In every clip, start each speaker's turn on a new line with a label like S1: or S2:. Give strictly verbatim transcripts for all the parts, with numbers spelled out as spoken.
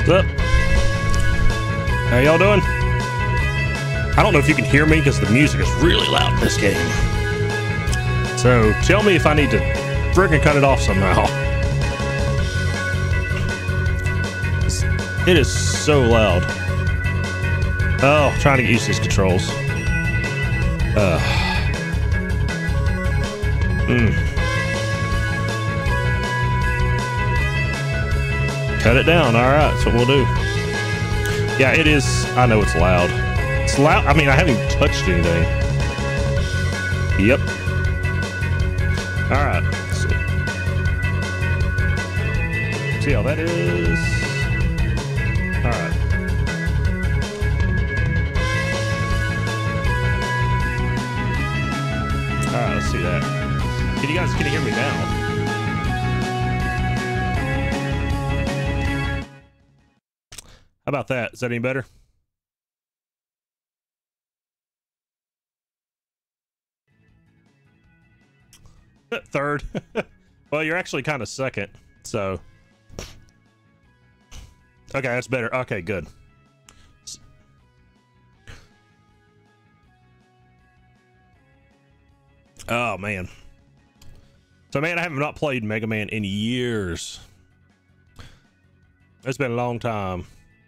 S1: What's up? How y'all doing? I don't know if you can hear me because the music is really loud in this game. So tell me if I need to friggin' cut it off somehow. It is so loud. Oh, trying to get used to these controls. Uh. Mm. Cut it down. All right, that's what we'll do. Yeah, it is. I know it's loud. It's loud. I mean, I haven't even touched anything. Yep. All right. Let's see. See how that is. All right. All right. Let's see that. Can you guys can you hear me now? How about that? Is that any better? Third. Well, you're actually kind of second, so. Okay, that's better. Okay, good. Oh, man. So, man, I have not played Mega Man in years. It's been a long time.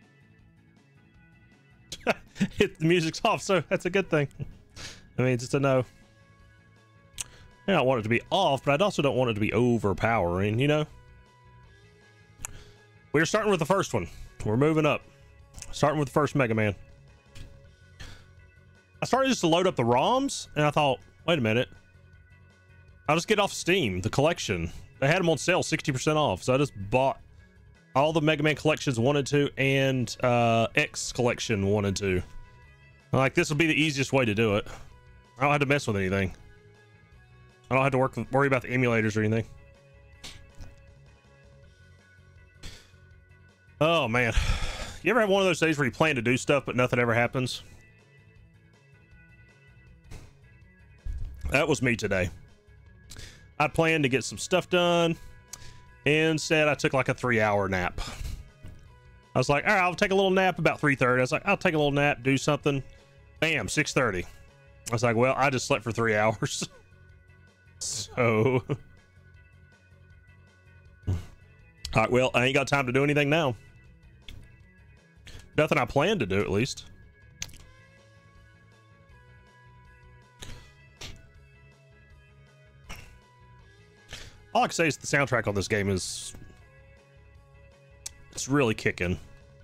S1: It, the music's off, so that's a good thing. I mean, it's just a no. I don't want it to be off, but I also don't want it to be overpowering, you know? We're starting with the first one. We're moving up. Starting with the first Mega Man. I started just to load up the ROMs, and I thought, wait a minute. I'll just get off Steam, the collection. They had them on sale, sixty percent off, so I just bought all the Mega Man collections one and two, and uh, X collection one and two. I'm like, this will be the easiest way to do it. I don't have to mess with anything. I don't have to work, worry about the emulators or anything. Oh, man. You ever have one of those days where you plan to do stuff, but nothing ever happens? That was me today. I planned to get some stuff done. Instead, I took like a three hour nap. I was like, all right, I'll take a little nap about three thirty. I was like, I'll take a little nap, do something. Bam, six thirty. I was like, well, I just slept for three hours. So. All right, well, I ain't got time to do anything now. Nothing I plan to do, at least. All I can say is the soundtrack on this game is, it's really kicking.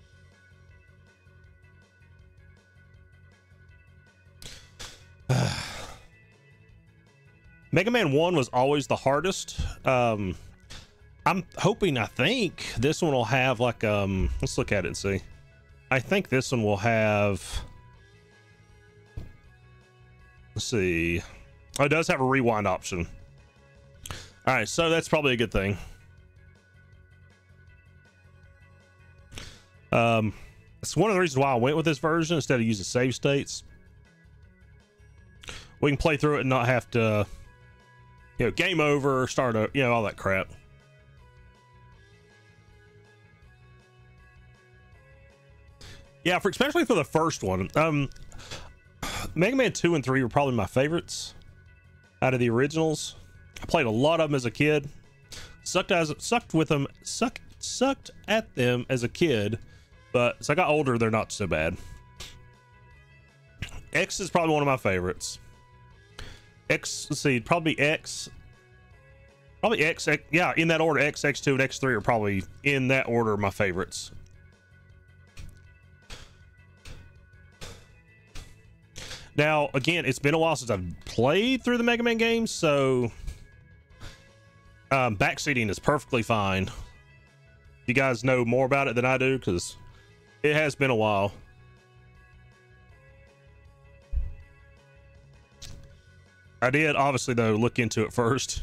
S1: Mega Man one was always the hardest. Um, I'm hoping, I think this one will have like, um, let's look at it and see. I think this one will have, let's see. Oh, it does have a rewind option. All right, so that's probably a good thing. Um, it's one of the reasons why I went with this version instead of using save states. We can play through it and not have to, you know, game over, start a, you know, all that crap. Yeah, for especially for the first one. Um, Mega Man two and three were probably my favorites out of the originals. I played a lot of them as a kid. Sucked as sucked with them, sucked sucked at them as a kid, but as I got older, they're not so bad. X is probably one of my favorites. X, let's see, probably X, probably X, X, yeah, in that order. X, X two, and X three are probably in that order my favorites. Now, again, it's been a while since I've played through the Mega Man games, so um, backseating is perfectly fine. You guys know more about it than I do, because it has been a while. I did, obviously, though, look into it first.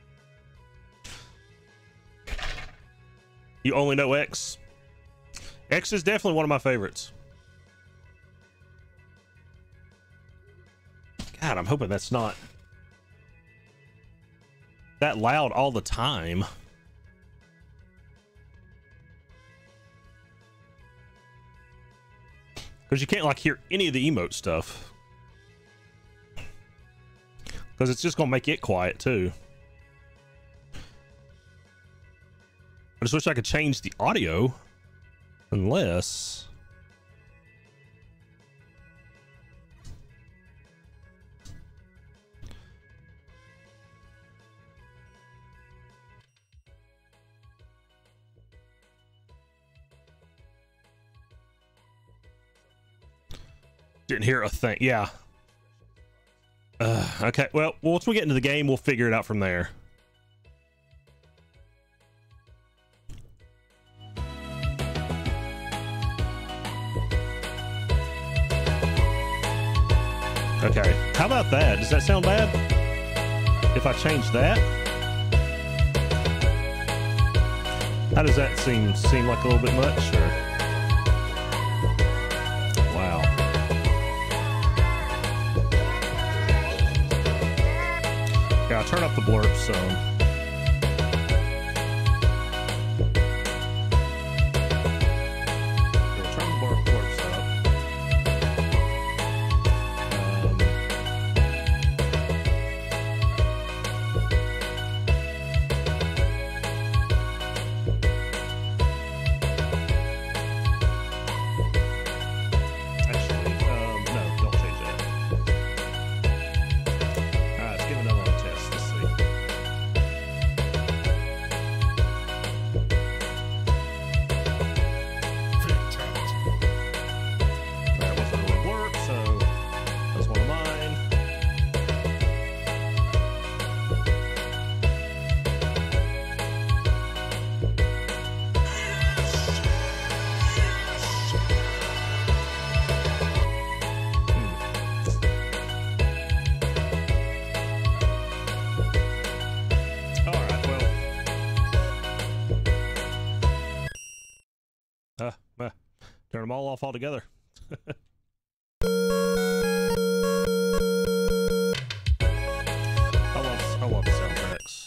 S1: You only know X. X is definitely one of my favorites. God, I'm hoping that's not that loud all the time. Because you can't like hear any of the emote stuff. Because it's just gonna make it quiet too. I just wish I could change the audio. Unless... Didn't hear a thing. Yeah. Uh, okay, well, once we get into the game, we'll figure it out from there. Okay, how about that? Does that sound bad? If I change that? How does that seem? Seem like a little bit much? Or? Wow. Yeah, I'll turn up the blurb some. Uh, uh, turn them all off altogether. I love, I love the soundtracks.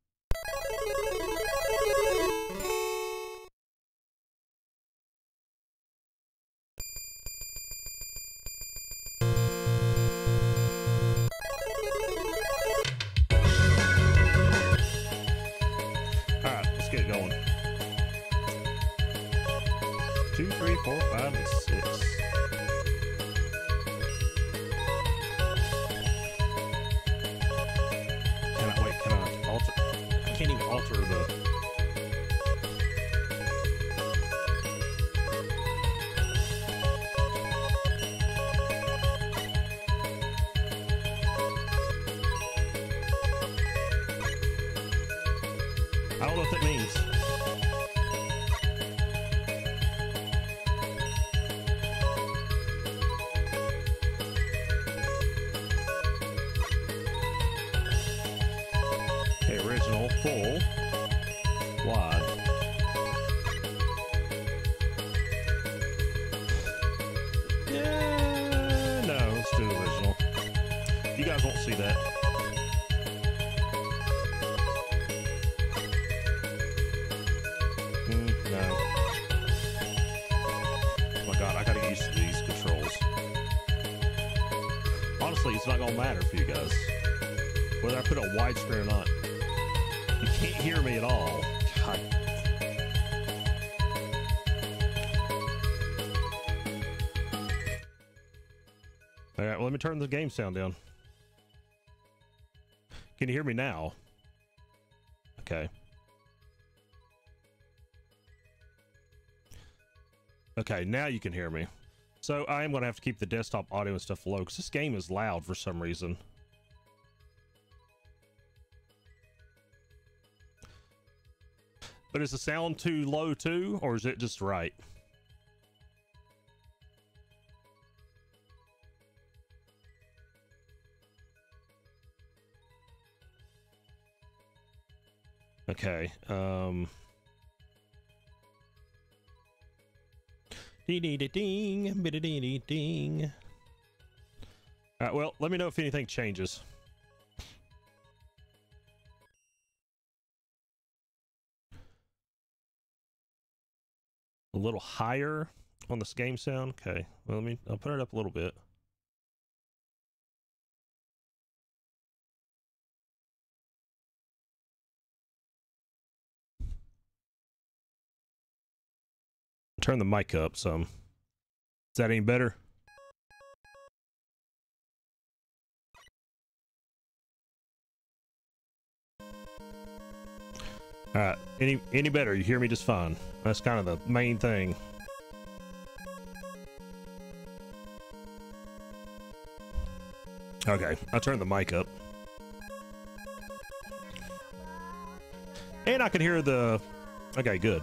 S1: All right, let's get it going. Two, three, four, five, and six. Can I wait? Can I alter? I can't even alter the. I don't know what that means. Original, full, wide. Yeah, no, let's do original. You guys won't see that. Mm, no. Oh my god, I gotta get used to these controls. Honestly, it's not gonna matter for you guys. Whether I put a widescreen or not. You can't hear me at all. God. All right, well, let me turn the game sound down. Can you hear me now? Okay. Okay, now you can hear me. So I am going to have to keep the desktop audio and stuff low because this game is loud for some reason. But is the sound too low too, or is it just right? Okay. Um, Ding, ding, ding. All right, well, let me know if anything changes. A little higher on this game sound. Okay, well, let me, I'll put it up a little bit. Turn the mic up some. Is that any better? All right, any any better? You hear me just fine. That's kind of the main thing. Okay, I turned the mic up. And I can hear the... Okay, good.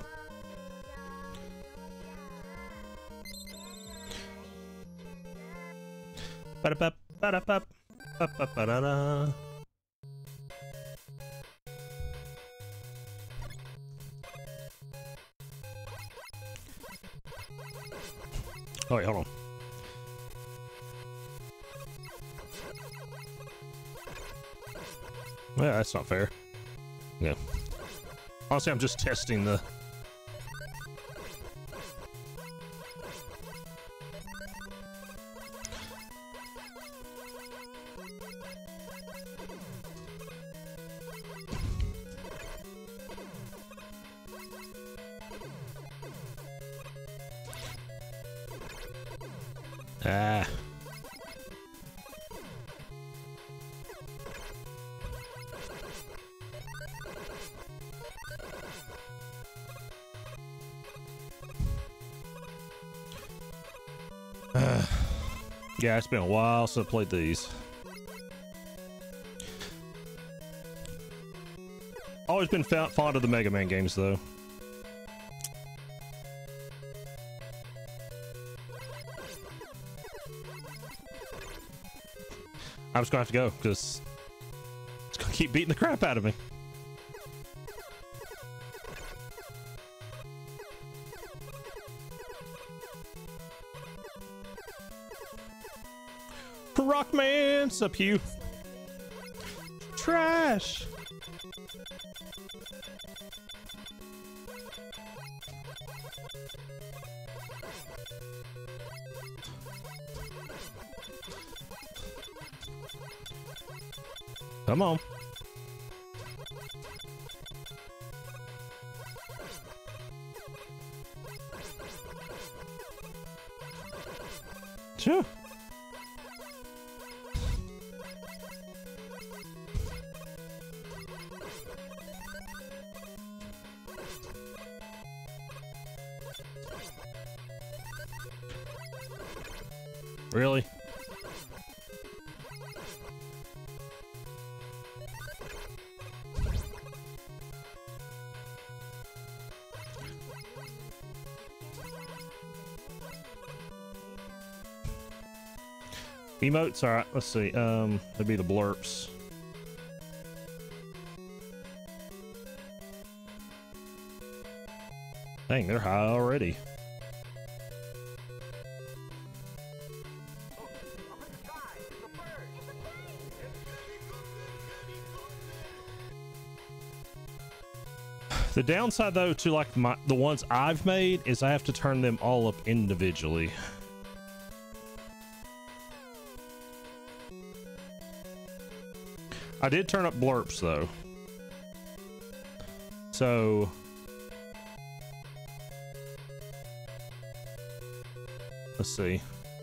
S1: Ba-da-ba, ba-da-ba, ba-ba-ba-da-da. Oh, wait, hold on. Well, that's not fair. Yeah. Honestly, I'm just testing the... Ah. Uh, yeah, it's been a while since I played these. Always been fond of the Mega Man games, though. I'm just gonna have to go because it's gonna keep beating the crap out of me. Rockman, sup you? Trash. Come on. Sure. Really? Emotes? Alright, let's see. Um, that'd be the blurps. Dang, they're high already. The downside, though, to like my the ones I've made is I have to turn them all up individually. I did turn up blurps, though. So... let's see.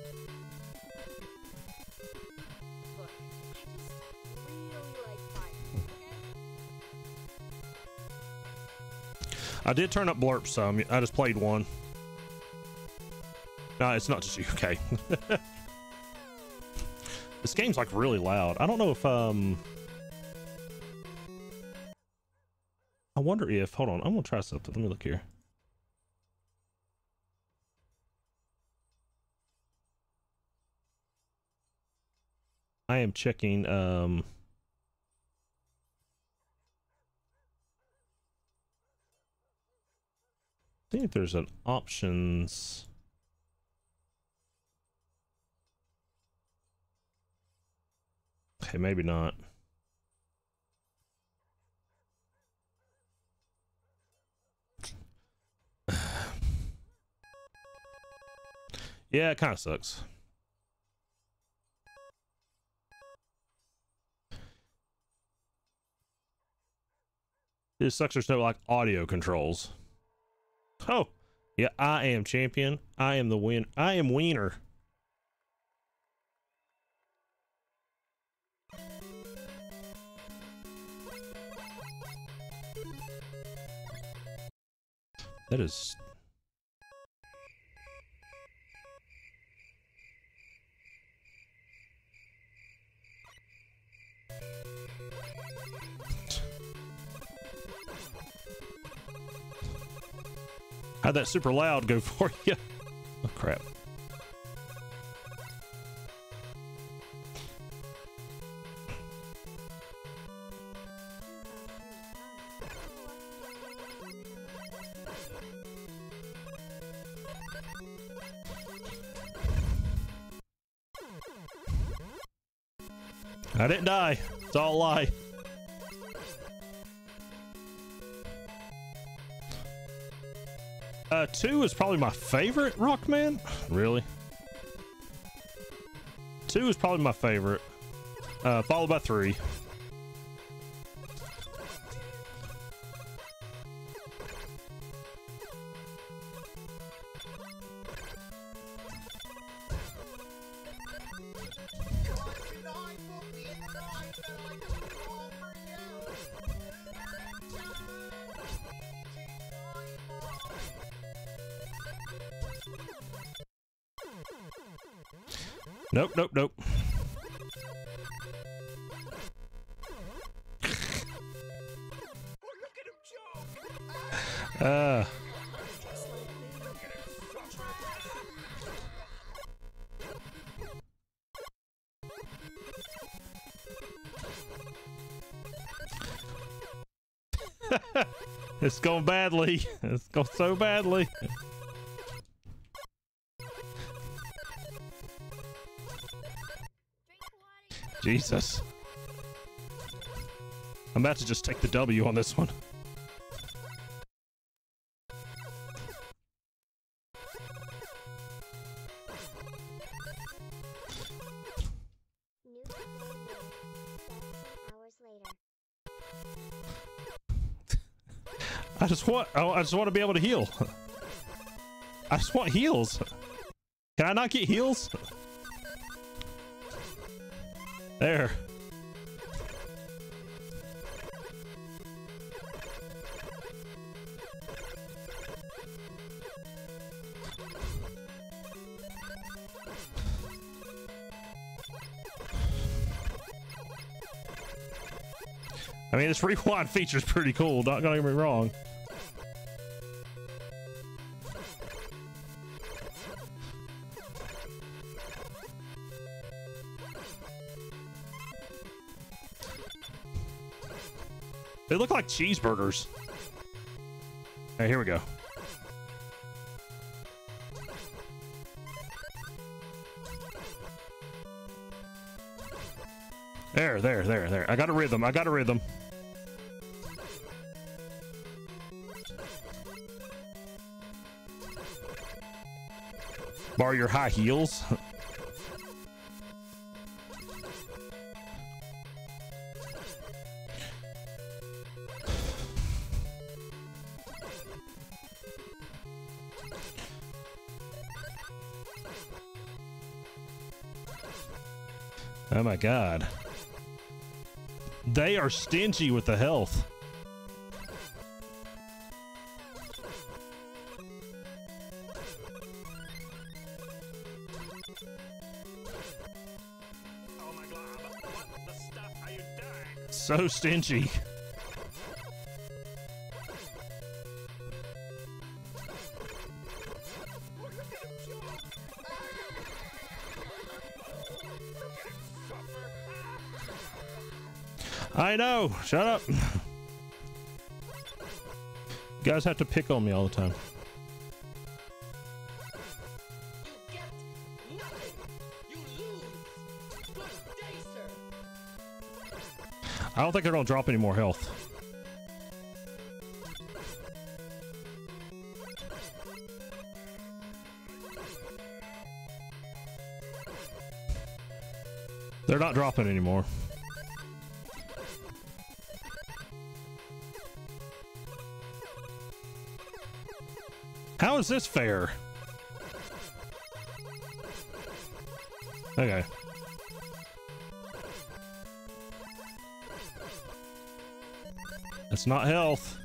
S1: I did turn up blurps some. I just played one. No, it's not just you. Okay. This game's like really loud. I don't know if um I wonder if hold on, I'm gonna try something. Let me look here. I am checking um I think there's an options. Okay, maybe not. Yeah, it kind of sucks. It sucks there's no like audio controls. Oh, yeah, I am champion. I am the win. I am wiener. That is... How'd that super loud go for you? Oh, crap. I didn't die. It's all a lie. Uh, two is probably my favorite Rockman. Really? Two is probably my favorite. Uh, followed by three. Nope, nope, nope. Uh. It's going badly. It's going so badly. Jesus. I'm about to just take the W on this one. I just want, oh, I just want to be able to heal. I just want heals. Can I not get heals? There. I mean, this rewind feature is pretty cool, not gonna get me wrong. They look like cheeseburgers. Alright, here we go. There, there, there, there. I got a rhythm. I got a rhythm. Borrow your high heels. Oh my god. They are stingy with the health. Oh my god, what the stuff are you doing? So stingy. I know. Shut up. You guys have to pick on me all the time.
S2: You get nothing. You lose. Good day, sir.
S1: I don't think they're gonna drop any more health. They're not dropping anymore. How is this fair? Okay. It's not health.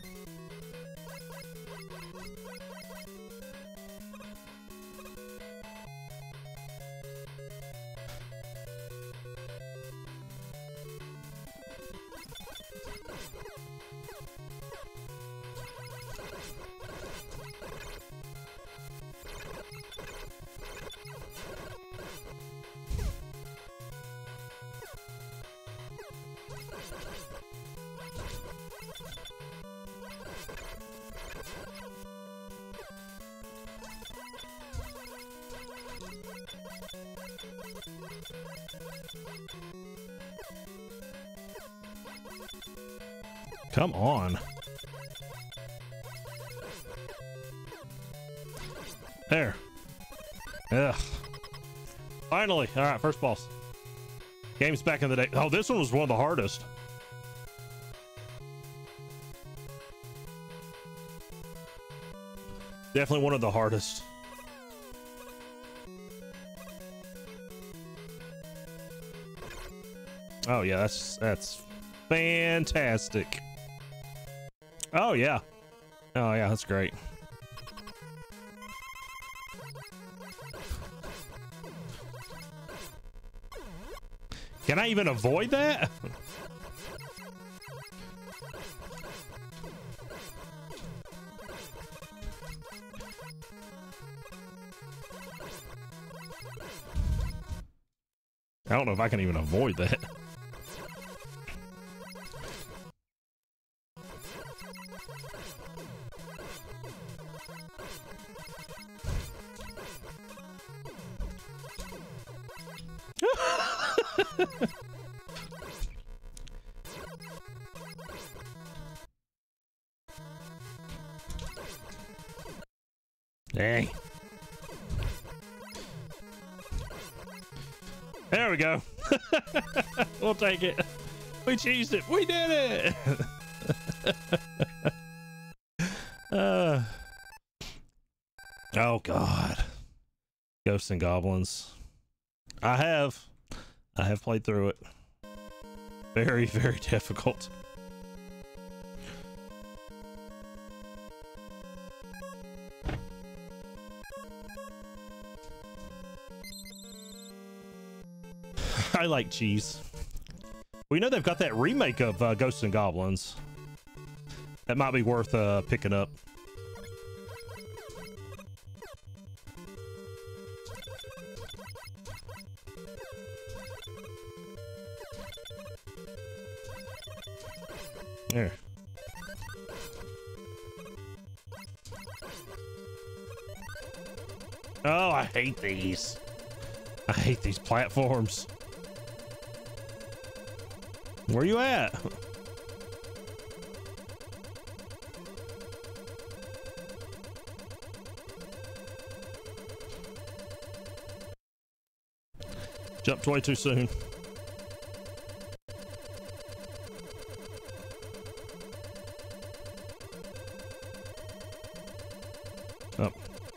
S1: Come on. There. Ugh. Finally. All right, first boss. Game's back in the day. Oh, this one was one of the hardest. Definitely one of the hardest. Oh yeah, that's that's fantastic. Oh yeah. Oh yeah, that's great. Can I even avoid that? I don't know if I can even avoid that. Dang. There we go. We'll take it. We cheesed it. We did it. uh, oh God. Ghosts and Goblins. I have. I have played through it. Very, very difficult. I like cheese. We know they've got that remake of uh, Ghosts and Goblins. That might be worth uh, picking up. There. Oh, I hate these. I hate these platforms. Where you at? Jumped way too soon. Oh.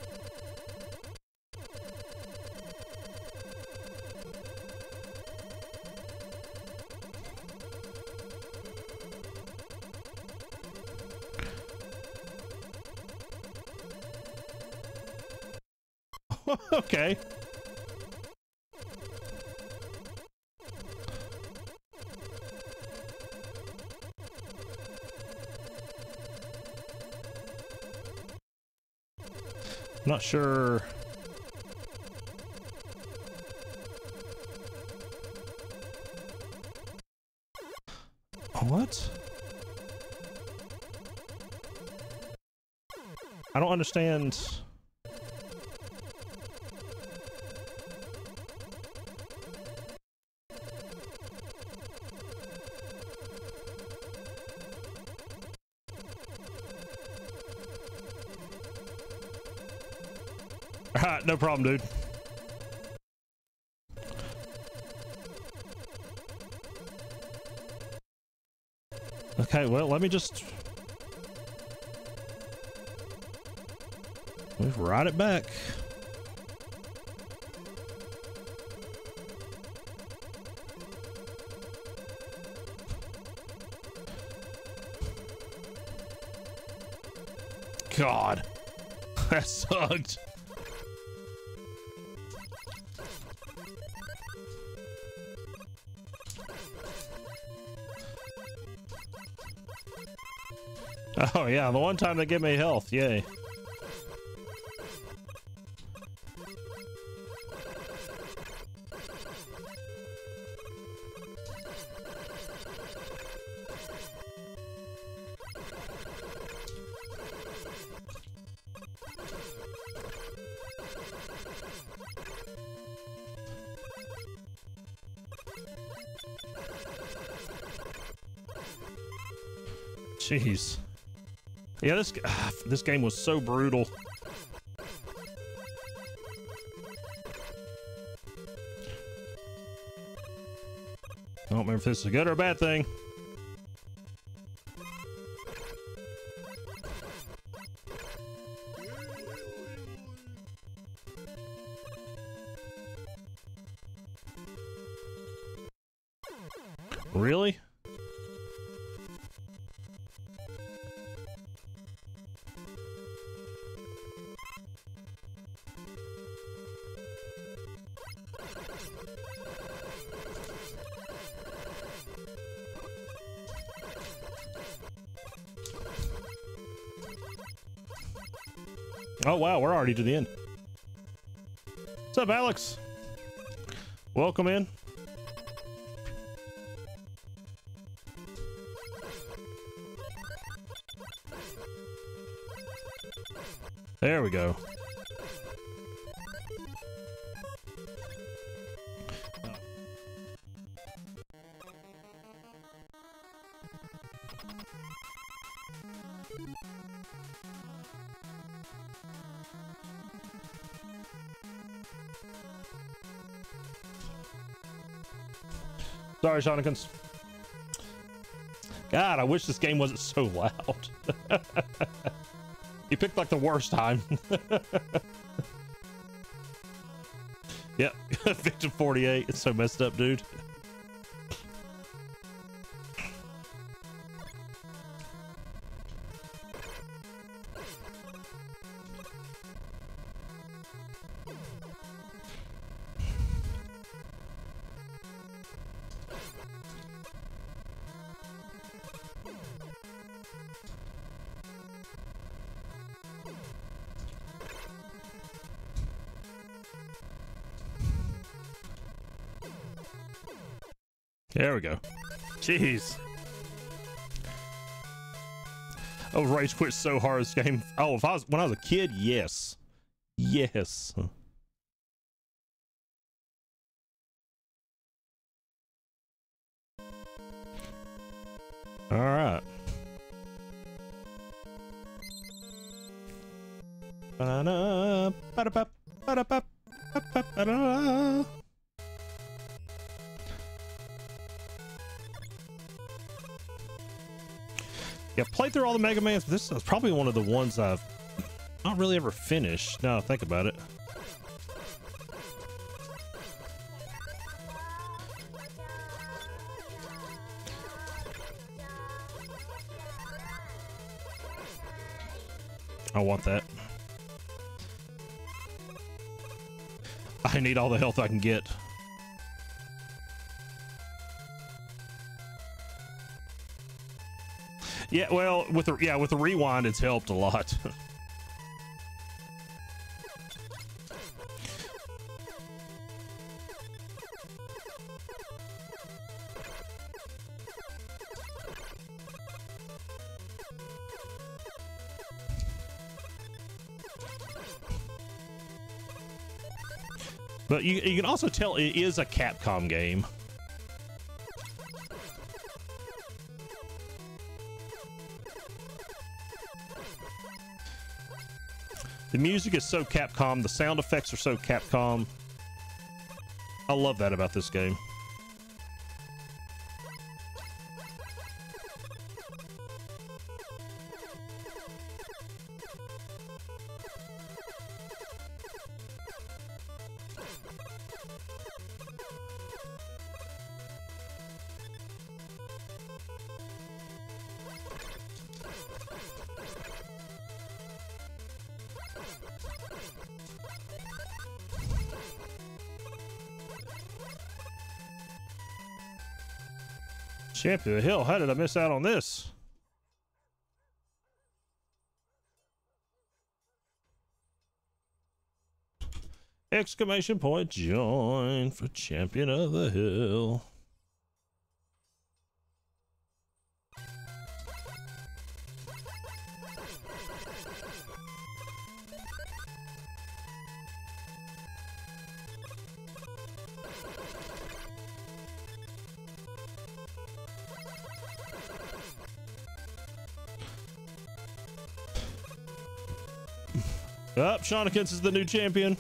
S1: Okay. Not sure. What? I don't understand. Alright, no problem, dude. Okay, well, let me just move right it back. God, that sucked. Oh yeah, the one time they give me health, yay. Jeez. Yeah, this uh, this game was so brutal. I don't remember if this is a good or a bad thing. Really? Oh wow, we're already to the end. What's up, Alex? Welcome in. There we go. Sorry, Shonekins. God, I wish this game wasn't so loud. You picked like the worst time. Yep, Victim forty-eight. It's so messed up, dude. There we go. Jeez. I was rage quit so hard this game. Oh, if I was when I was a kid, yes. Yes. All right. Ba-da, ba-da-ba, ba-da-ba, ba-da, ba-da. Yeah, I've played through all the Mega Mans, but this is probably one of the ones I've not really ever finished. Now I think about it. I want that. I need all the health I can get. Yeah, well, with the yeah, with the rewind, it's helped a lot. But you you can also tell it is a Capcom game. The music is so Capcom. The sound effects are so Capcom. I love that about this game. Champion of the Hill, how did I miss out on this? Exclamation point, join for Champion of the Hill. Up, oh, Shawnikins is the new champion.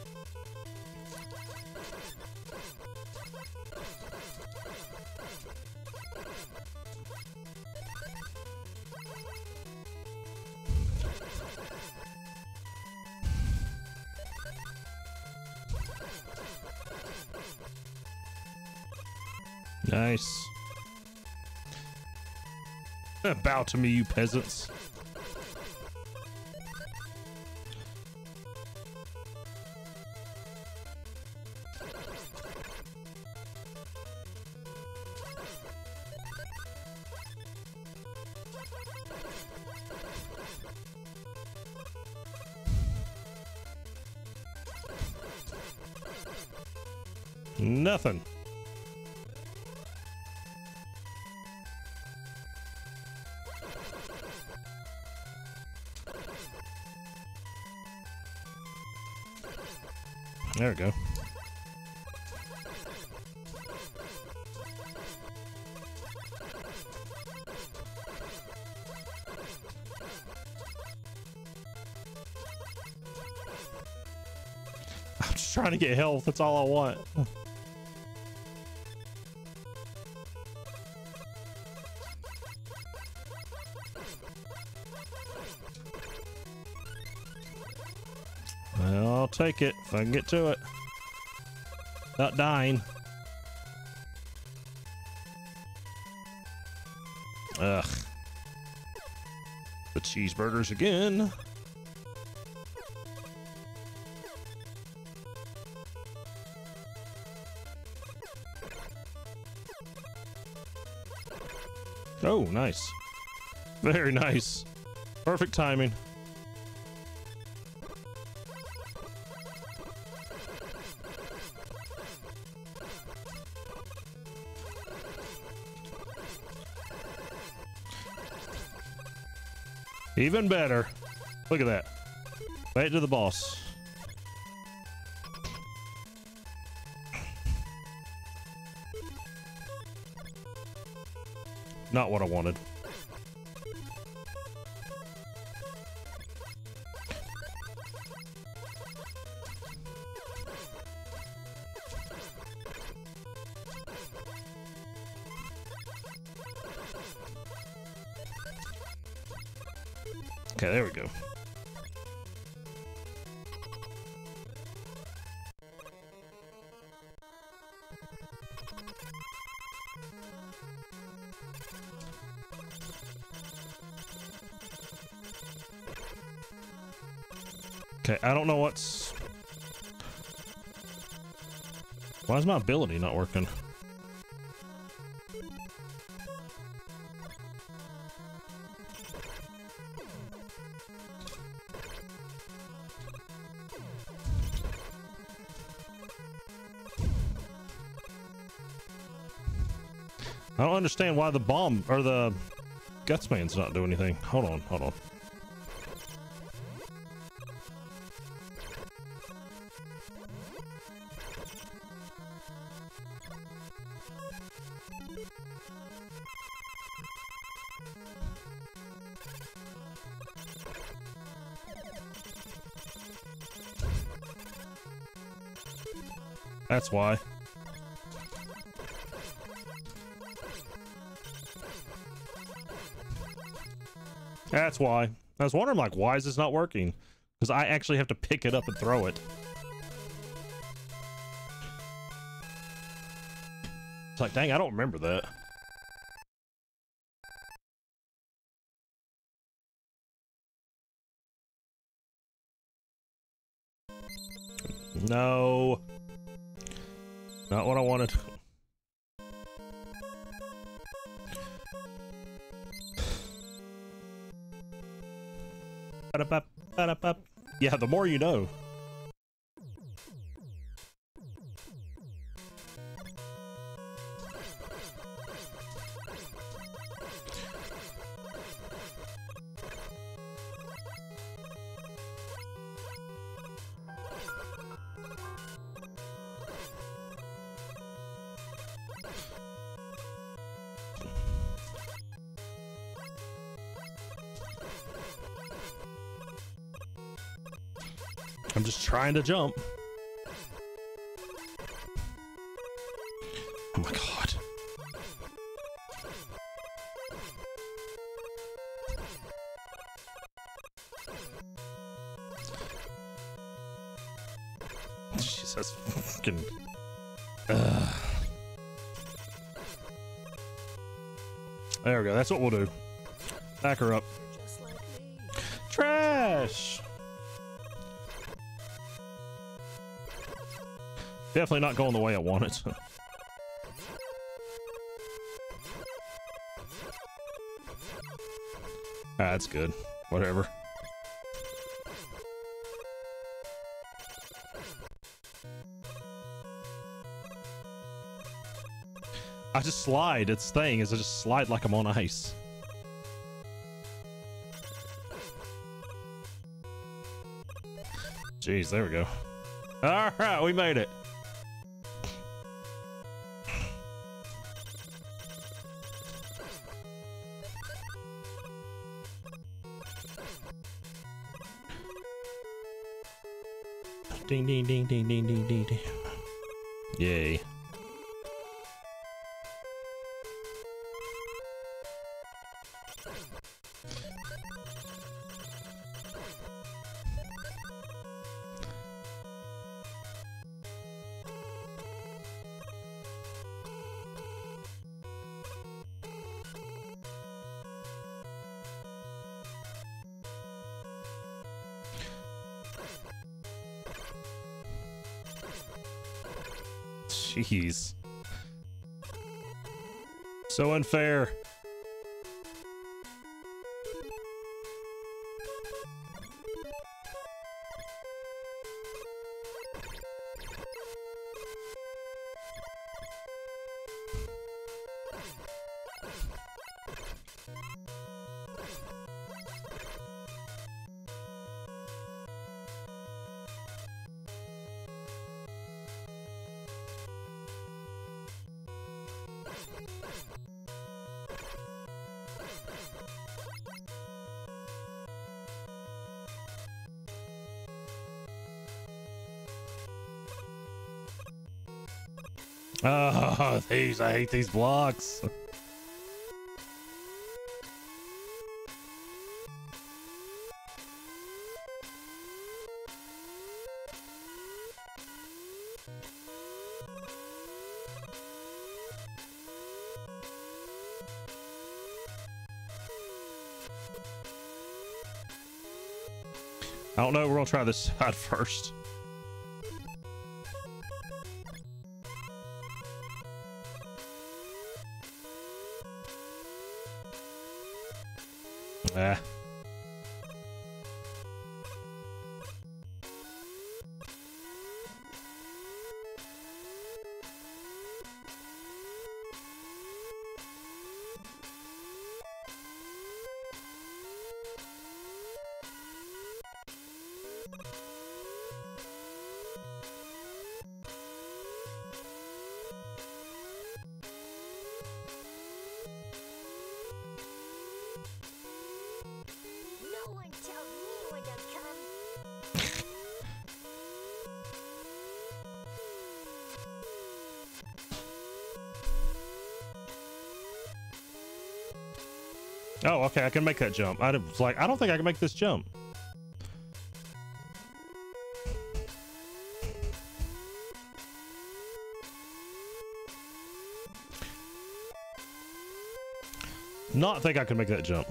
S1: Nice. Bow to me, you peasants. Nothing. There we go. I'm just trying to get health. That's all I want. Well, I'll take it if I can get to it. Not dying. Ugh. The cheeseburgers again. Oh, nice. Very nice. Perfect timing. Even better. Look at that. Right to the boss. Not what I wanted. Okay, there we go. Okay, I don't know what's... Why is my ability not working? I don't understand why the bomb or the Gutsman's not doing anything. Hold on, hold on. That's why. That's why. I was wondering, like, why is this not working? Because I actually have to pick it up and throw it. It's like, dang, I don't remember that. No. Not what I wanted. Yeah, the more you know. I'm just trying to jump. Oh my god. Jesus fucking. Uh. There we go. That's what we'll do. Back her up. Trash. Definitely not going the way I want it. Ah, that's good. Whatever. I just slide. Its thing is I just slide like I'm on ice. Jeez, there we go. All right, we made it. Ding, ding, ding, ding, ding, ding, ding, ding. Yay. Jeez. So unfair. Oh, these, I hate these blocks. I don't know, we're gonna try this side first. Ah. Oh, okay, I can make that jump. I was like, I don't think I can make this jump. Not think I can make that jump.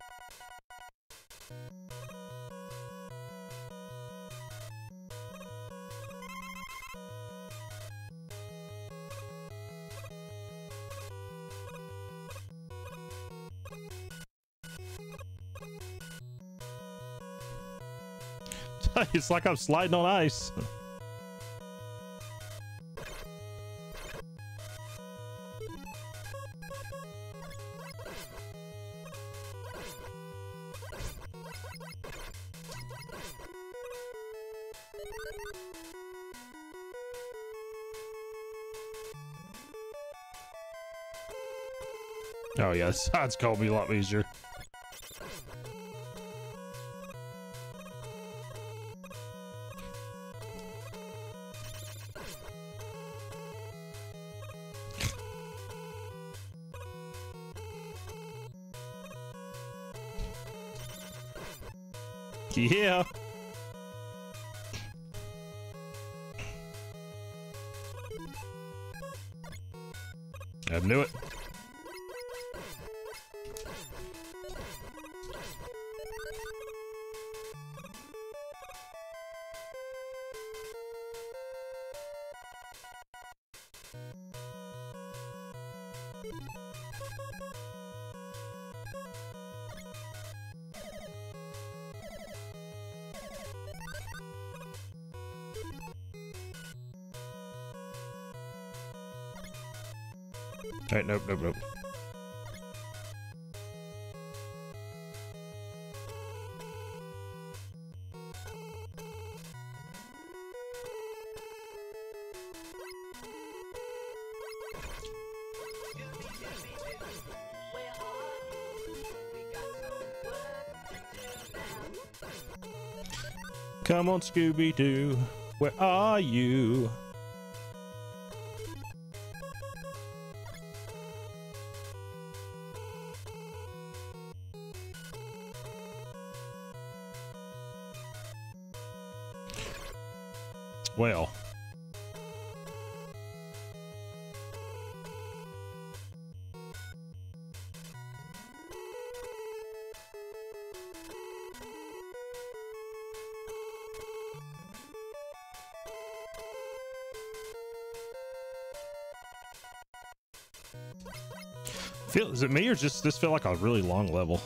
S1: It's like I'm sliding on ice. Oh yeah, this side's gonna be a lot easier. Yeah. I knew it. All right, nope, nope, nope. Come on, Scooby-Doo, where are you? Well, feel is it me or just this feel like a really long level?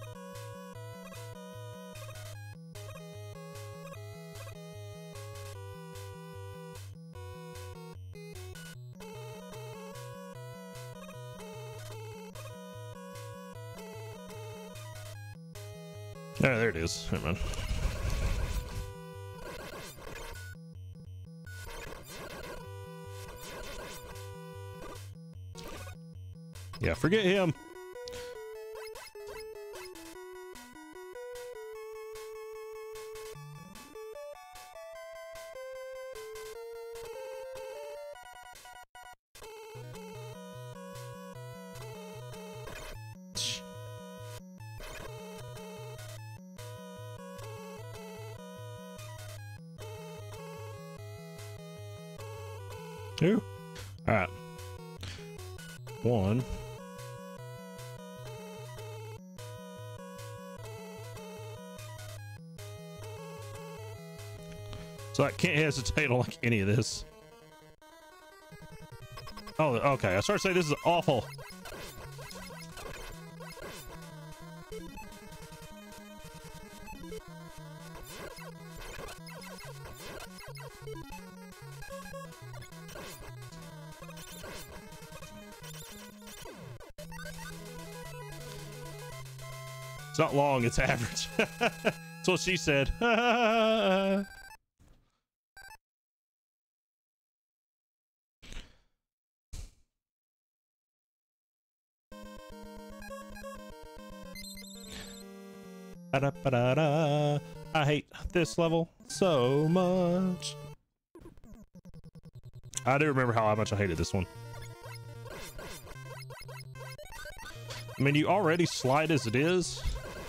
S1: Oh, there it is. Never mind. Yeah, forget him. Two. All right. One. So I can't hesitate on like any of this. Oh, okay. I started to say this is awful. It's not long, it's average. That's what she said. Ba-da-ba-da-da. I hate this level so much. I do remember how much I hated this one. I mean, you already slide as it is.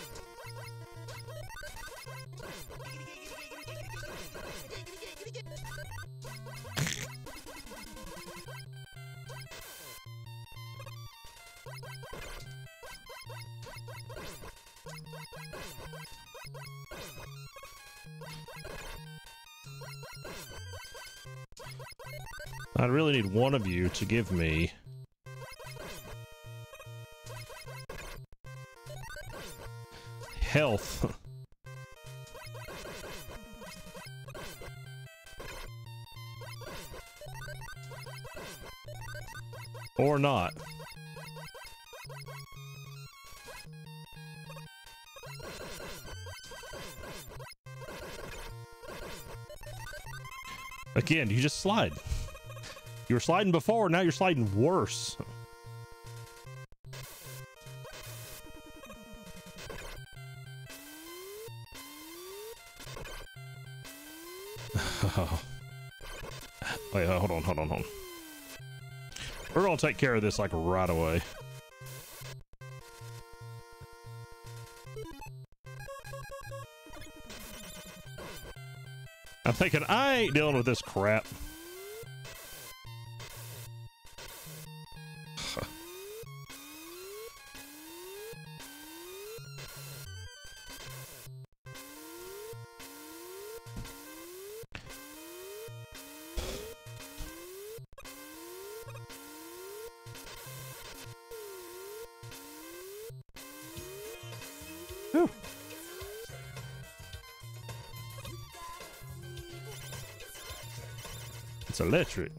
S1: I really need one of you to give me health. Or not. Again, you just slide. You were sliding before, now you're sliding worse. Wait, hold on, hold on, hold on. We're gonna take care of this like right away. I'm thinking I ain't dealing with this crap. Whew. It's electric.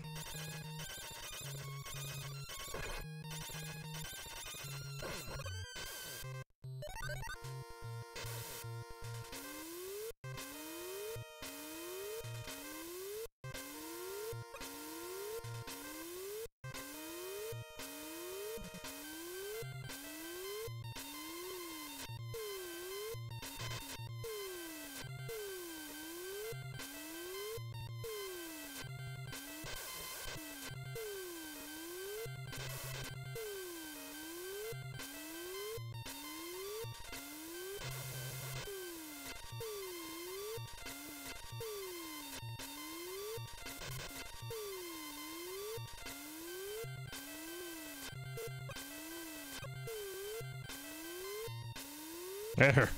S1: There.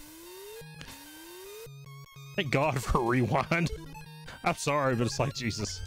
S1: Thank God for rewind. I'm sorry, but it's like Jesus.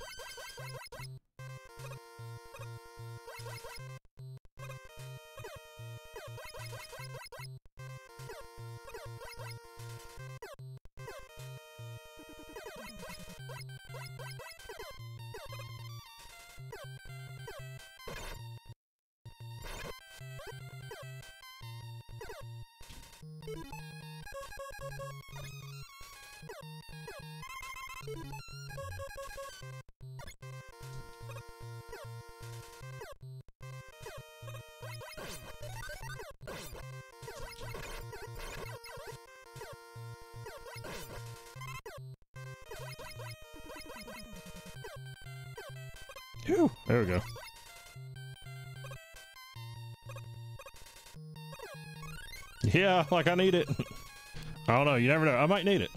S1: Whew, there we go. Yeah, like I need it. I don't know, you never know. I might need it.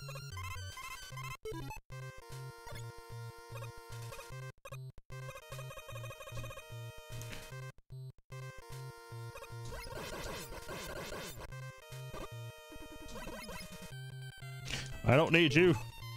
S1: I don't need you.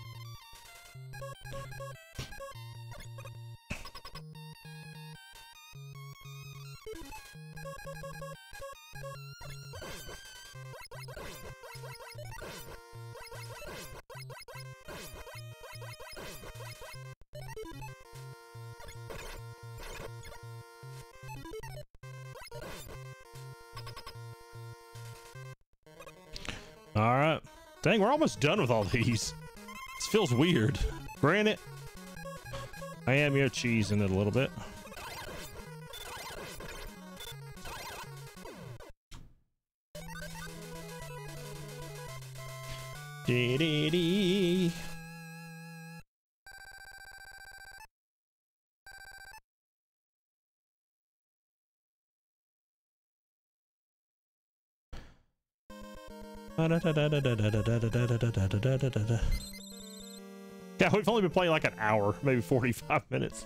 S1: All right. Dang, we're almost done with all these. This feels weird. Granted, I am here cheesing it a little bit. Dee dee dee. Yeah, we've only been playing like an hour, maybe forty-five minutes.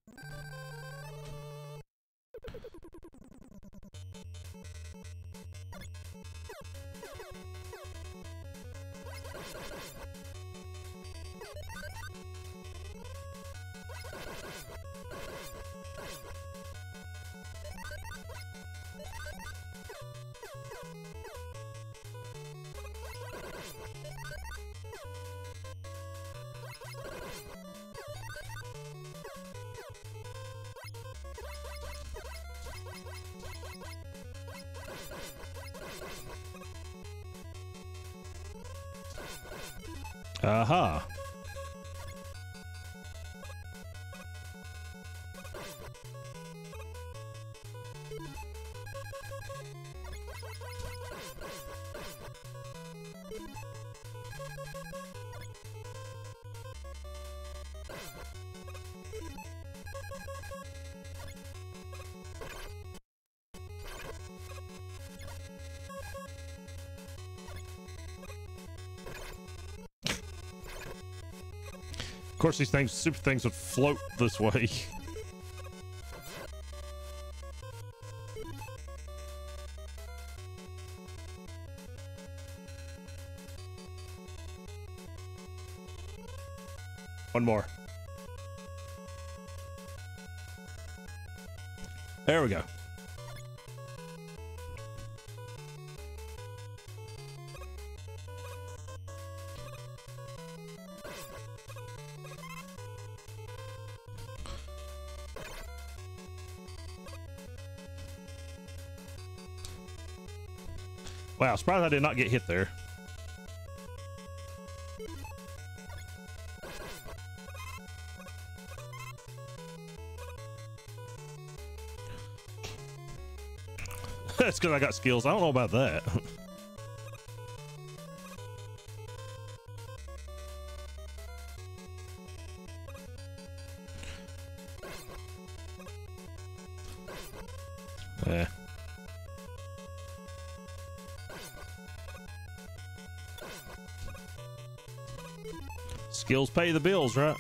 S1: Aha. Of course, these things, super things would float this way. One more. There we go. Wow, surprised I did not get hit there. That's because I got skills. I don't know about that. Yeah. Skills pay the bills, right?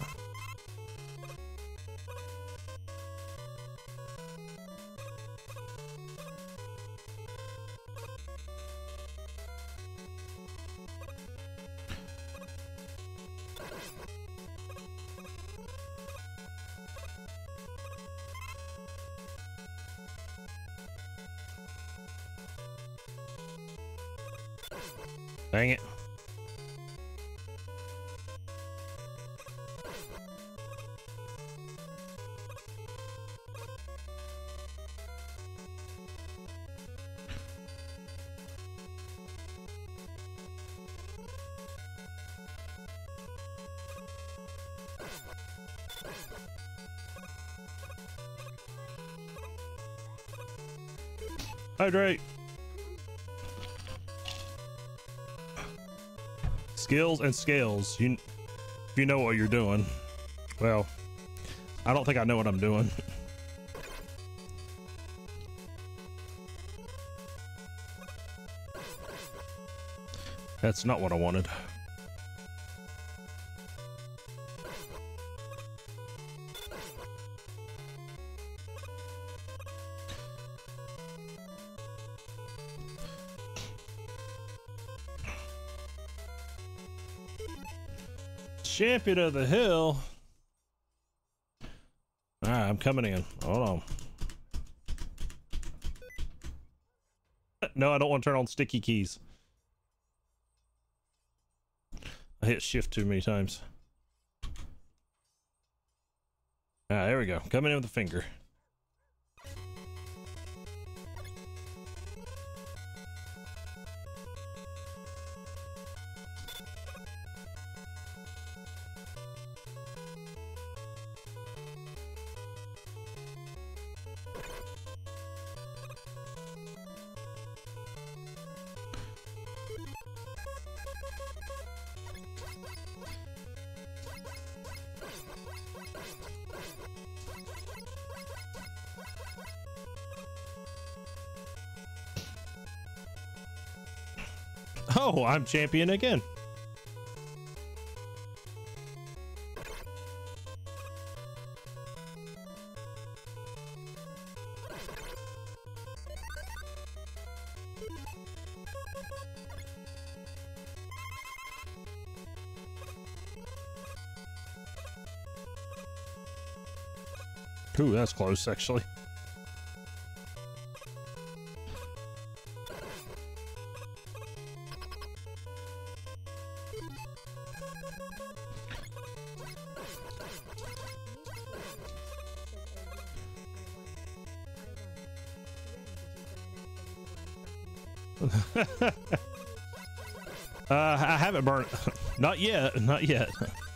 S1: Dang it. Hydrate. Skills and scales. You, you know what you're doing. Well, I don't think I know what I'm doing. That's not what I wanted. Champion of the hill. All right, I'm coming in. Hold on. No, I don't want to turn on sticky keys. I hit shift too many times. Ah, there we go. Coming in with the finger. Oh, I'm champion again. Ooh, that's close, actually. uh, I haven't burned. Not yet. Not yet.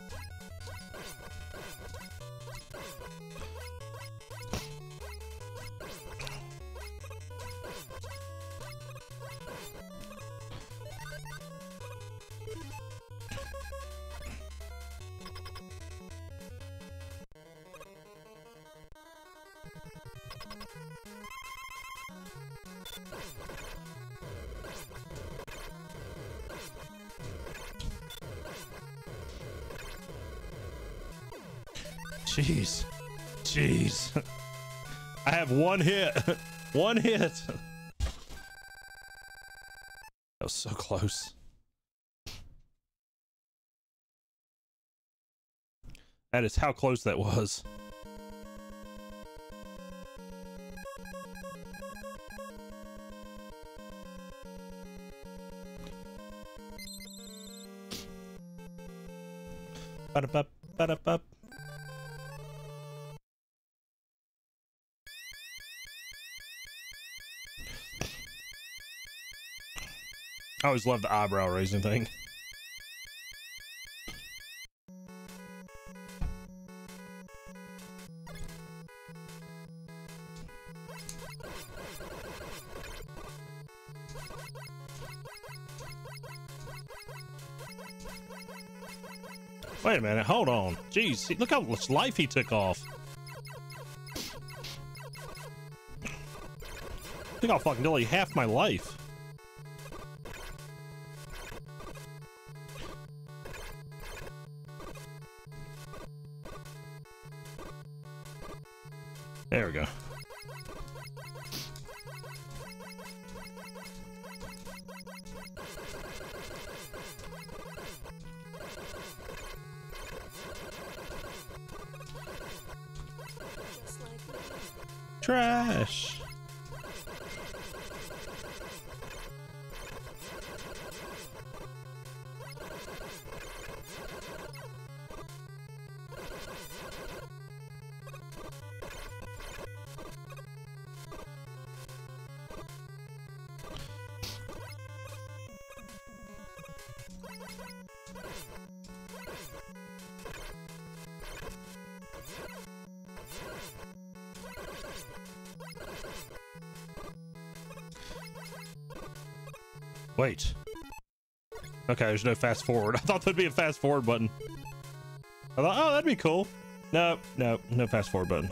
S1: Jeez. Jeez. I have one hit. One hit. That was so close. That is how close that was. Ba-da-bup, ba-da-bup. I always love the eyebrow raising thing. Wait a minute, hold on. Jeez, look how much life he took off. Took off like nearly half my life. There we go. Trash. Wait. Okay, there's no fast forward. I thought there'd be a fast forward button. I thought, oh, that'd be cool. No, no, no fast forward button.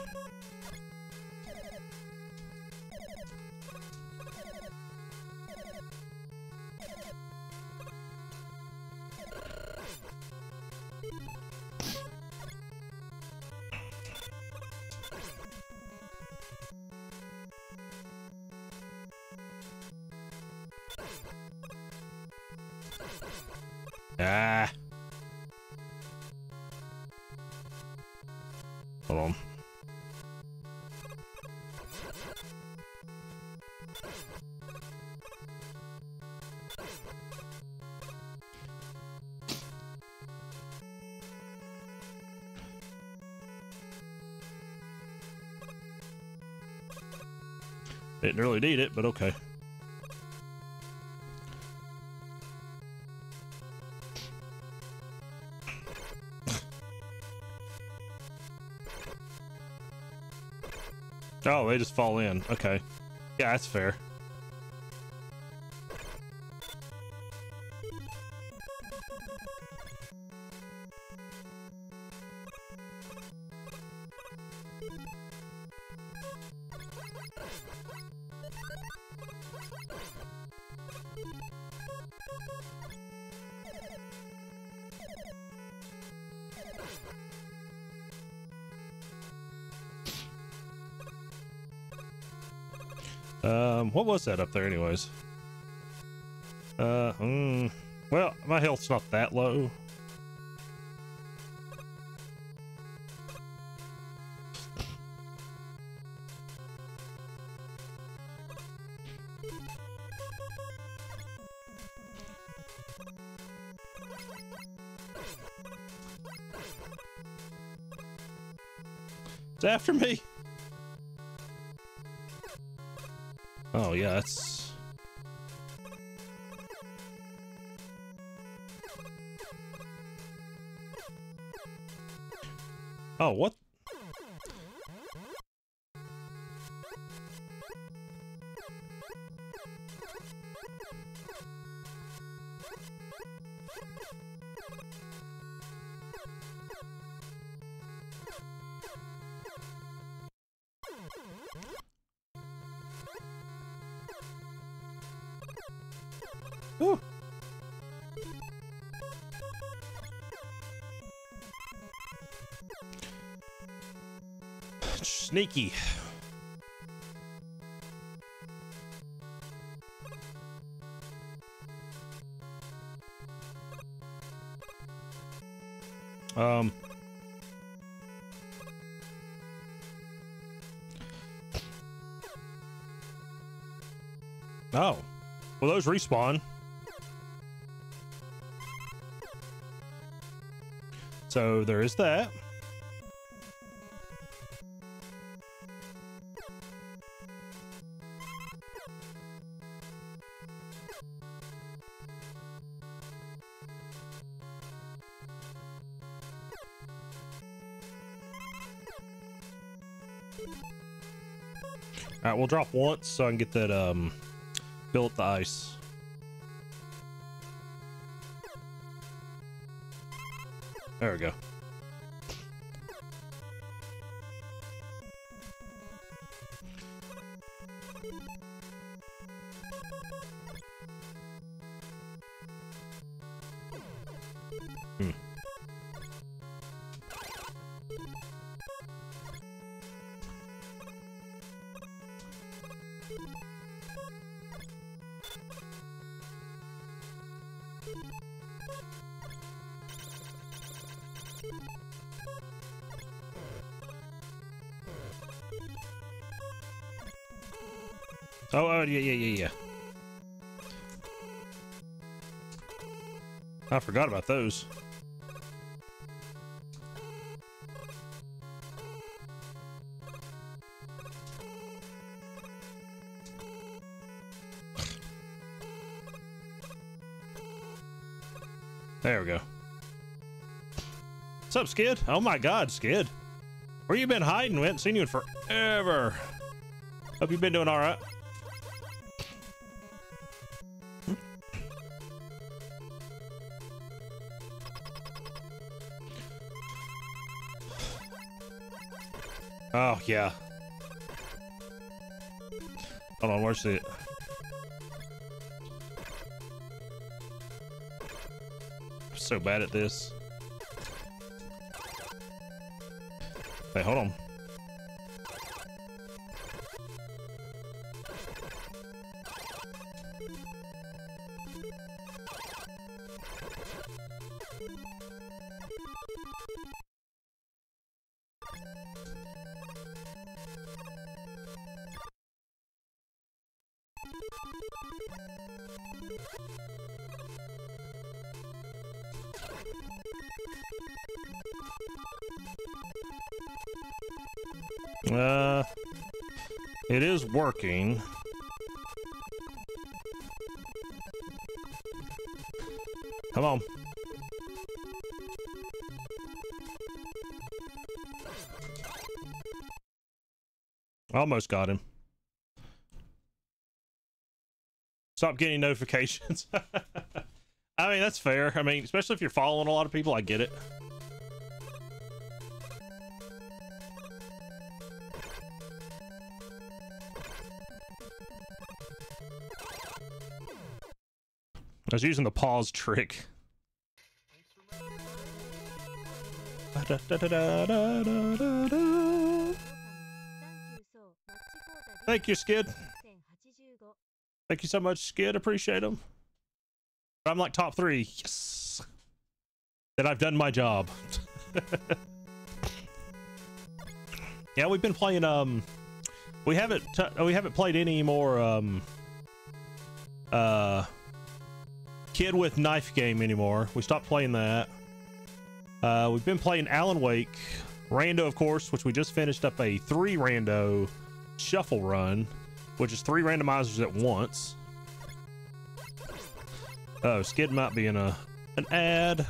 S1: Ah. Hold on. Didn't really need it, but okay. Oh, they just fall in. Okay. Yeah, that's fair. Um, what was that up there anyways? Uh, mm, well, my health's not that low. It's after me. Oh yeah, that's... Oh, what? Whew. Sneaky. Um. Oh. Well, those respawn. So there is that. All right, we'll drop once so I can get that um build up the ice. There we go. Hmm. Oh, oh, yeah, yeah, yeah, yeah. I forgot about those. There we go. What's up, Skid? Oh my god, Skid. Where you been hiding? We haven't seen you in forever. Hope you've been doing alright. Oh, yeah. Hold on, where's it? I'm so bad at this. Hey, hold on. Uh, it is working. Come on. Almost got him. Stop getting notifications. I mean, that's fair. I mean, especially if you're following a lot of people, I get it. I was using the pause trick. Thank you, Skid. Thank you so much, Skid. Appreciate them. I'm like top three. Yes. That I've done my job. Yeah, we've been playing. Um, we haven't t we haven't played any more. Um, uh, Kid with Knife game anymore. We stopped playing that. Uh, we've been playing Alan Wake, Rando, of course, which we just finished up a three Rando shuffle run, which is three randomizers at once. Oh, Skid might be in a an ad.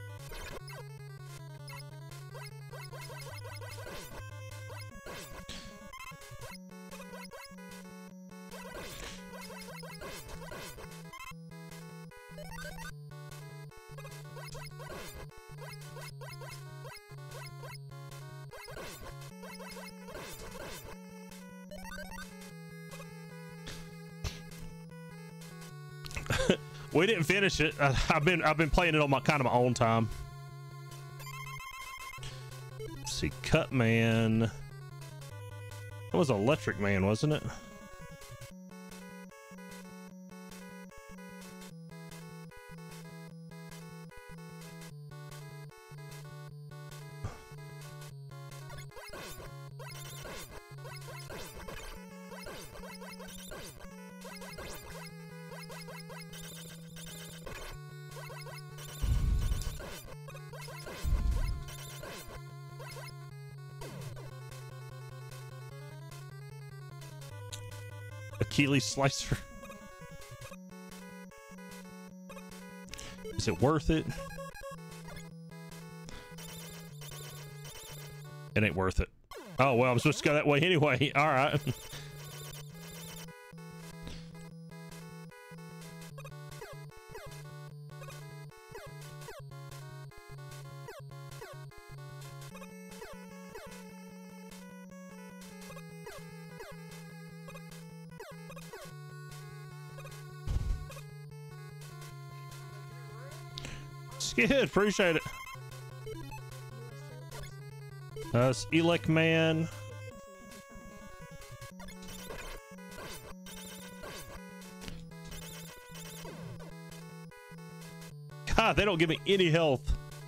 S1: We didn't finish it. Uh, I've been I've been playing it on my kind of my own time. Let's see, Cut Man. That was Electric Man, wasn't it? Achilles Slicer. Is it worth it? It ain't worth it. Oh, well, I'm supposed to go that way anyway. All right. Skid, appreciate it. That's uh, Elec Man. God, they don't give me any health.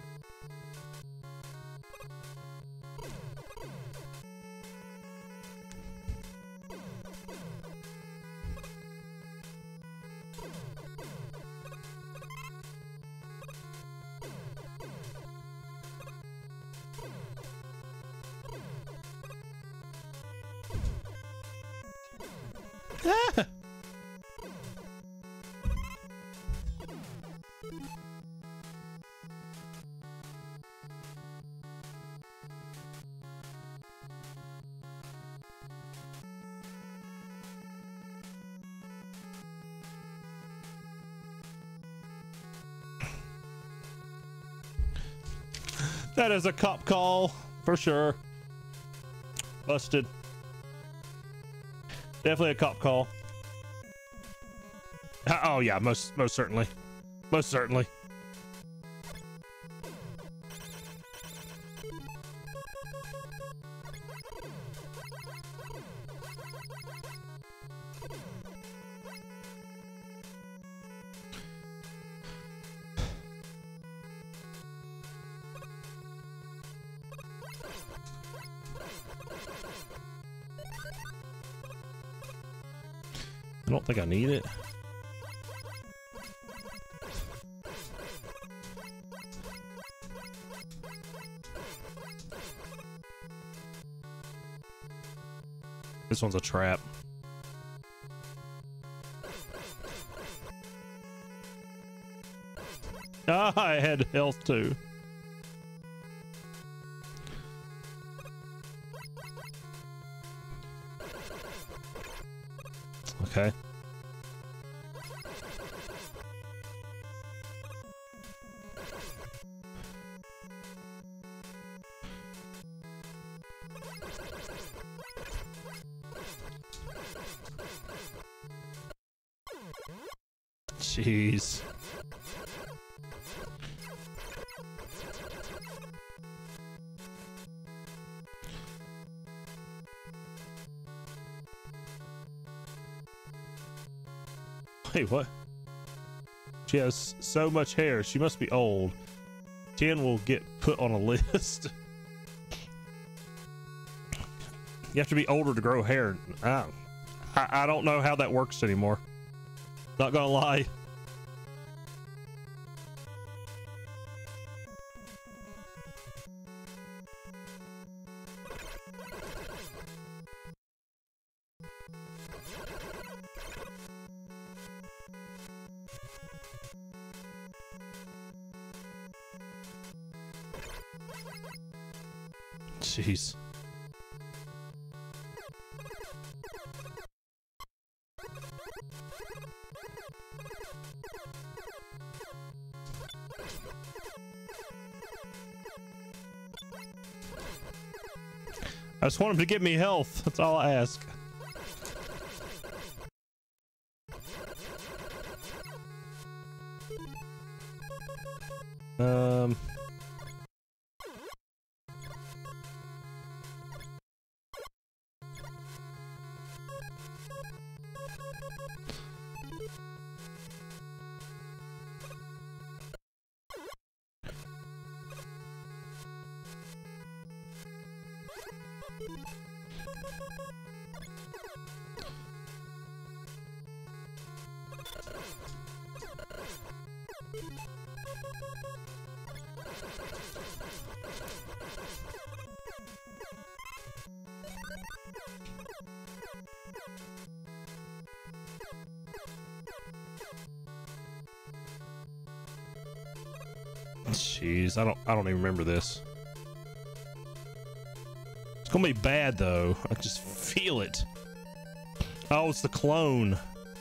S1: Ah! That is a cop call for sure. Busted. Definitely a cop call. Uh, oh yeah, most most certainly, most certainly. I don't think I need it. This one's a trap. Ah, I had health too. Okay. Jeez. Wait, what? She has so much hair. She must be old. ten will get put on a list. You have to be older to grow hair. I, I, I don't know how that works anymore. Not gonna lie. Jeez. I just want him to give me health. That's all I ask. Um... Jeez, I don't I don't even remember this. It's gonna be bad though. I just feel it. Oh, it's the clone.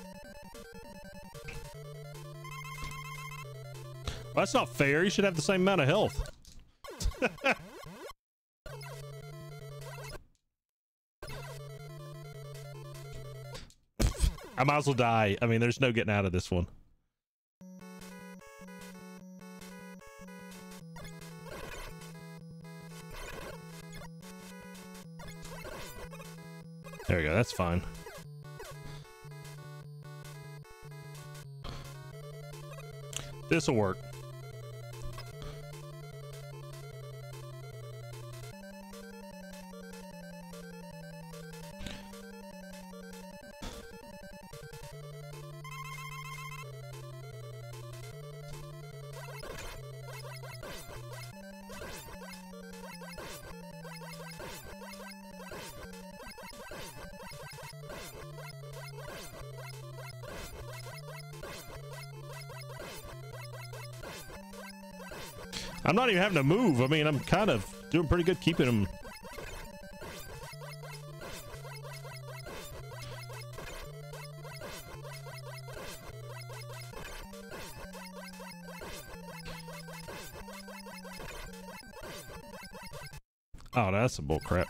S1: Well, that's not fair. You should have the same amount of health. I might as well die. I mean, there's no getting out of this one. There we go, that's fine. This'll work. I'm not even having to move. I mean, I'm kind of doing pretty good keeping him. Oh, that's some bull crap.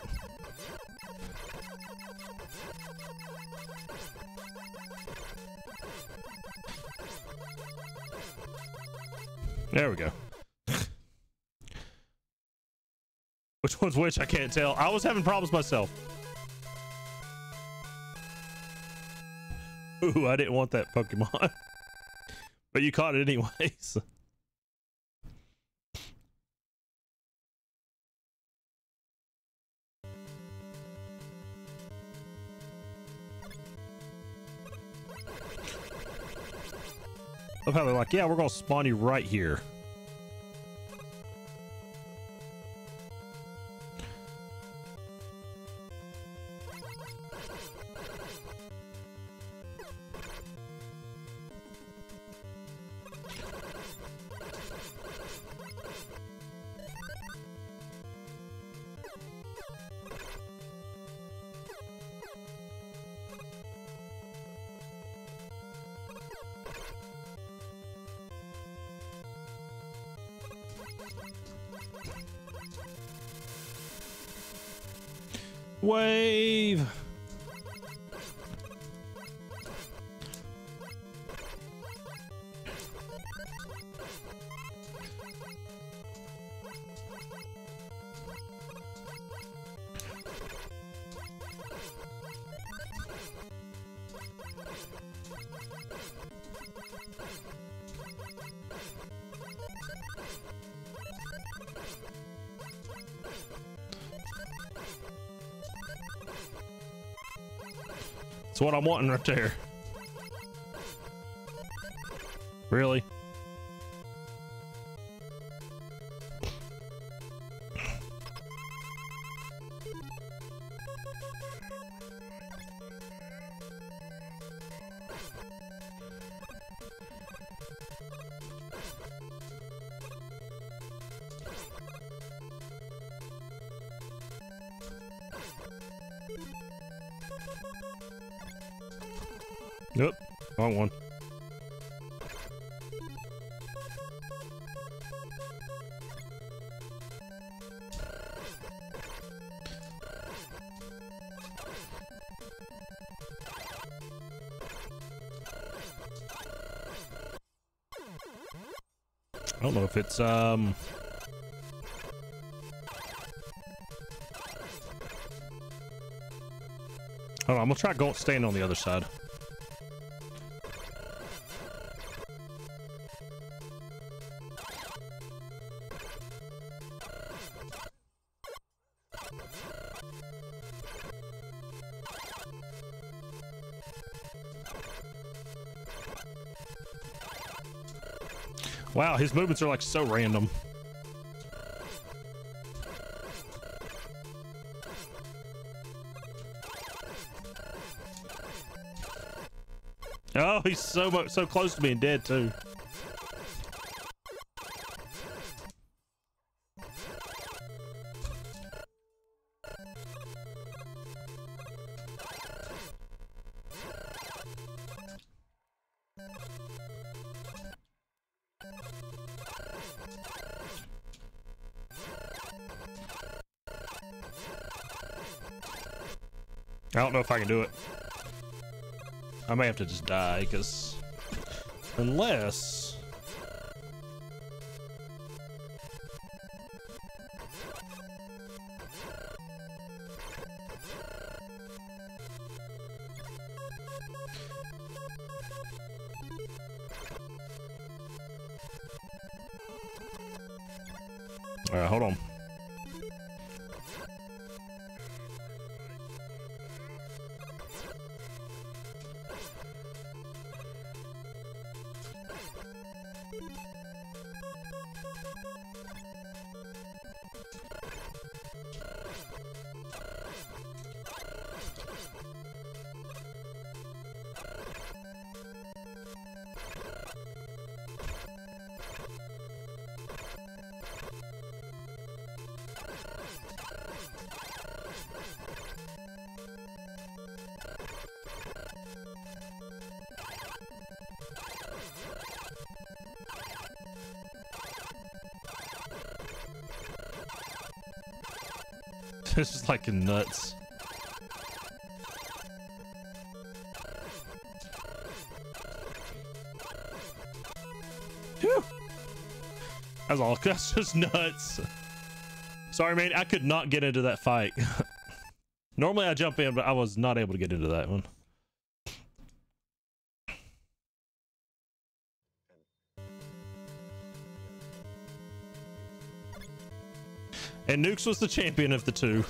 S1: There we go. Which one's which? I can't tell. I was having problems myself. Ooh, I didn't want that Pokemon. But you caught it anyways. Love how they're like, yeah, we're gonna spawn you right here. Wave. That's what I'm wanting right there. Really? Nope, wrong one. I don't know if it's um hold on, I'm gonna try going staying on the other side. Wow, his movements are like so random. Oh, he's so much so close to being dead too. I don't know if I can do it. I may have to just die, because unless all right, hold on. This is like nuts. Phew. That's all. That's just nuts. Sorry, man. I could not get into that fight. Normally I jump in, but I was not able to get into that one. And Nukes was the champion of the two.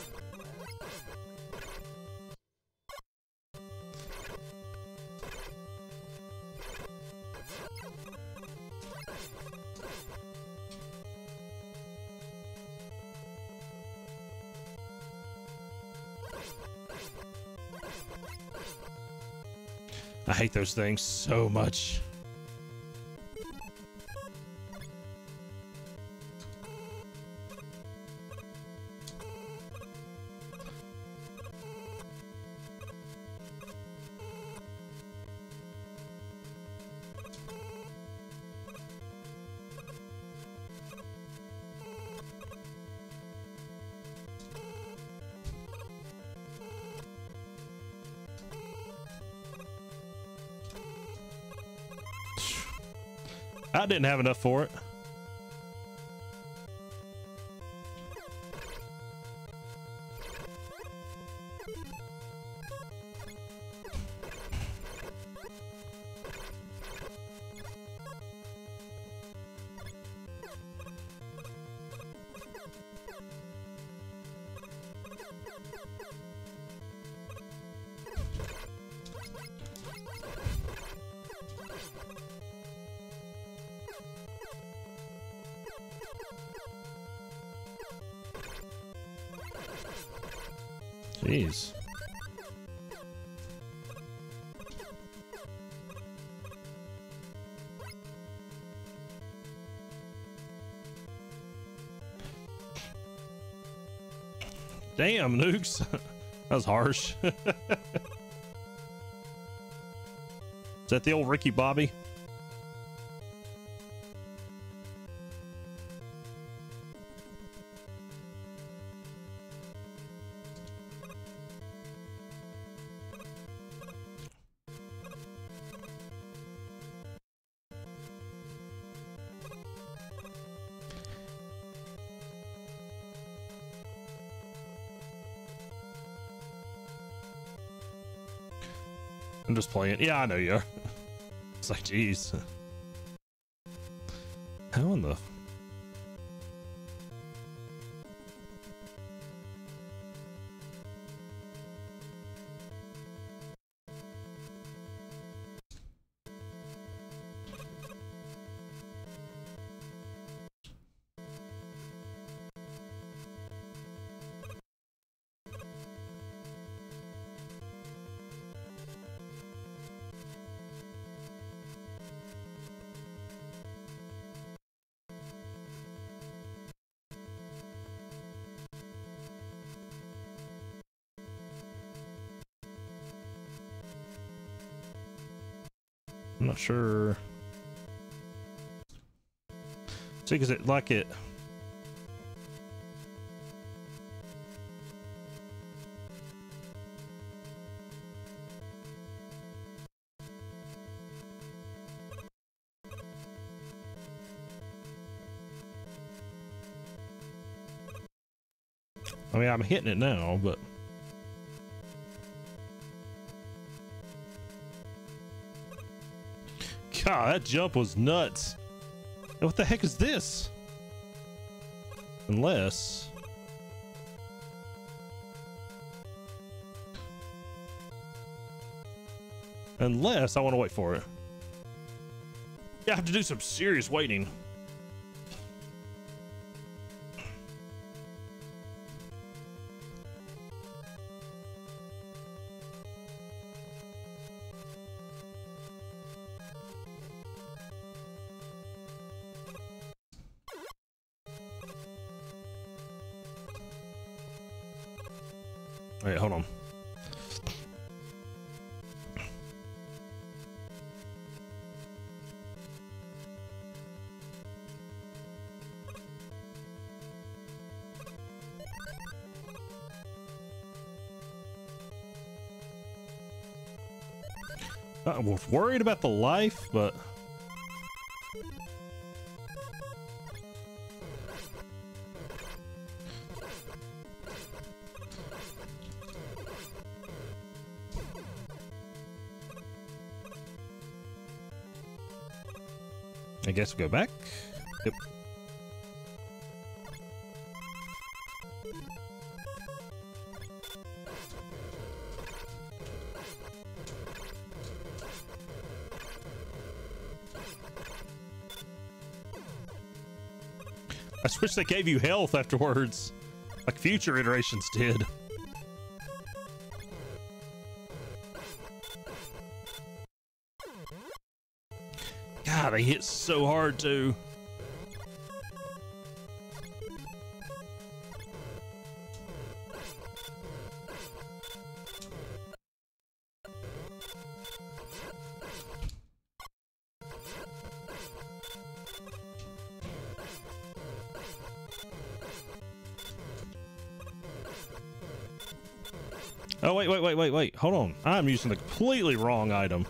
S1: I hate those things so much. I didn't have enough for it. Jeez. Damn, Nukes. That was harsh. Is that the old Ricky Bobby? I'm just playing. Yeah, I know you are. It's like, geez. How in the... I'm not sure. See, because it like it. I mean, I'm hitting it now, but. God, that jump was nuts. What the heck is this? Unless... Unless I want to wait for it. Yeah, I have to do some serious waiting. Wait, hold on. I was worried about the life, but... I guess we'll go back. Yep. I just wish they gave you health afterwards, like future iterations did. God, they hit so hard too. Oh, wait, wait, wait, wait, wait. Hold on. I'm using the completely wrong item.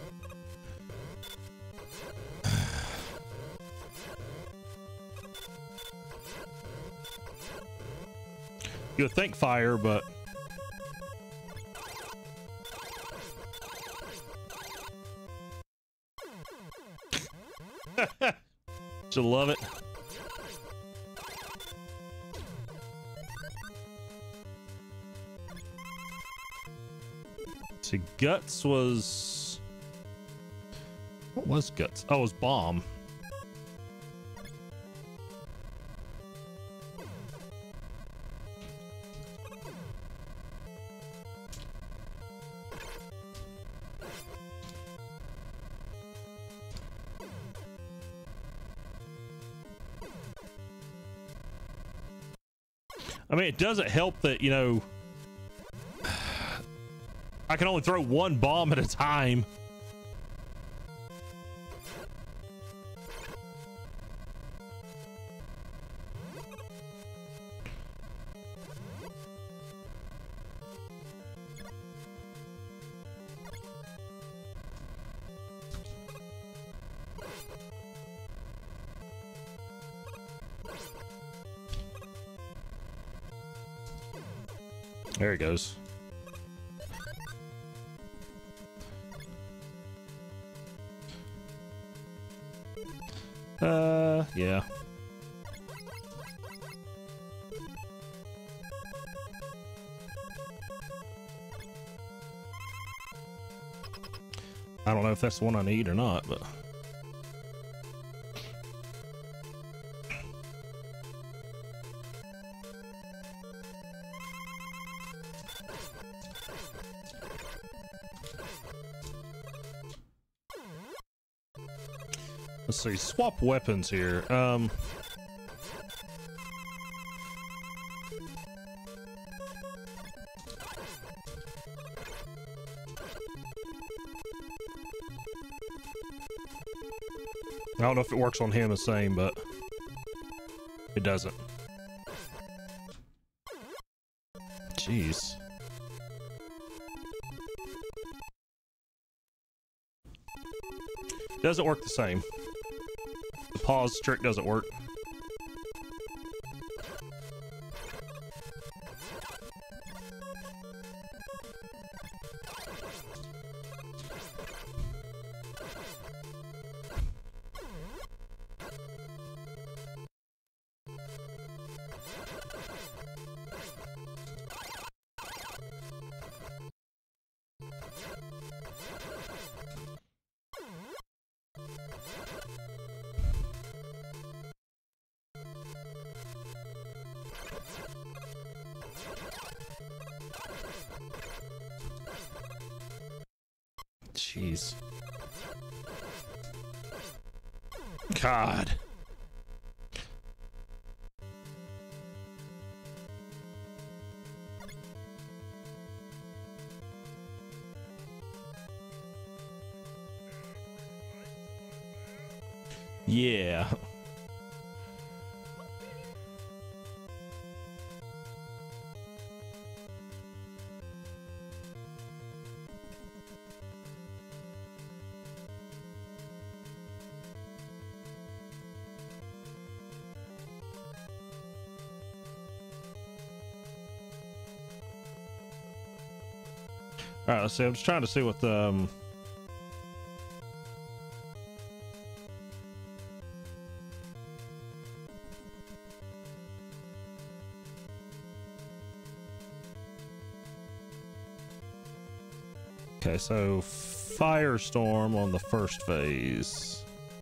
S1: You would think fire, but... You'll love it. See, Guts was... What was Guts? Oh, it was Bomb. I mean, it doesn't help that, you know, I can only throw one bomb at a time. There he goes. Uh, yeah. I don't know if that's the one I need or not, but... Let's see, swap weapons here. Um, I don't know if it works on him the same, but it doesn't. Jeez. Doesn't work the same. The pause trick doesn't work. Jeez. God. Yeah. All right, let's see. I'm just trying to see what the um okay, so Firestorm on the first phase.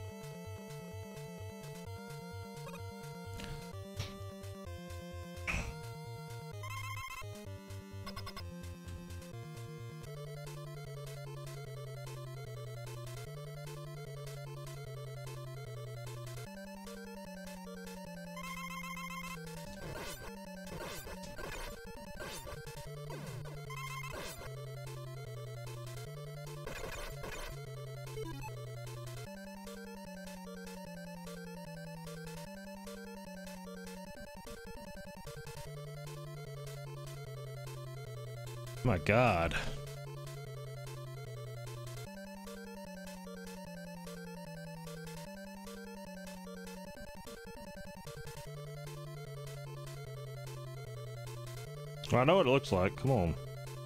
S1: My God. Well, I know what it looks like. Come on.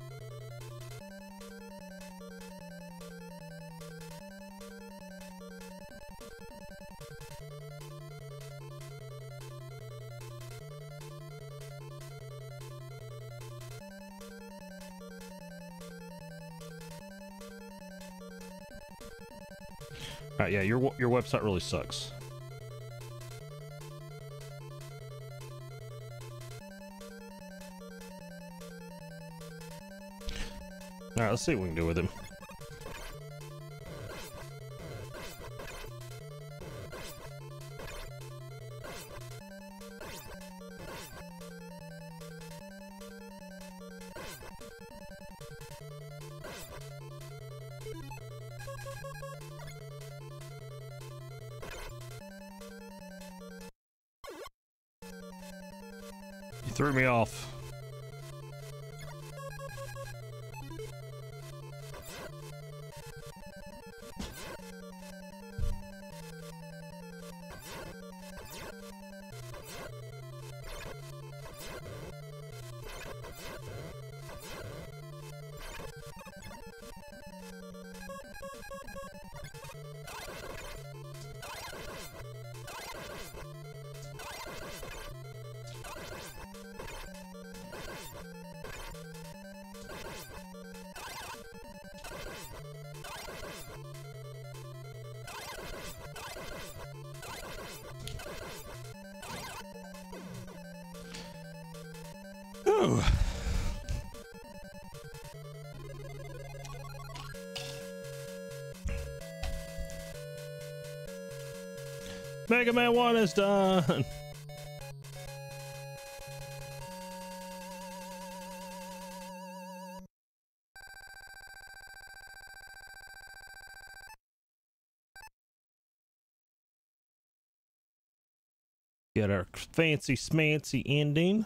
S1: All right, yeah, your your website really sucks. All right, let's see what we can do with him. You threw me off. Ooh. Mega Man one is done. Get our fancy smancy ending.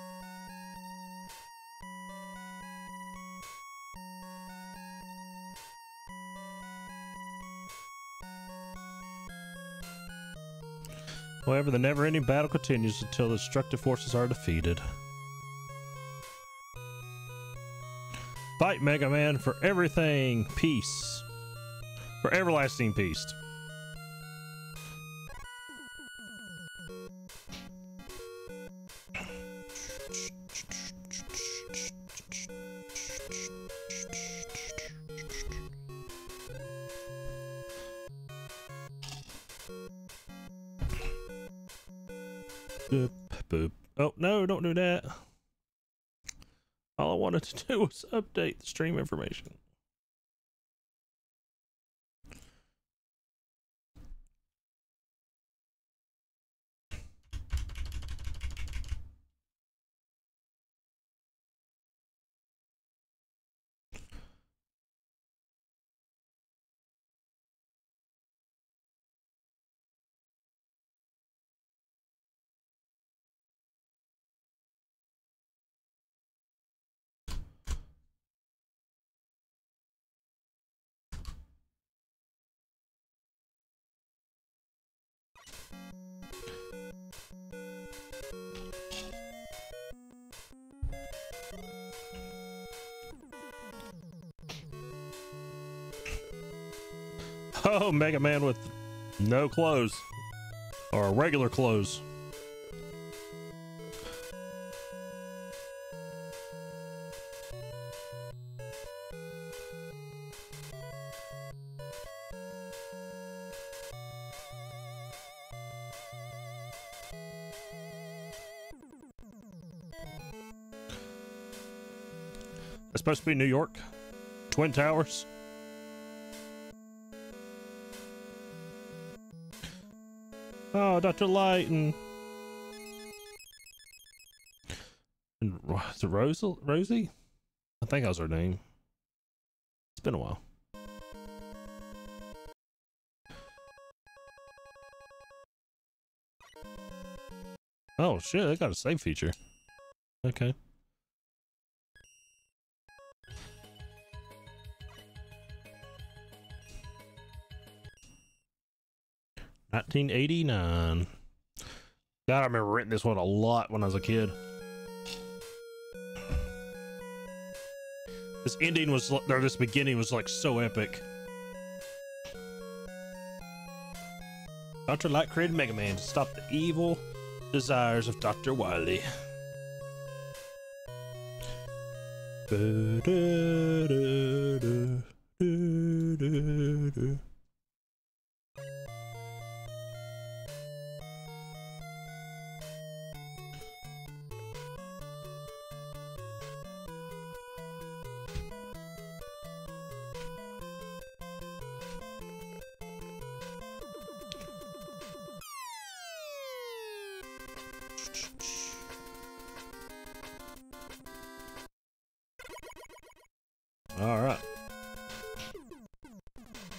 S1: However, the never-ending battle continues until the destructive forces are defeated. Fight, Mega Man, for everything. Peace. For everlasting peace. Boop, boop. Oh, no, don't do that. All I wanted to do was update the stream information. Oh, Mega Man with no clothes. Or regular clothes. It's supposed to be New York. Twin Towers. Oh, Doctor Light and, and is it Rose, Rosie? I think that was her name. It's been a while. Oh shit, they got a save feature. Okay. nineteen eighty-nine. God, I remember renting this one a lot when I was a kid. This ending was, or this beginning was like so epic. Doctor Light created Mega Man to stop the evil desires of Doctor Wily. All right.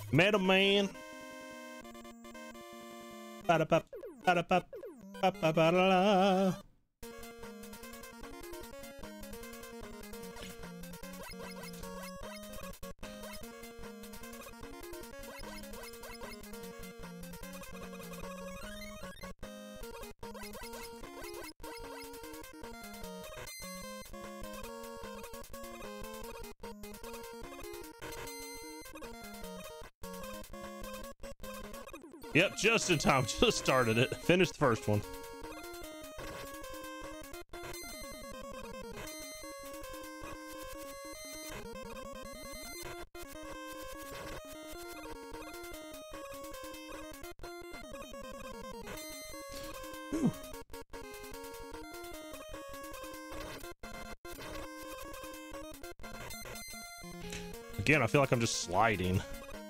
S1: Metal Man. Ba-da-ba, ba-da-ba, ba-ba-ba-da-da. Yep, just in time. Just started it. Finished the first one. Whew. Again, I feel like I'm just sliding.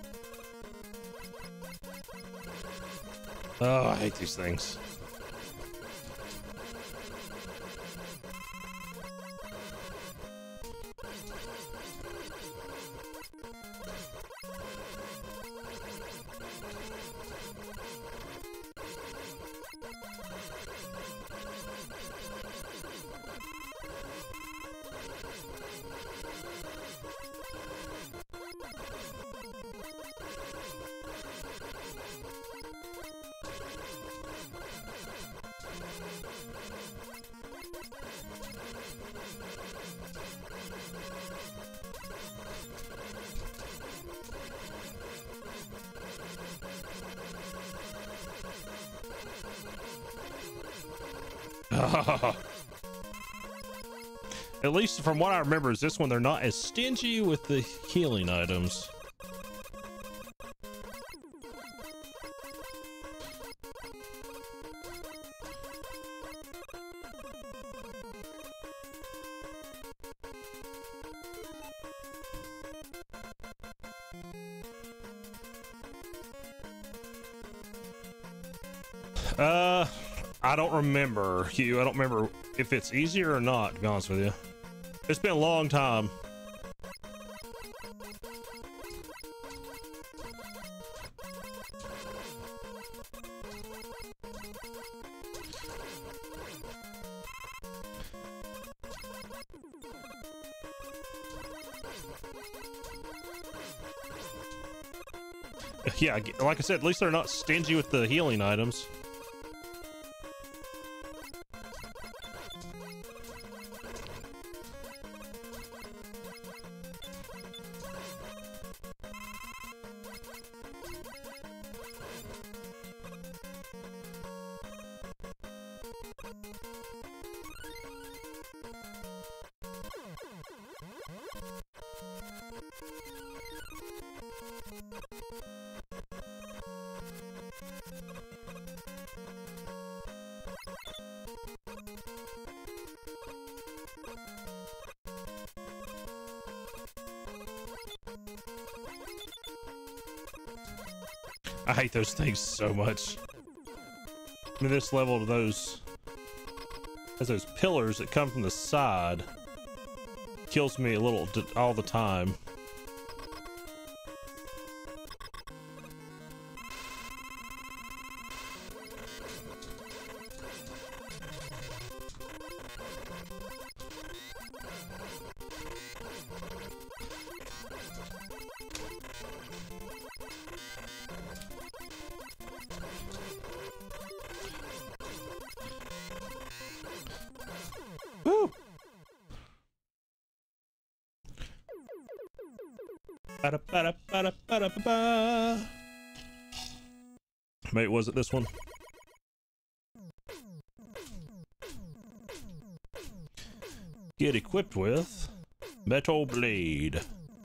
S1: Oh, I hate these things. At least from what I remember is this one, they're not as stingy with the healing items. Uh, I don't remember, Hugh. I don't remember if it's easier or not, to be honest with you. It's been a long time. Yeah, like I said, at least they're not stingy with the healing items. I hate those things so much. I mean, this level of those, as those pillars that come from the side, kills me a little all the time. Woo! Ba-da, ba-da, ba-da, ba-da, ba-ba. Mate, was it this one? Get equipped with Metal Blade.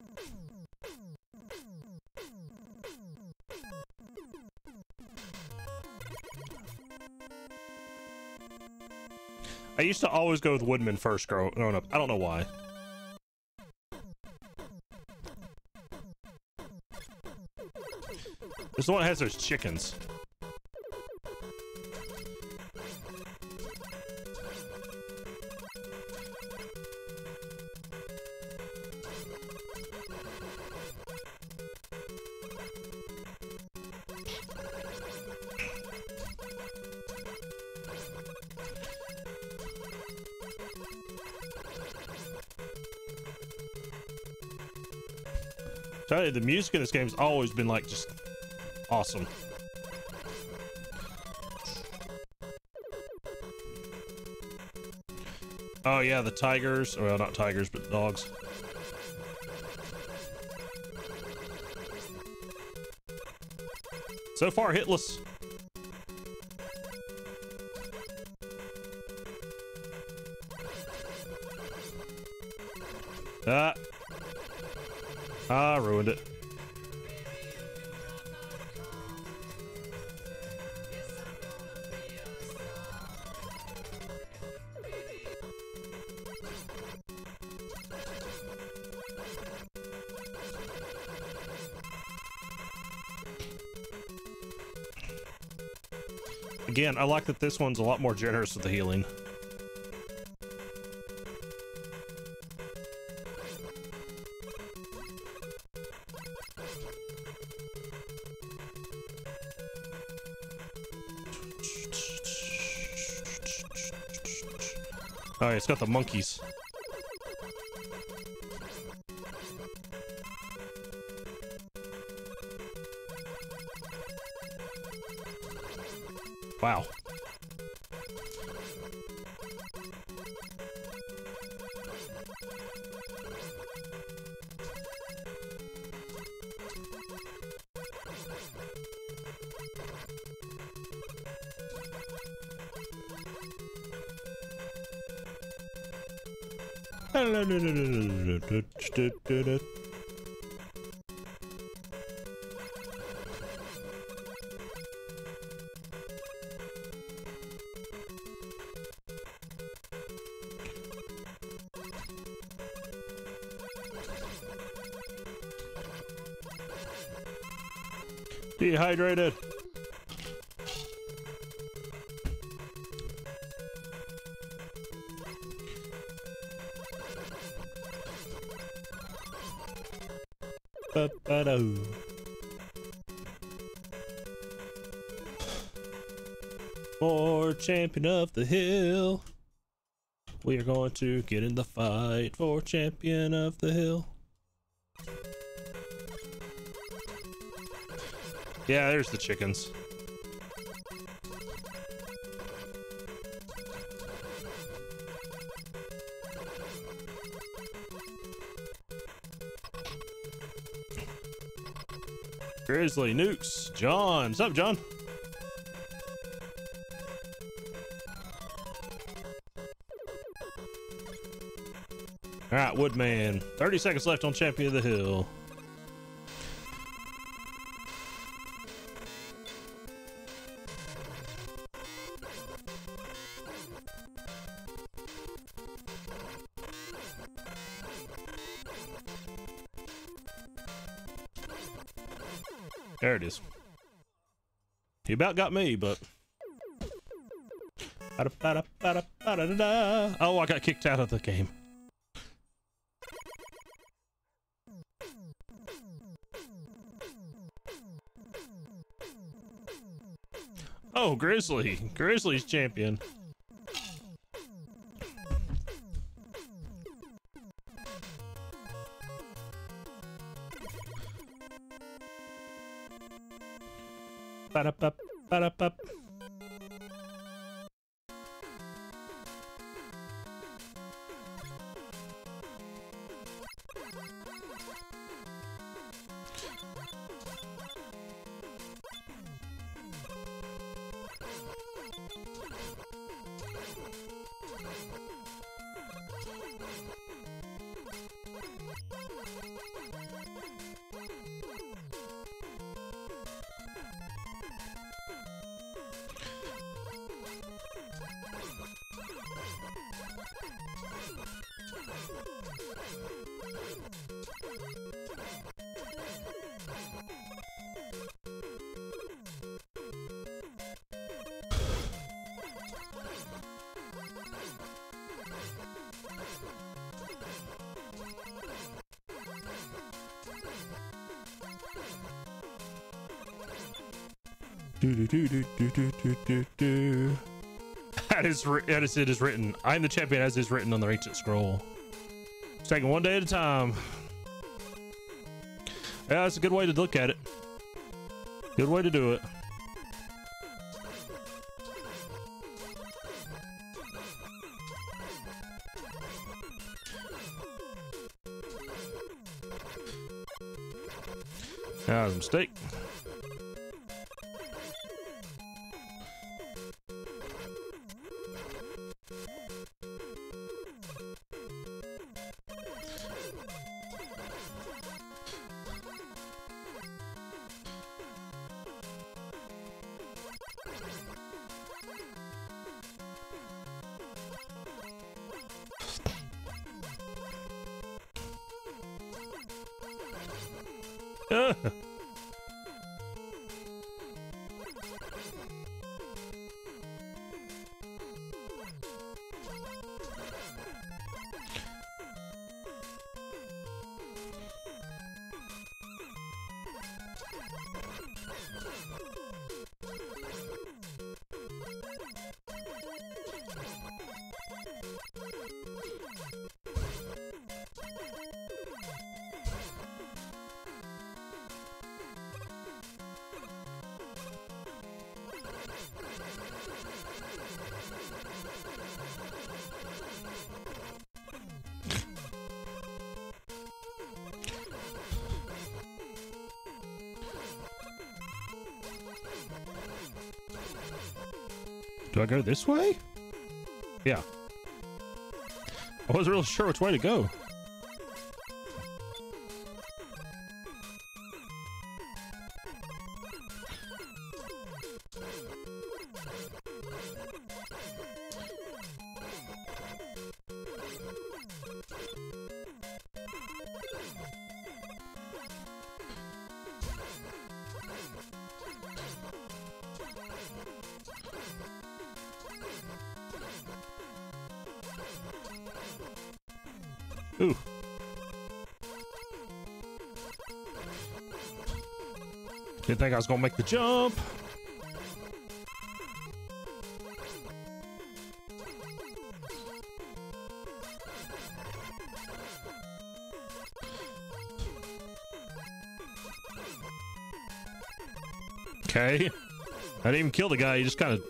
S1: I used to always go with Woodman first growing up. I don't know why. This one that has those chickens. Tell you, the music in this game has always been like just awesome. Oh yeah, the tigers. Well, not tigers, but dogs. So far, hitless. Ah. Ah, ruined it. Again, I like that this one's a lot more generous with the healing. Oh, it's got the monkeys. Wow. Dehydrated. Ba-ba-do. For champion of the hill, we are going to get in the fight for champion of the hill. Yeah, there's the chickens. Grizzly, Nukes, John. What's up, John? All right, Woodman. thirty seconds left on Champion of the Hill. There it is. He about got me, but... Oh, I got kicked out of the game. Oh, Grizzly. Grizzly's champion. Ba-da-bup, ba-da-bup. Do, do, do, do, do, do, do, do, do. That is, as it is written. I am the champion as is written on the ancient scroll. It's taking one day at a time. Yeah, that's a good way to look at it. Good way to do it. That was a mistake. Do I go this way? Yeah. I wasn't really sure which way to go. Ooh. Didn't think I was gonna make the jump. Okay. I didn't even kill the guy, he just kind of...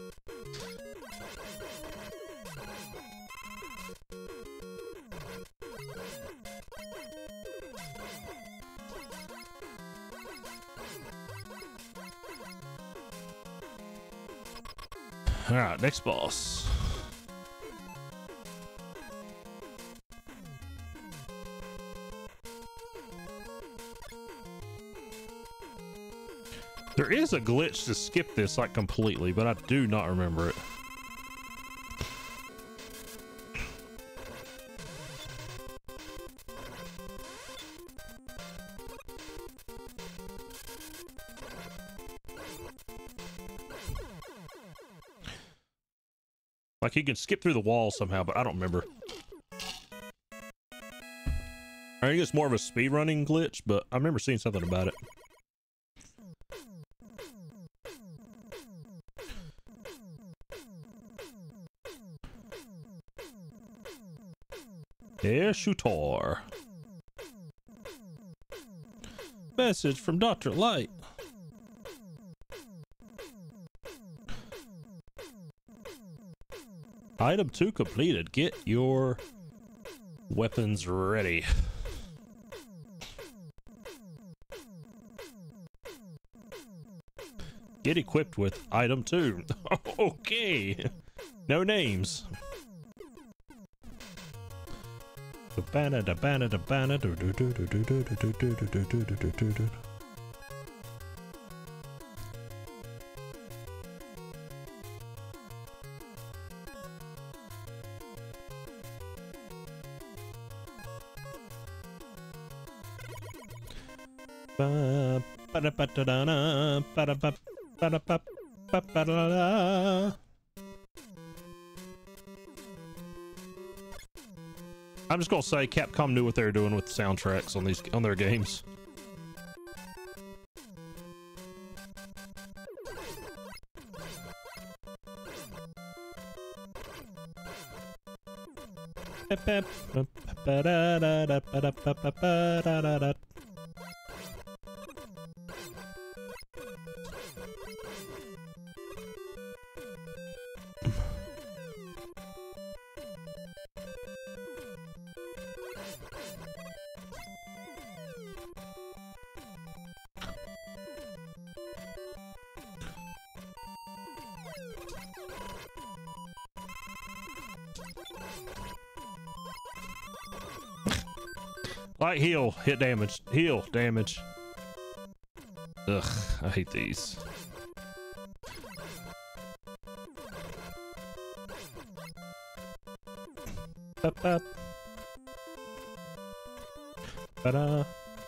S1: Alright, next boss. There is a glitch to skip this like completely, but I do not remember it. Like he can skip through the wall somehow, but I don't remember. I think it's more of a speedrunning glitch, but I remember seeing something about it. Air shooter. Message from Doctor Light. Item two completed. Get your weapons ready. Get equipped with item two. Okay. No names. I'm just gonna say Capcom knew what they were doing with the soundtracks on these on their games. Light heal, hit damage, heal damage. Ugh, I hate these. Up, up. Ta-da.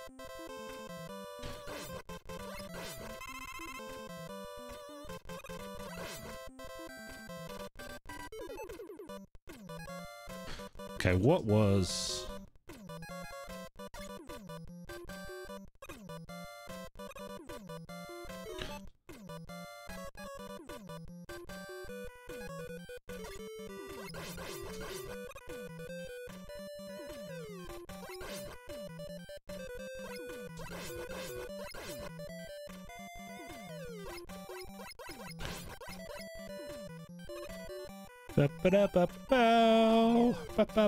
S1: Okay, what was... Ba-ba-da-ba-bow. Ba-ba.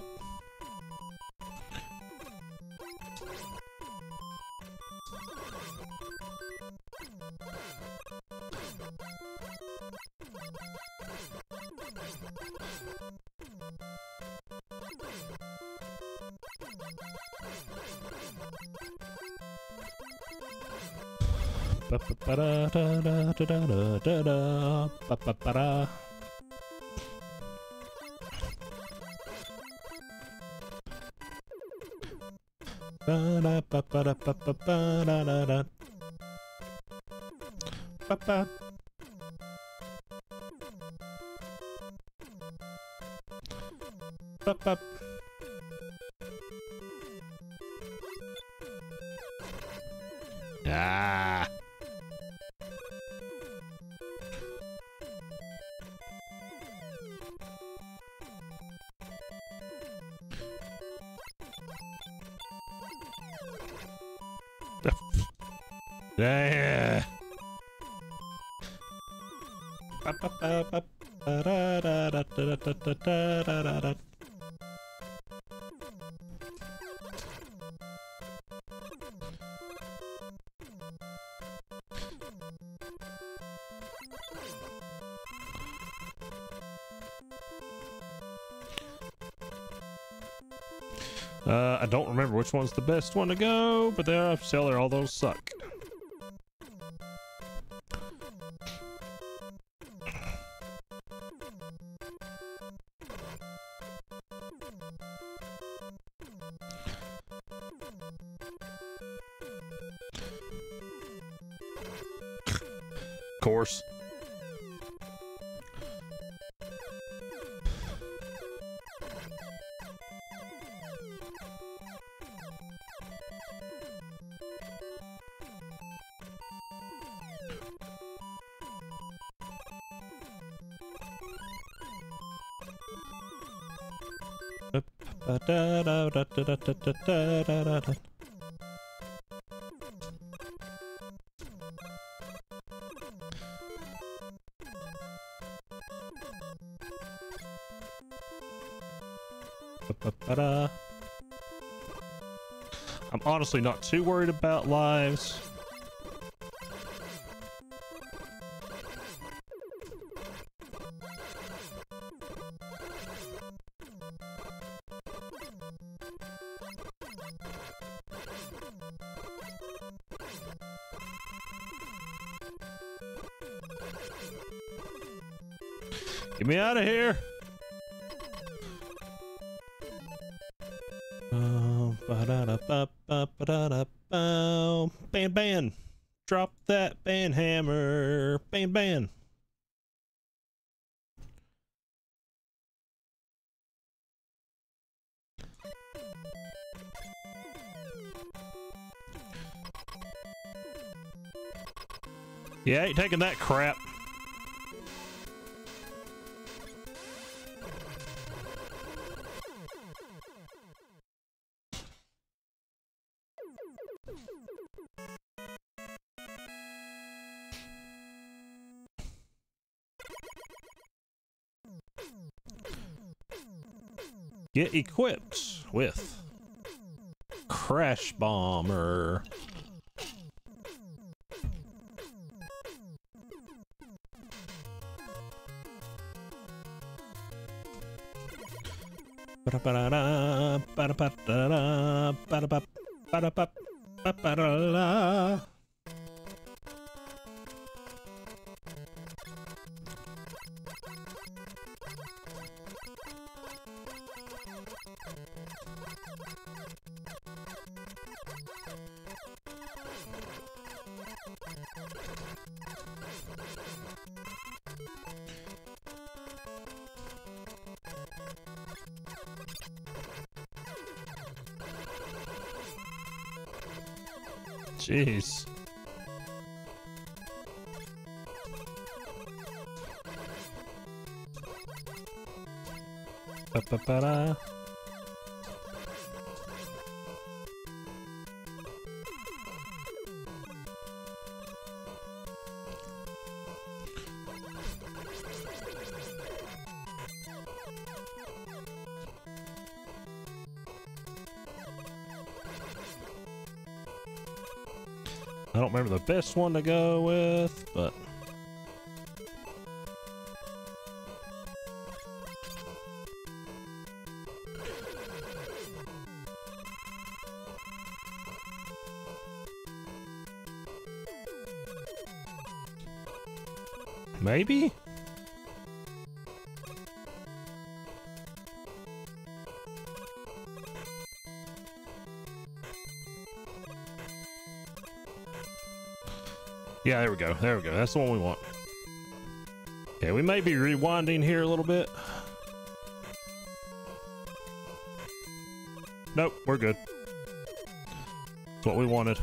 S1: Ba-ba-ba-da-da-da-da-da-da. Ba-ba-ba-da. Ba-da-ba-ba-da-ba-ba-ba-da-da-da. Ba-ba. Ba-ba. Ah. Yeah. Uh, I don't remember which one's the best one to go, but they're a seller. All those suck. Of course. Da-da-da-da-da-da-da-da-da-da. Ba-ba-ba-da. I'm honestly not too worried about lives. Get me out of here. Um, ba-da-da-ba-ba-ba-da-da-bow. Ban, ban. Drop that ban hammer. Ban, ban. Yeah, ain't taking that crap. Get equipped with Crash Bomber. Ba-da-ba-da-da, ba-da-ba-da-da, ba-da-ba, ba-da-ba, ba-ba-da-da. Jeez. Ba-ba-ba-da. I don't remember the best one to go with, but maybe? Yeah, there we go. There we go. That's the one we want. Okay, we may be rewinding here a little bit. Nope, we're good. That's what we wanted.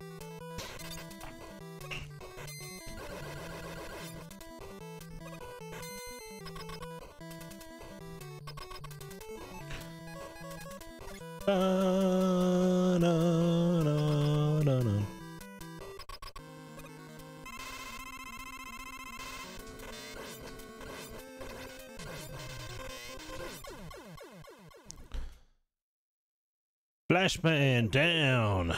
S1: Uh, no, no, no, no. Flashman down.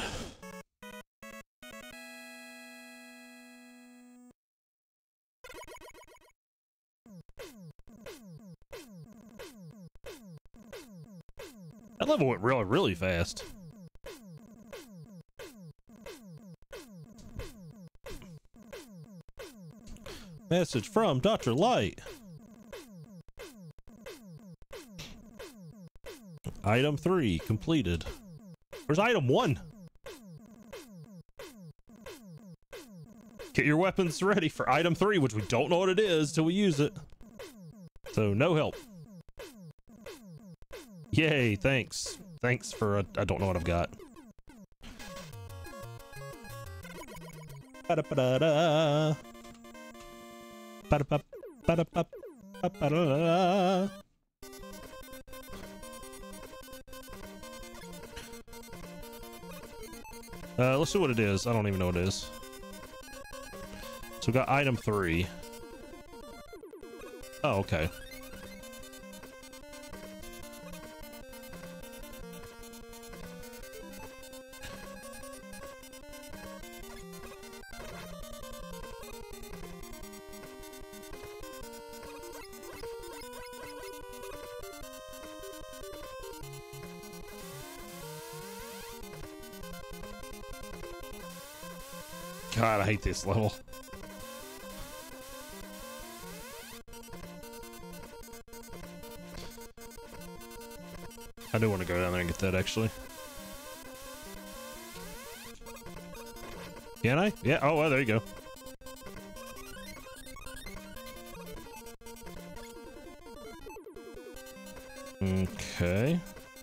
S1: That level went really, really fast. Message from Doctor Light. Item three completed. Where's item one? Get your weapons ready for item three, which we don't know what it is till we use it. So no help. Yay, thanks. Thanks for, a, I don't know what I've got. Ba-da-ba-da-da. Ba-da-ba, ba-da-ba, ba-da-da-da. Uh, let's see what it is. I don't even know what it is. So we got item three. Oh, okay. God, I hate this level. I do want to go down there and get that, actually. Can I? Yeah, oh, well, there you go. Okay.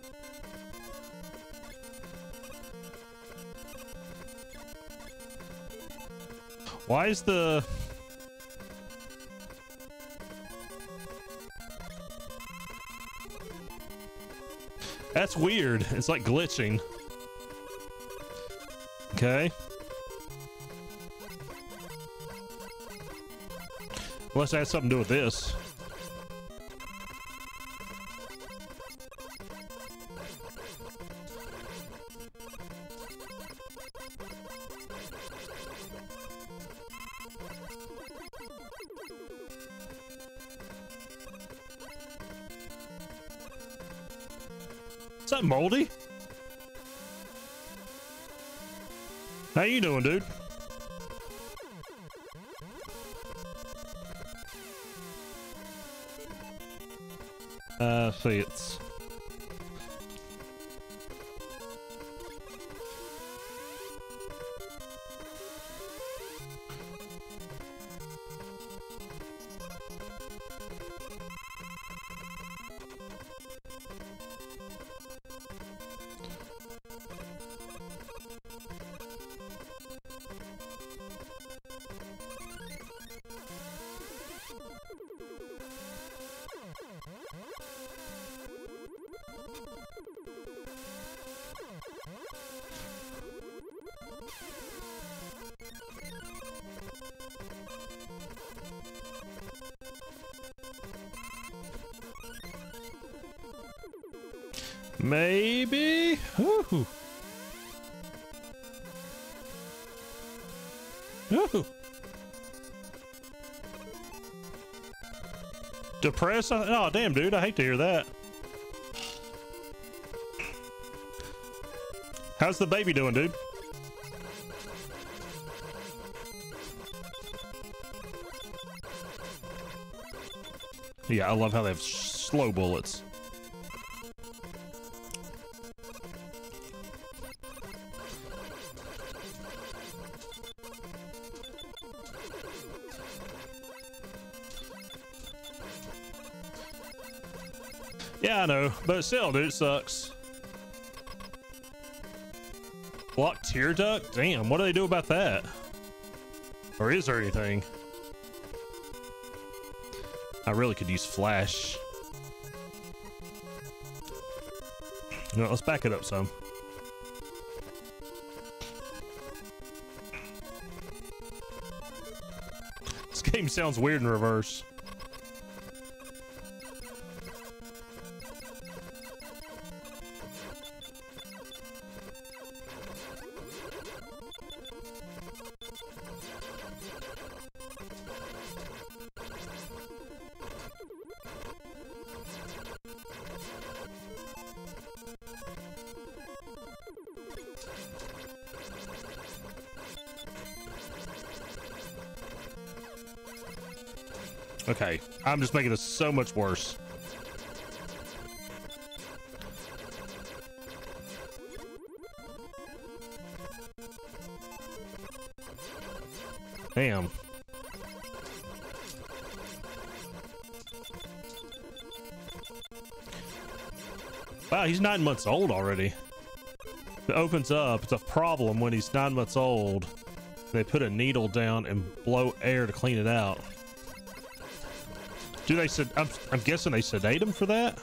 S1: Why is the... That's weird. It's like glitching. Okay. Unless that has something to do with this. What's up, Moldy? How you doing, dude? Uh, see, it's... Maybe. Ooh. Ooh. Depressed? Oh, damn, dude. I hate to hear that. How's the baby doing, dude? Yeah, I love how they have slow bullets. Yeah, I know, but still, dude, it sucks. Block tear duct? Damn, what do they do about that? Or is there anything? I really could use flash. You know, let's back it up some. This game sounds weird in reverse. Okay, I'm just making this so much worse. Damn. Wow, he's nine months old already. It opens up. It's a problem when he's nine months old. They put a needle down and blow air to clean it out. Do they sed- I'm, I'm guessing they sedate him for that?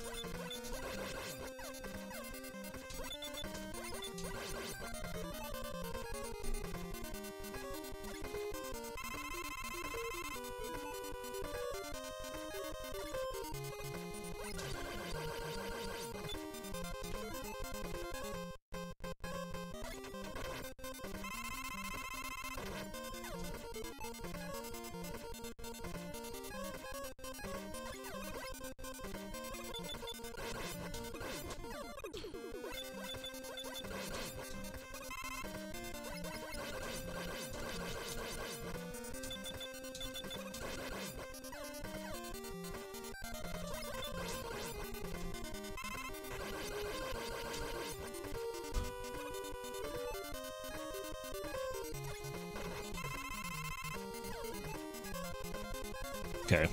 S1: Okay.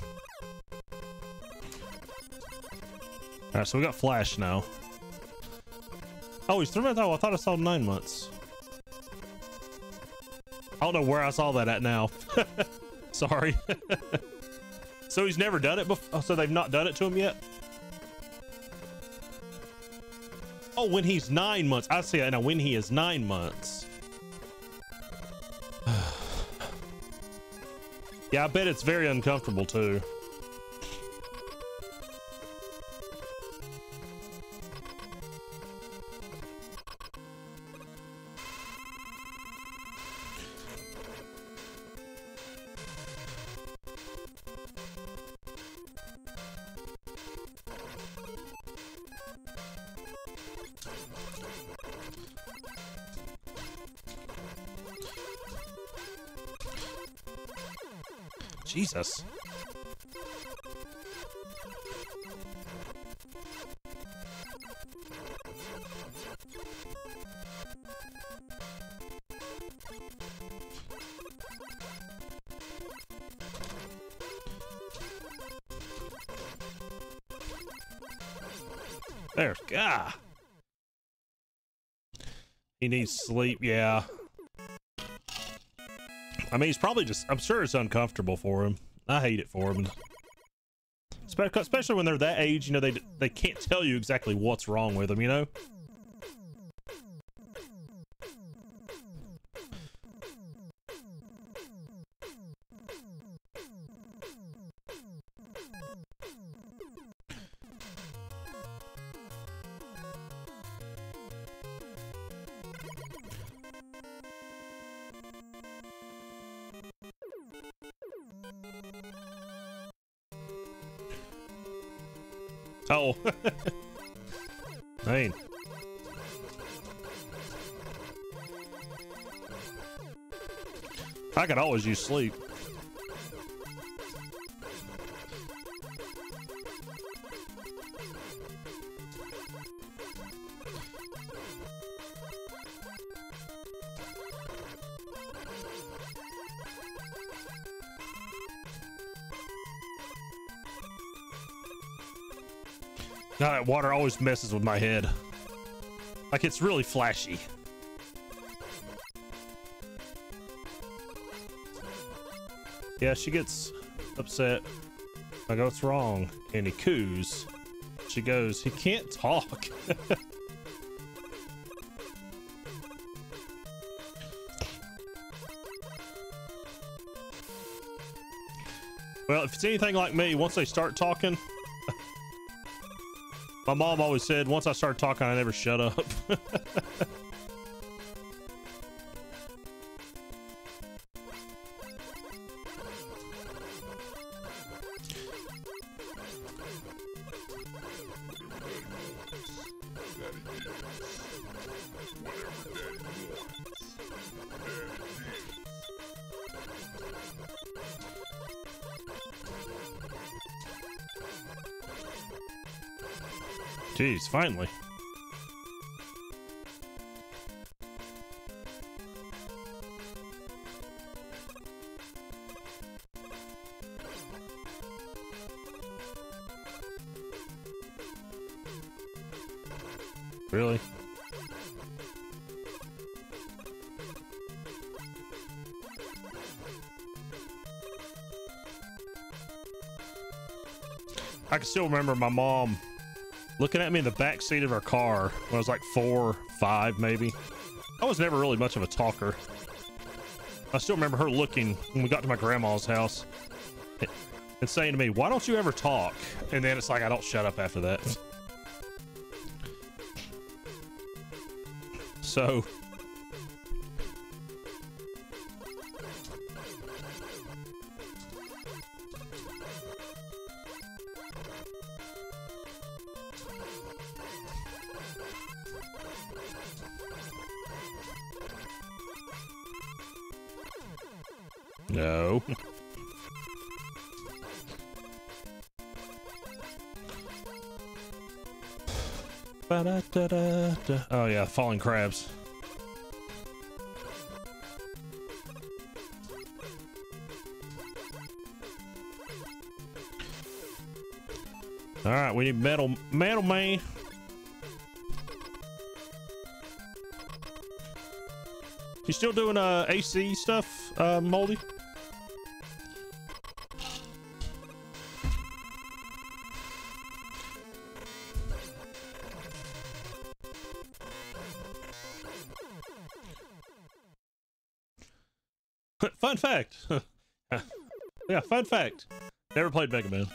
S1: All right, so we got Flash now. Oh, he's three months old. I thought I saw nine months. I don't know where I saw that at now. Sorry. So he's never done it before? Oh, so they've not done it to him yet? Oh, when he's nine months. I see it now. When he is nine months. Yeah, I bet it's very uncomfortable too. Jesus. There's God. He needs sleep, yeah. I mean, he's probably just, I'm sure it's uncomfortable for him. I hate it for him. Especially when they're that age, you know, they they can't tell you exactly what's wrong with them, you know? Oh. Dang. I could always use sleep. God, that water always messes with my head. Like, it's really flashy. Yeah, she gets upset. I go, what's wrong? And he coos. She goes, he can't talk. Well, if it's anything like me, once they start talking, my mom always said, once I start talking, I never shut up. Jeez, finally. Really? I can still remember my mom looking at me in the back seat of her car when I was like four, five, maybe. I was never really much of a talker. I still remember her looking when we got to my grandma's house and saying to me, why don't you ever talk? And then it's like, I don't shut up after that. So no. Ba-da-da-da-da. Oh yeah, falling crabs. All right, we need metal, metal man. You still doing uh A C stuff, uh, Moldy? Fun fact. Yeah, fun fact. Never played Mega Man.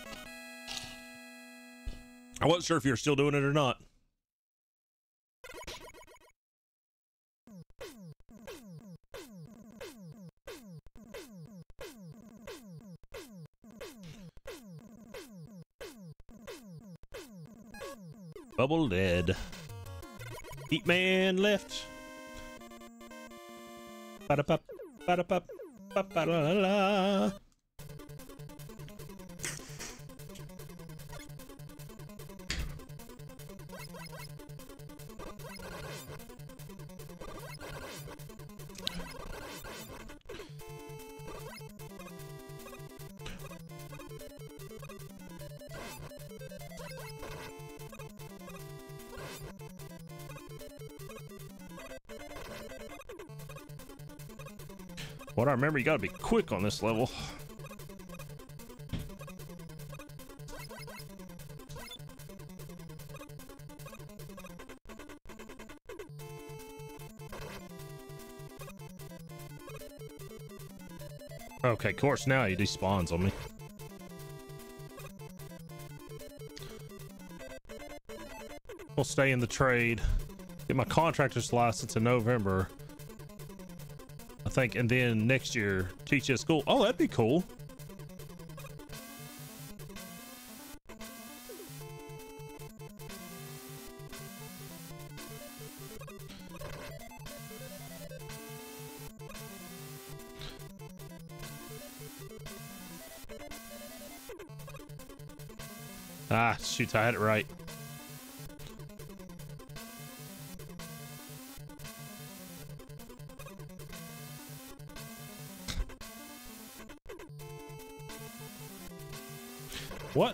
S1: I wasn't sure if you were still doing it or not. Bubble dead. Heat man left. Ba-da-ba, ba-da-ba, ba-ba-la-la-la. What I remember, you gotta be quick on this level. Okay, of course, now he despawns on me. We'll stay in the trade. Get my contractor's license in November, I think, and then next year teach at school. Oh, that'd be cool. Ah, shoot, I had it right. What?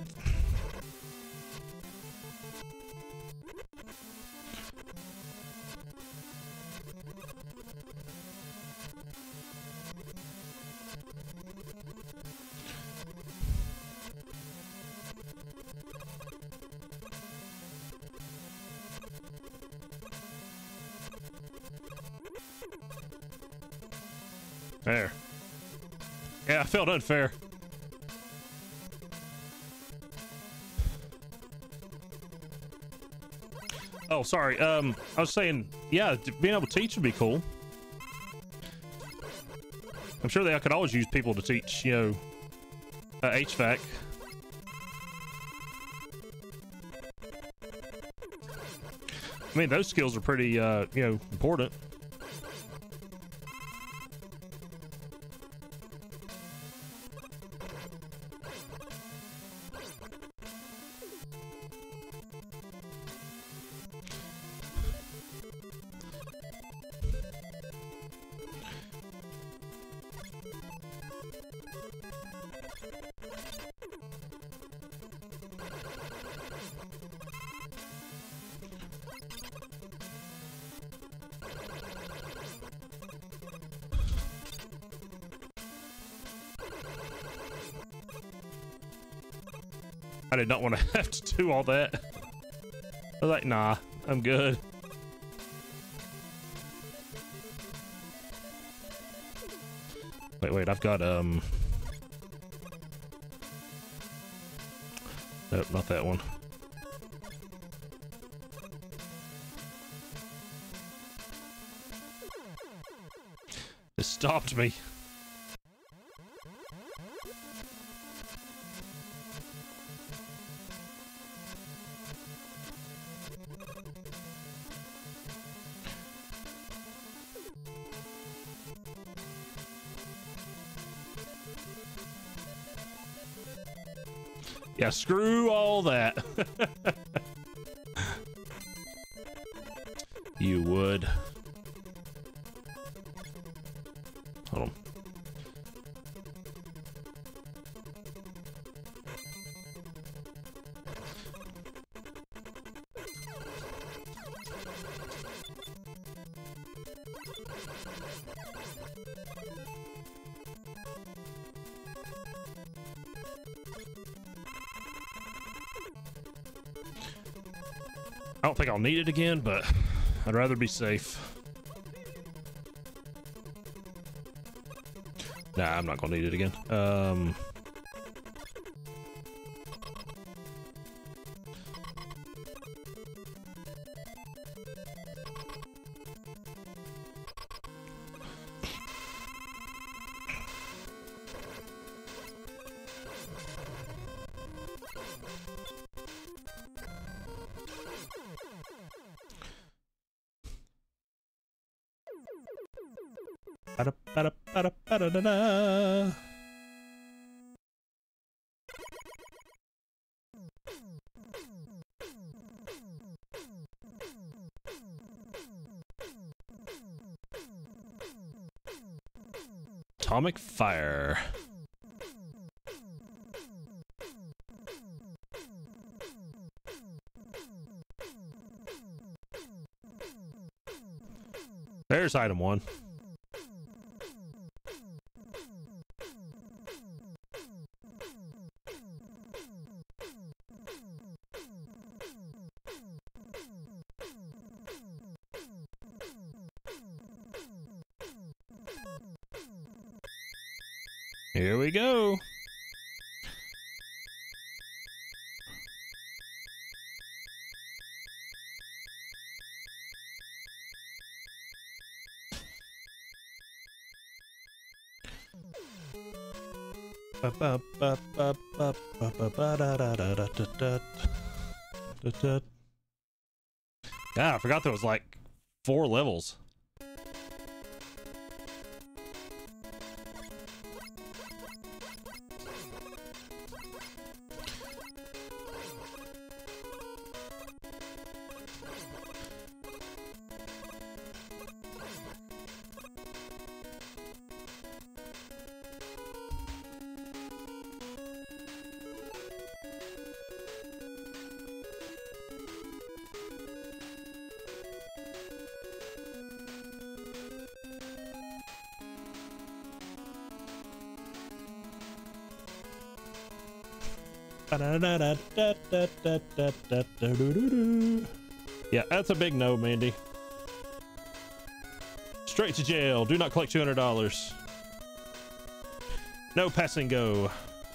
S1: There. Yeah, I felt unfair. Oh, sorry. Um, I was saying, yeah, being able to teach would be cool. I'm sure they could always use people to teach, you know, uh, H V A C. I mean, those skills are pretty, uh, you know, important. I did not want to have to do all that. I was like, nah, I'm good. Wait, wait, I've got, um... nope, not that one. It stopped me. Yeah, screw all that. You would. Hold on. I don't think I'll need it again, but I'd rather be safe. Nah, I'm not gonna need it again. Um... Ba-da, ba-da, ba-da, ba-da-da-da. Atomic fire. There's item one. Here we go. Yeah, I forgot there was like four levels. Yeah, that's a big no, Mandy. Straight to jail. Do not collect two hundred dollars. No pass and go.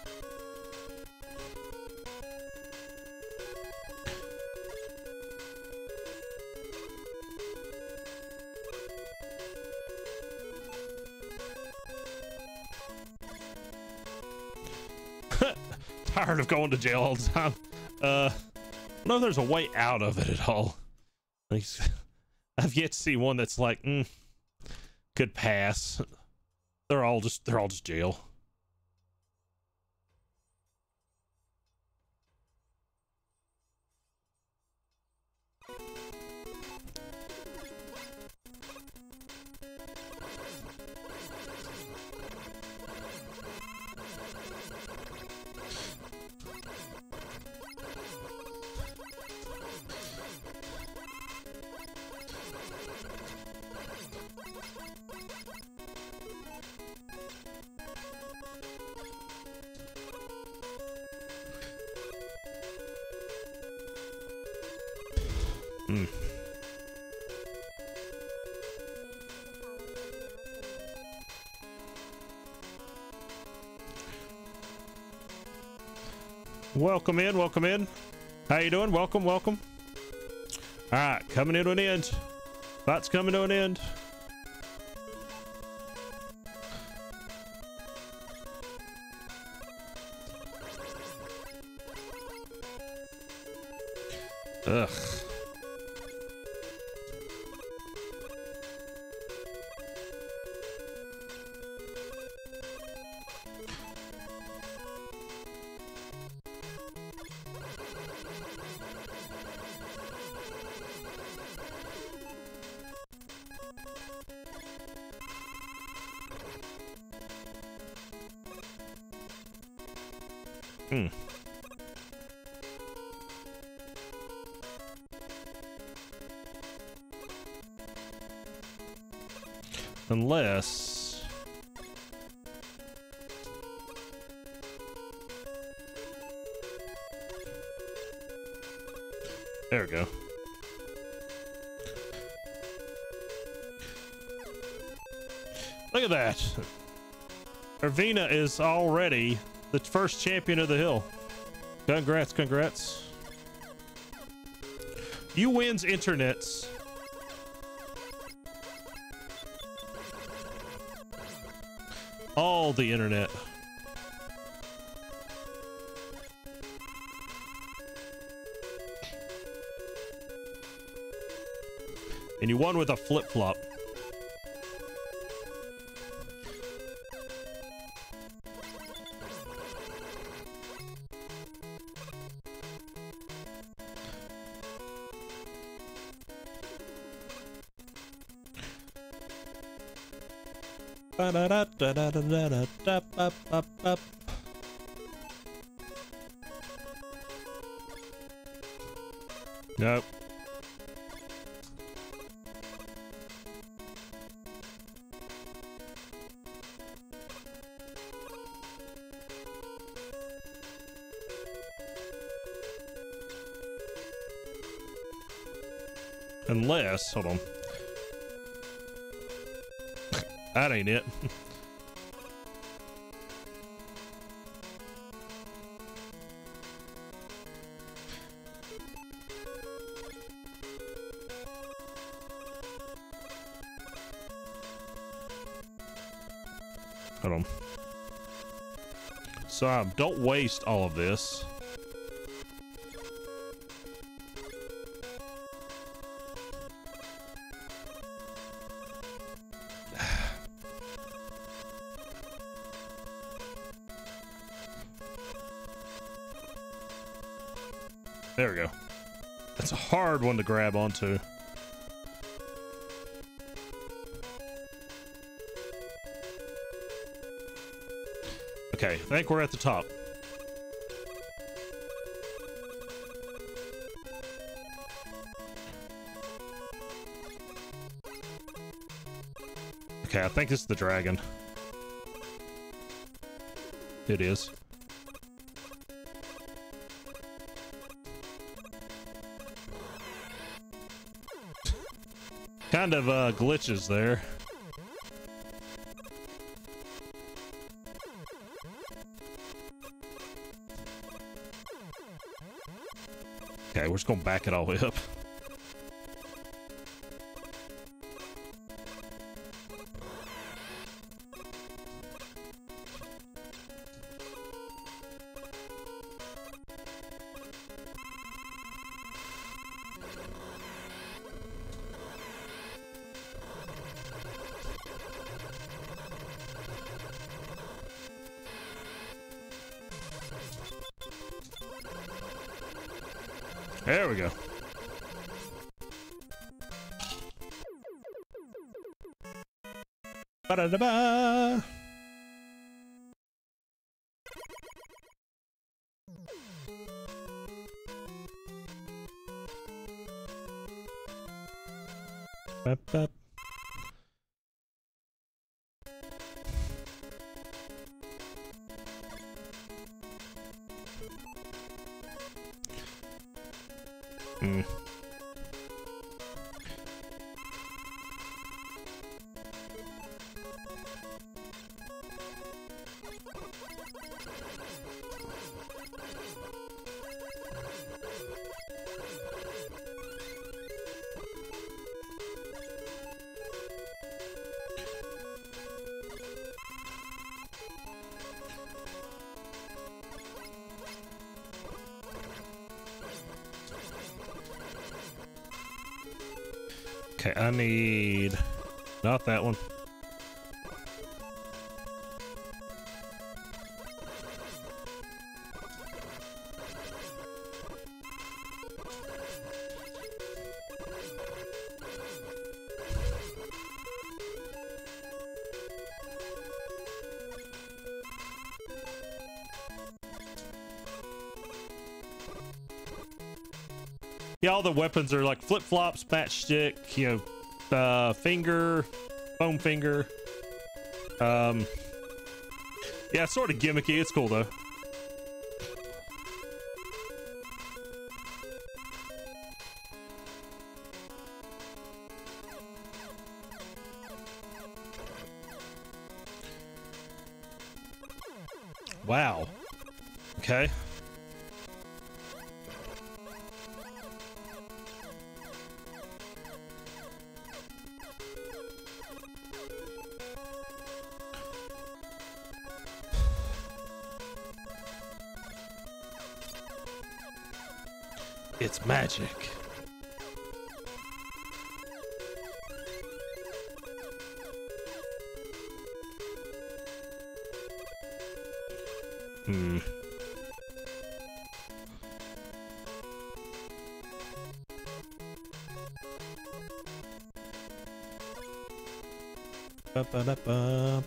S1: Tired of going to jail all the time. Uh, I don't know if there's a way out of it at all. I've yet to see one that's like, mm, could pass. They're all just, they're all just jail. Hmm. Welcome in, welcome in. How you doing? Welcome, welcome. All right, coming into an end. Fight's coming to an end. Ugh. Hmm. Unless... There we go. Look at that. Irvina is already the first champion of the hill. Congrats, congrats. You wins internets. All the internet. And you won with a flip-flop. Nope. Unless, hold on. That ain't it. Hold on. So um, don't waste all of this. There we go. That's a hard one to grab onto. Okay, I think we're at the top. Okay, I think this is the dragon. It is. Kind of uh, glitches there. Okay, we're just gonna back it all the way up. There we go. Ba-da-da-ba. Ba-ba. Hmm. Okay, I need not that one. Yeah, all the weapons are like flip-flops, matchstick, you know, uh, finger, foam finger. Um, yeah, it's sort of gimmicky. It's cool though. Wow. Okay. It's magic. Hmm. Ba ba da ba.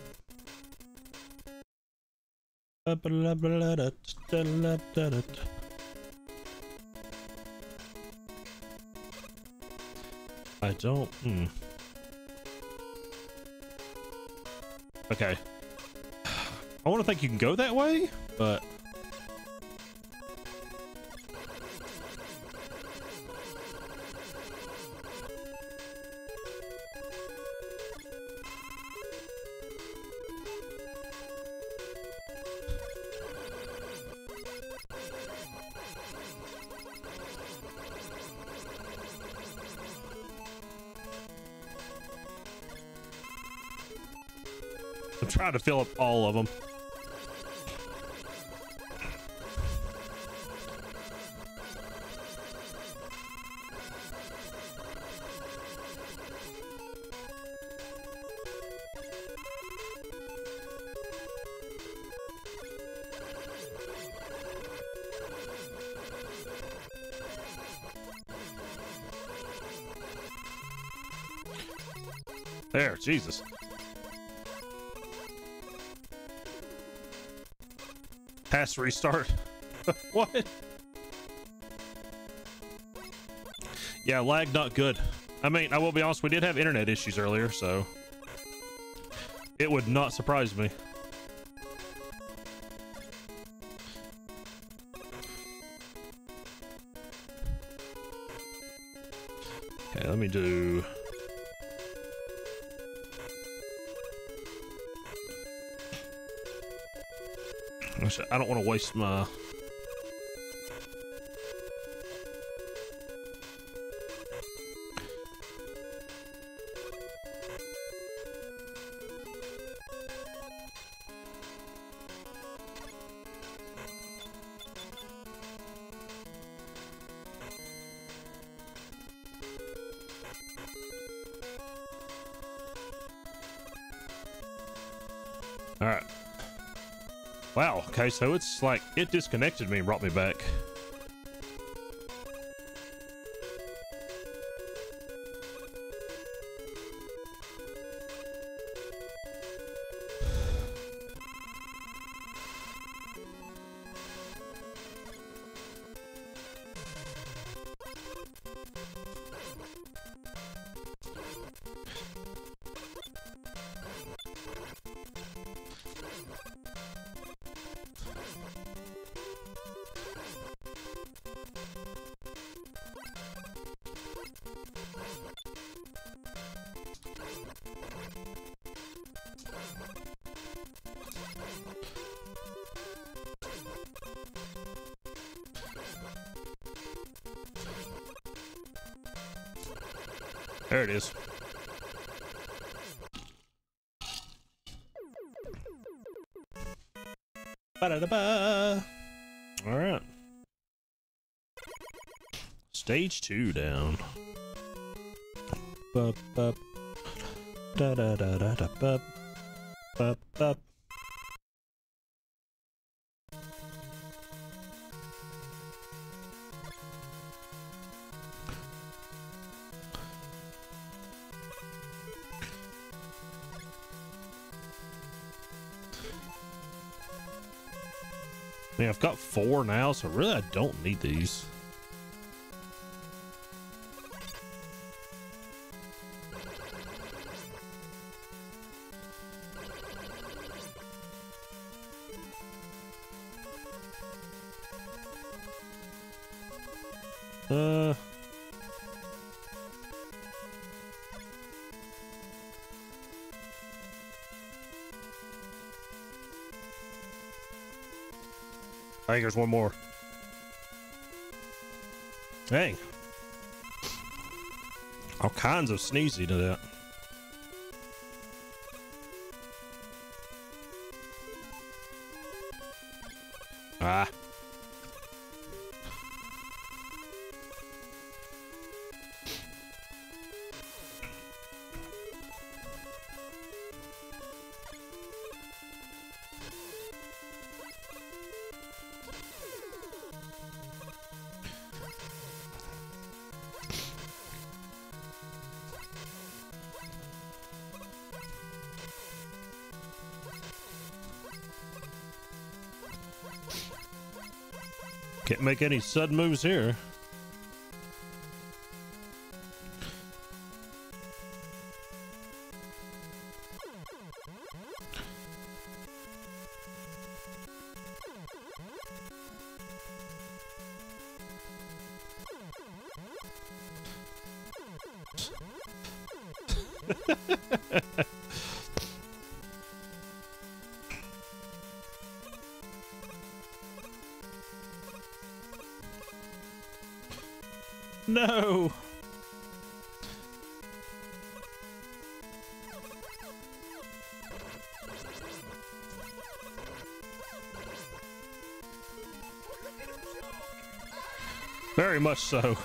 S1: Ba ba da ba da da da da da. I don't. Hmm. Okay. I want to think you can go that way, but. I'm trying to fill up all of them. There, Jesus. Pass restart. What? Yeah, lag not good. I mean, I will be honest, we did have internet issues earlier, so it would not surprise me. Okay, let me do... I don't want to waste my... All right. Wow, okay, so it's like it disconnected me and brought me back. There it is. Ba-da-da-ba. All right. Stage two down. Bup, bup. Da-da-da-da-da-bup. Bup, bup. I mean, I've got four now, so really I don't need these. Uh... I think there's one more. Hey. All kinds of sneezy to that. Ah. Can't make any sudden moves here. No. Very much so.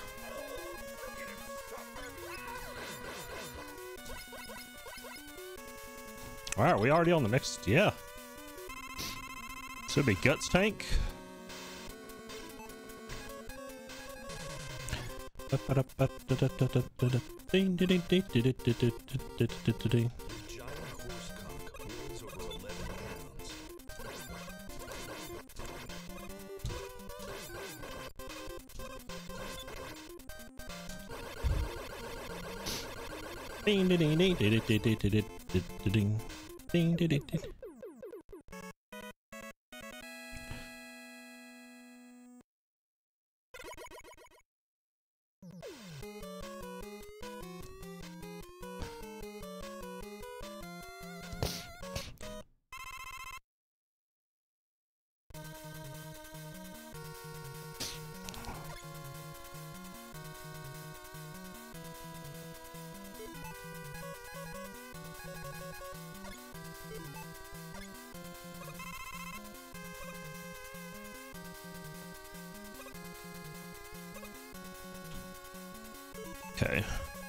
S1: All right, are we already on the next? Yeah. Should be Guts Tank. Ding ding ding ding ding ding ding ding ding ding ding ding. Okay.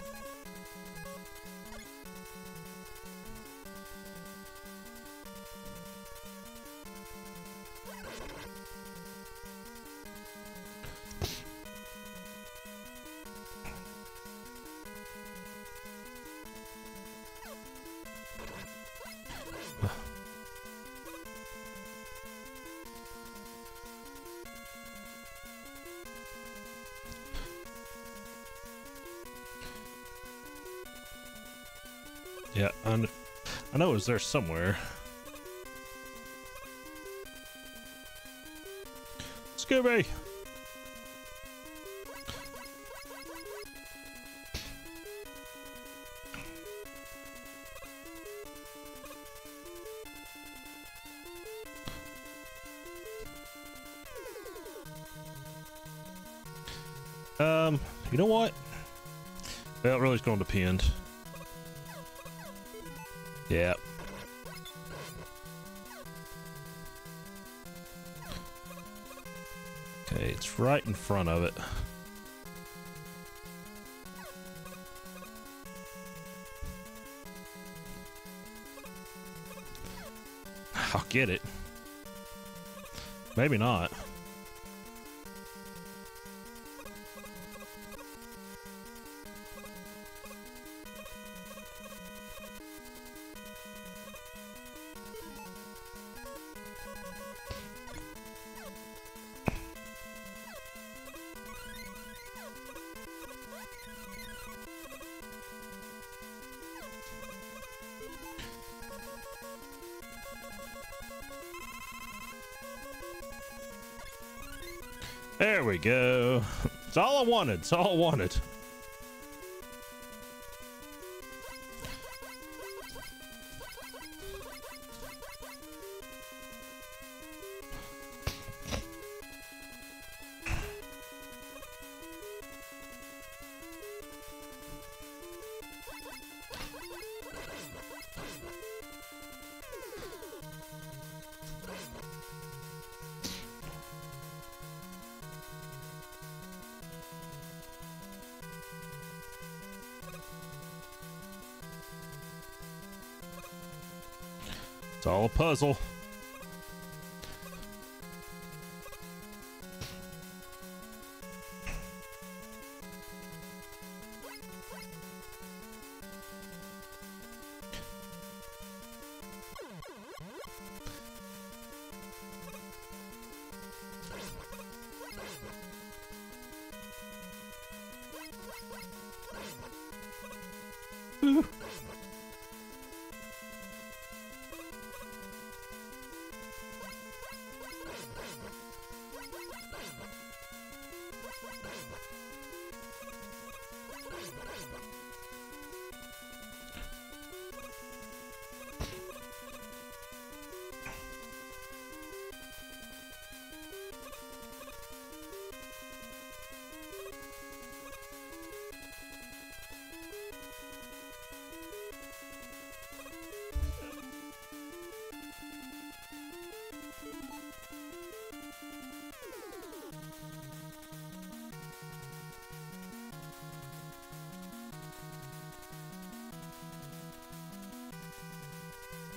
S1: Yeah, and I know it was there somewhere. Scooby! Um, you know what? Well, it really is going to depend. Yeah. Okay, it's right in front of it. I'll get it. Maybe not. There we go. It's all I wanted. It's all I wanted. It's all a puzzle.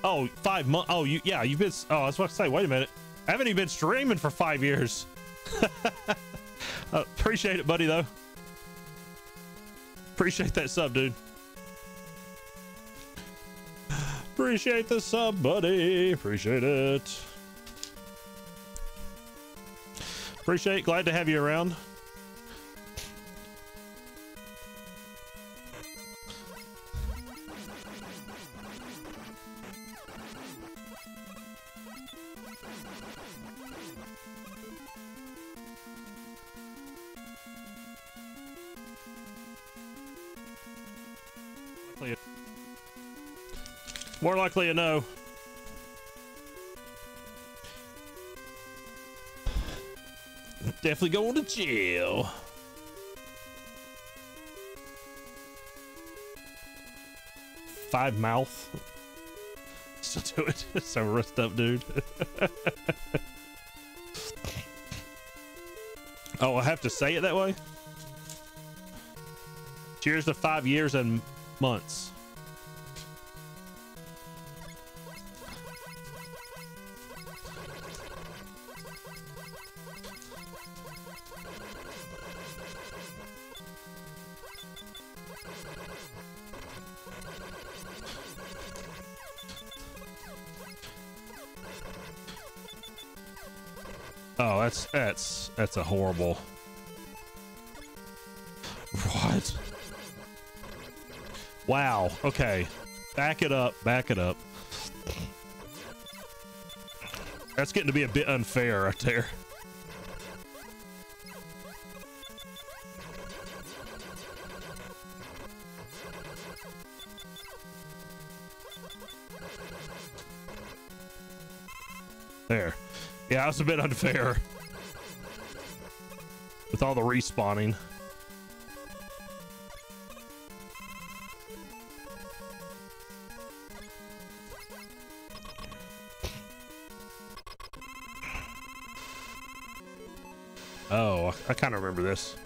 S1: Oh, five months. Oh, you, yeah, you've been, oh, I was about to say, wait a minute. I haven't even been streaming for five years. uh, appreciate it, buddy, though. Appreciate that sub, dude. Appreciate the sub, buddy. Appreciate it. Appreciate it. Glad to have you around. More likely a no. Definitely going to jail. Five mouth. Still do it. So roughed up, dude. Oh, I have to say it that way? Cheers to five years and months. Oh, that's that's that's a horrible. What? Wow. Okay. Back it up. Back it up. That's getting to be a bit unfair right there. There. Yeah, that's a bit unfair. With all the respawning. Oh, I kind of remember this.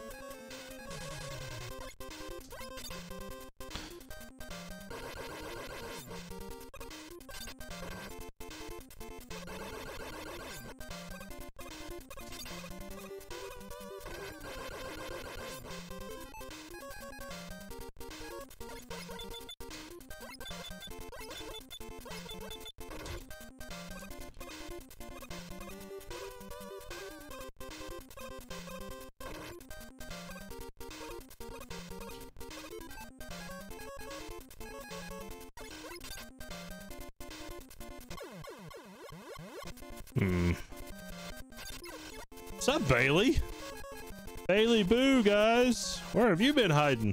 S1: Hmm. What's up, Bailey? Bailey Boo, guys. Where have you been hiding?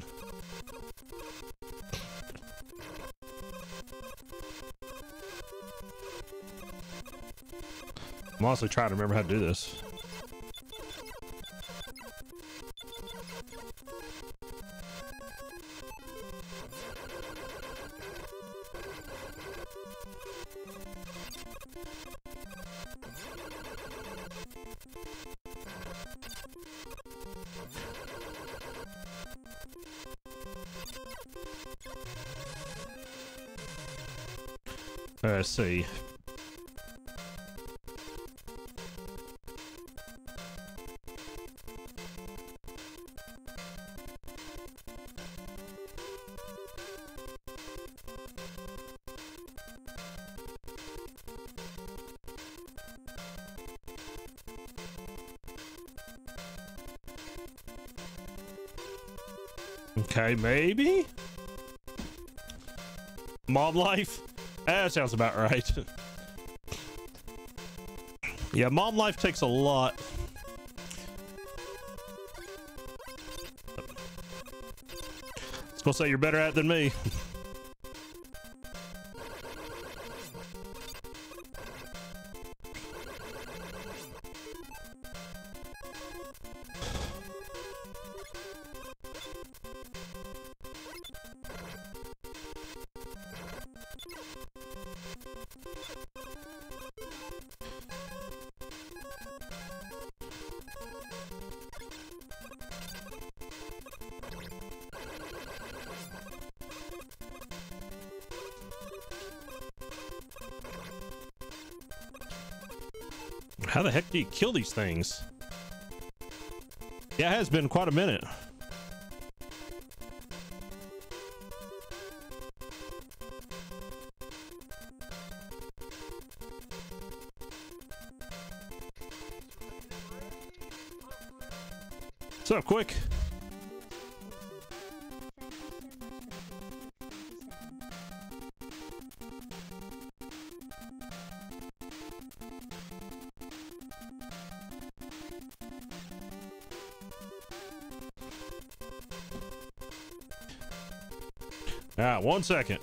S1: I'm honestly trying to remember how to do this. Let's see. Okay, maybe? Mob life? That sounds about right. Yeah, mom life takes a lot. I was gonna say you're better at it than me. How the heck do you kill these things? Yeah, it has been quite a minute. What's up, Quick? Ah, one second.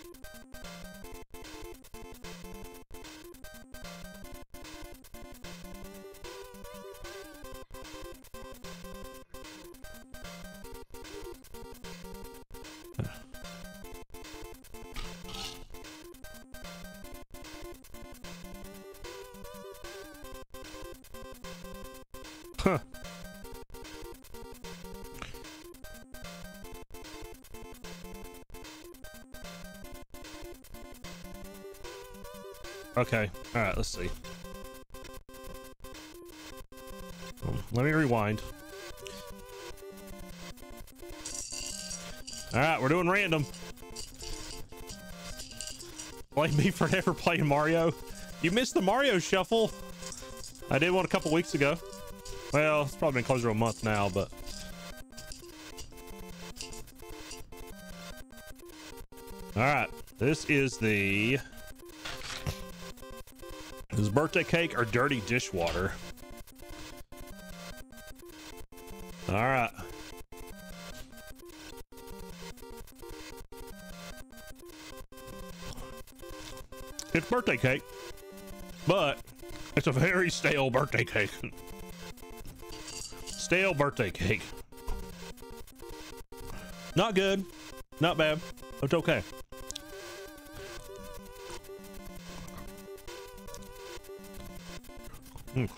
S1: Huh. Okay. All right, let's see. Let me rewind. All right, we're doing random. Blame me for never playing Mario. You missed the Mario Shuffle. I did one a couple weeks ago. Well, it's probably been closer to a month now, but all right. This is the this is birthday cake or dirty dishwater. All right. It's birthday cake, but it's a very stale birthday cake. Stale birthday cake. Not good. Not bad. It's okay. Mm.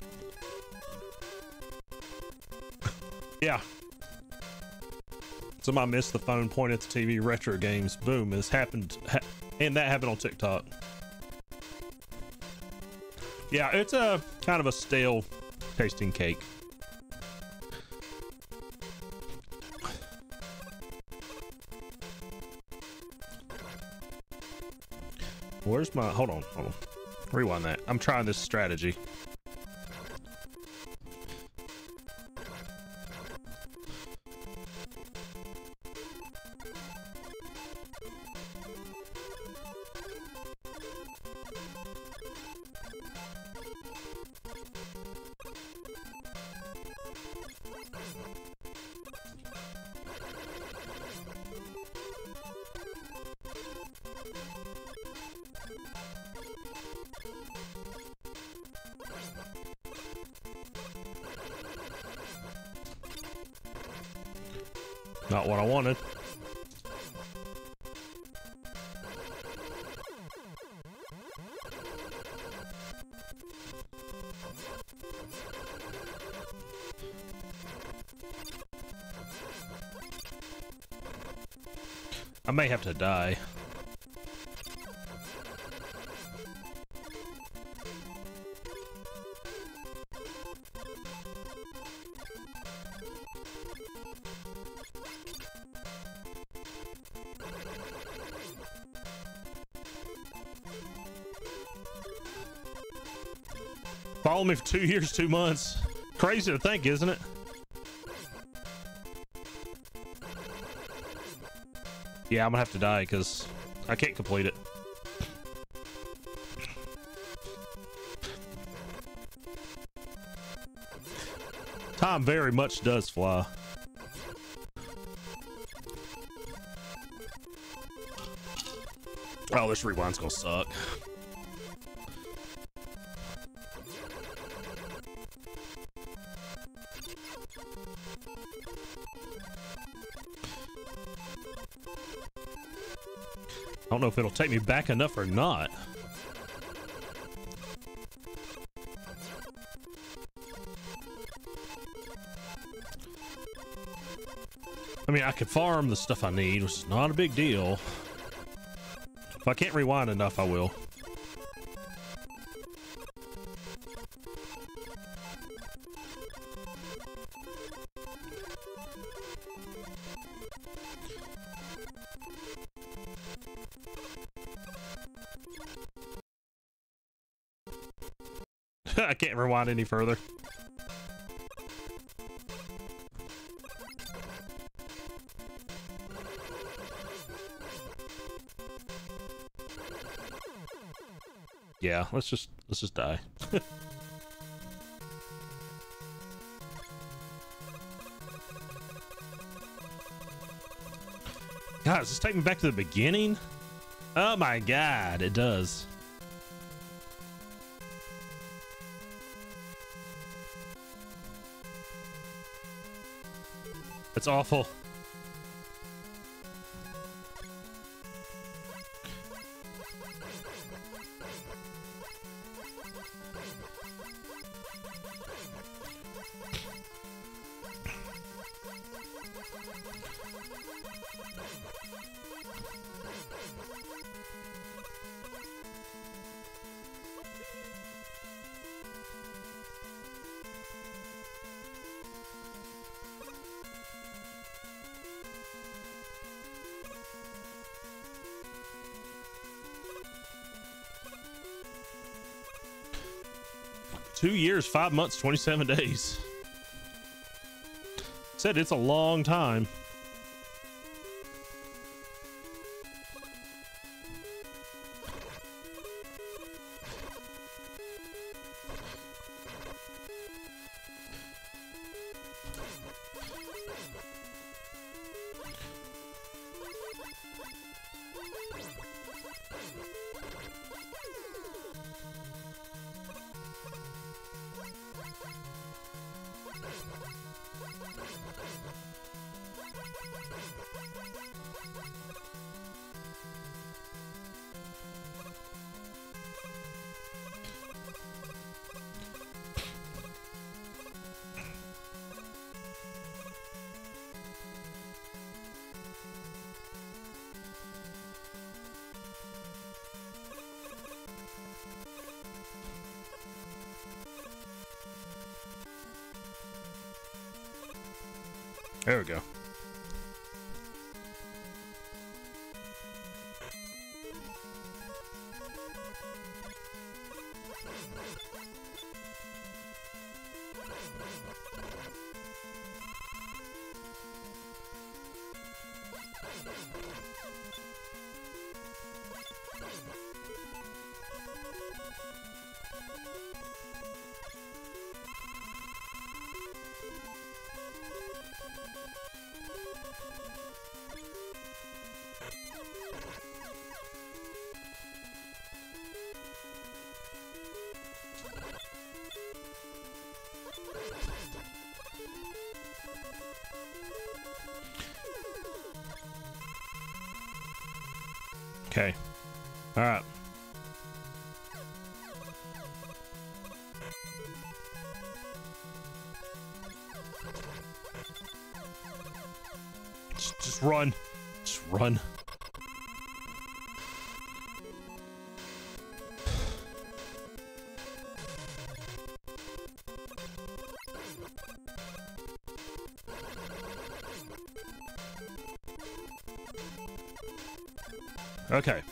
S1: Yeah. Somebody missed the phone, point at the T V, retro games. Boom. This happened. Ha and that happened on TikTok. Yeah, it's a kind of a stale tasting cake. Where's my, hold on, hold on. Rewind that. I'm trying this strategy. Not what I wanted. I may have to die. Follow me for two years, two months. Crazy to think, isn't it? Yeah, I'm gonna have to die because I can't complete it. Time very much does fly. Oh, this rewind's gonna suck. I don't know if it'll take me back enough or not. I mean, I could farm the stuff I need, which is not a big deal. If I can't rewind enough, I will. I can't rewind any further. Yeah, let's just let's just die. God, does this take me back to the beginning? Oh my God, it does. It's awful. Two years, five months, twenty-seven days. Said it's a long time. There we go. Okay. All right. Just, just run. Just run. Okay.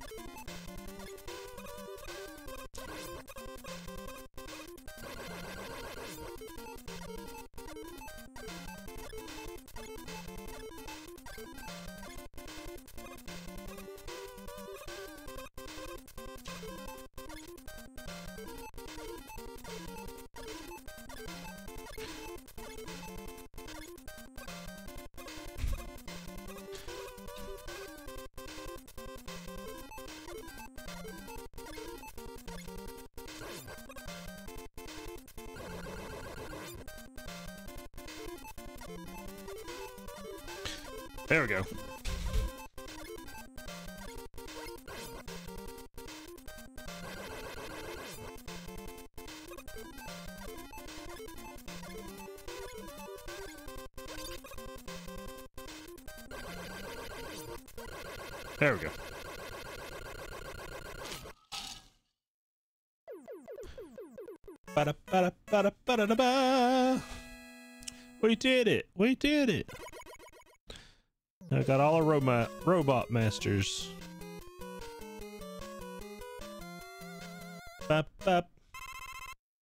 S1: There we go. There we go. Ba-da-ba-da-ba-da-ba-da-ba. We did it. We did it. I got all our robot robot masters. Bop, bop.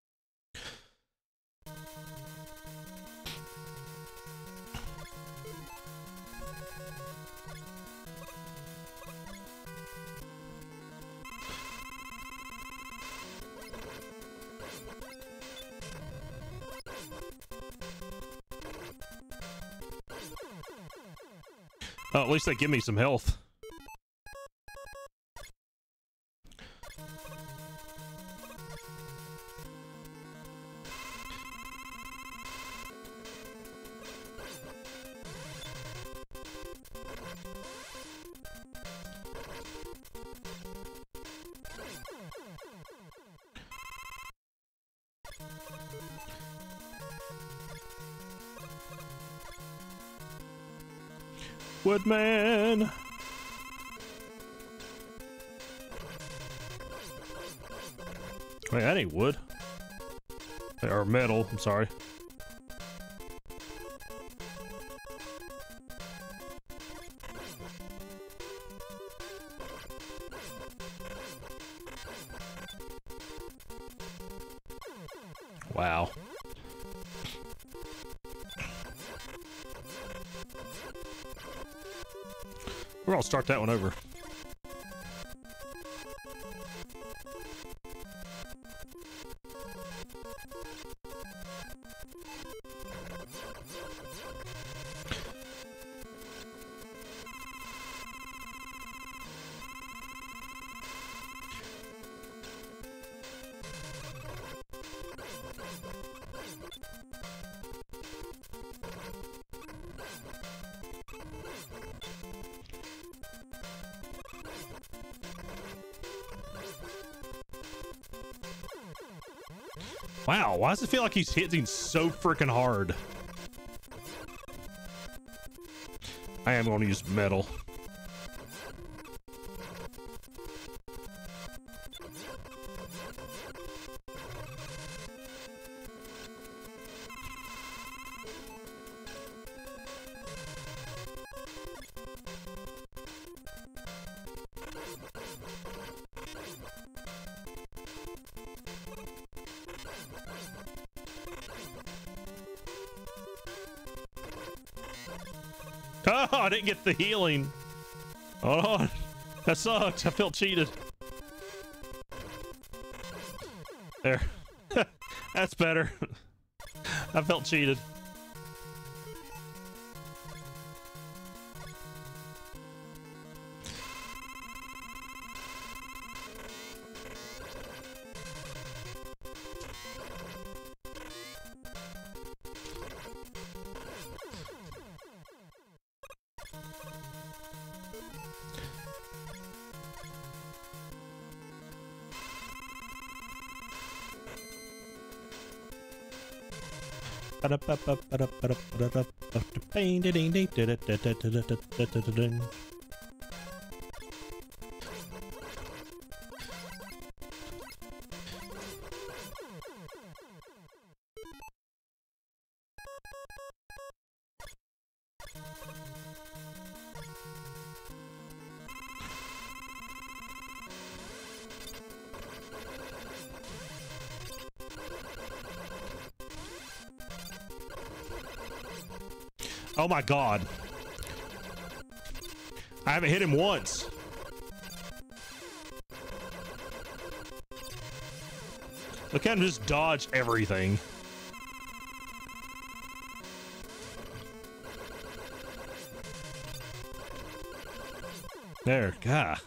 S1: Oh, at least they give me some health. Woodman. Wait, that ain't wood. Or metal, I'm sorry. Wow. We're gonna start that one over. Wow, why does it feel like he's hitting so freaking hard? I am going to use metal. Oh, I didn't get the healing. Hold on. That sucks. I felt cheated. There. That's better. I felt cheated. Oh my god. I haven't hit him once. Look at him just dodge everything. There, God.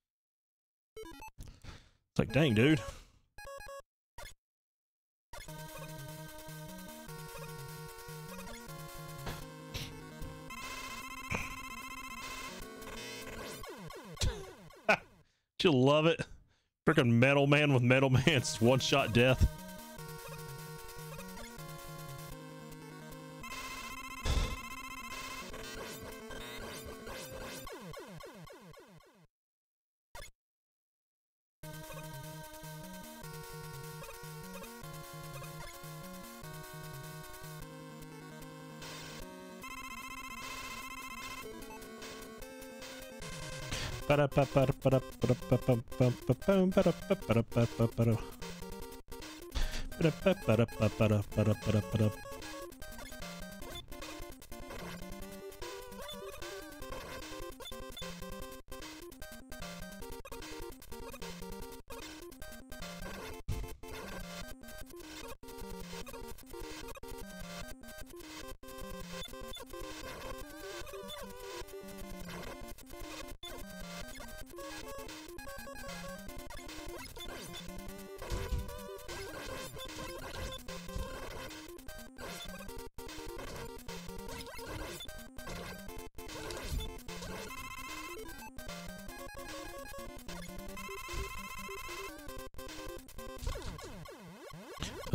S1: It's like, dang, dude. You'll love it. Freaking Metal Man with Metal Man's one-shot death.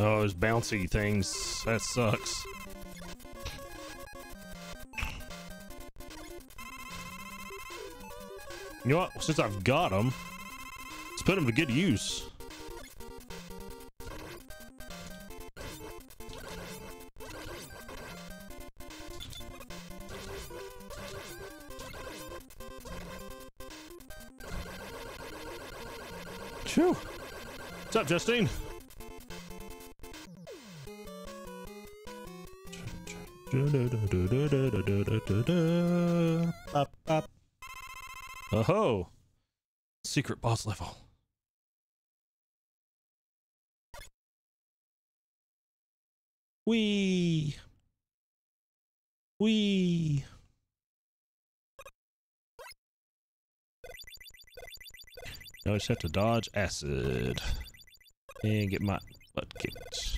S1: Oh, those bouncy things. That sucks. You know what? Since I've got them, let's put them to good use. Phew. What's up, Justine? Oh-ho! Secret boss level. Wee! Wee! Now I just have to dodge acid and get my butt kicked.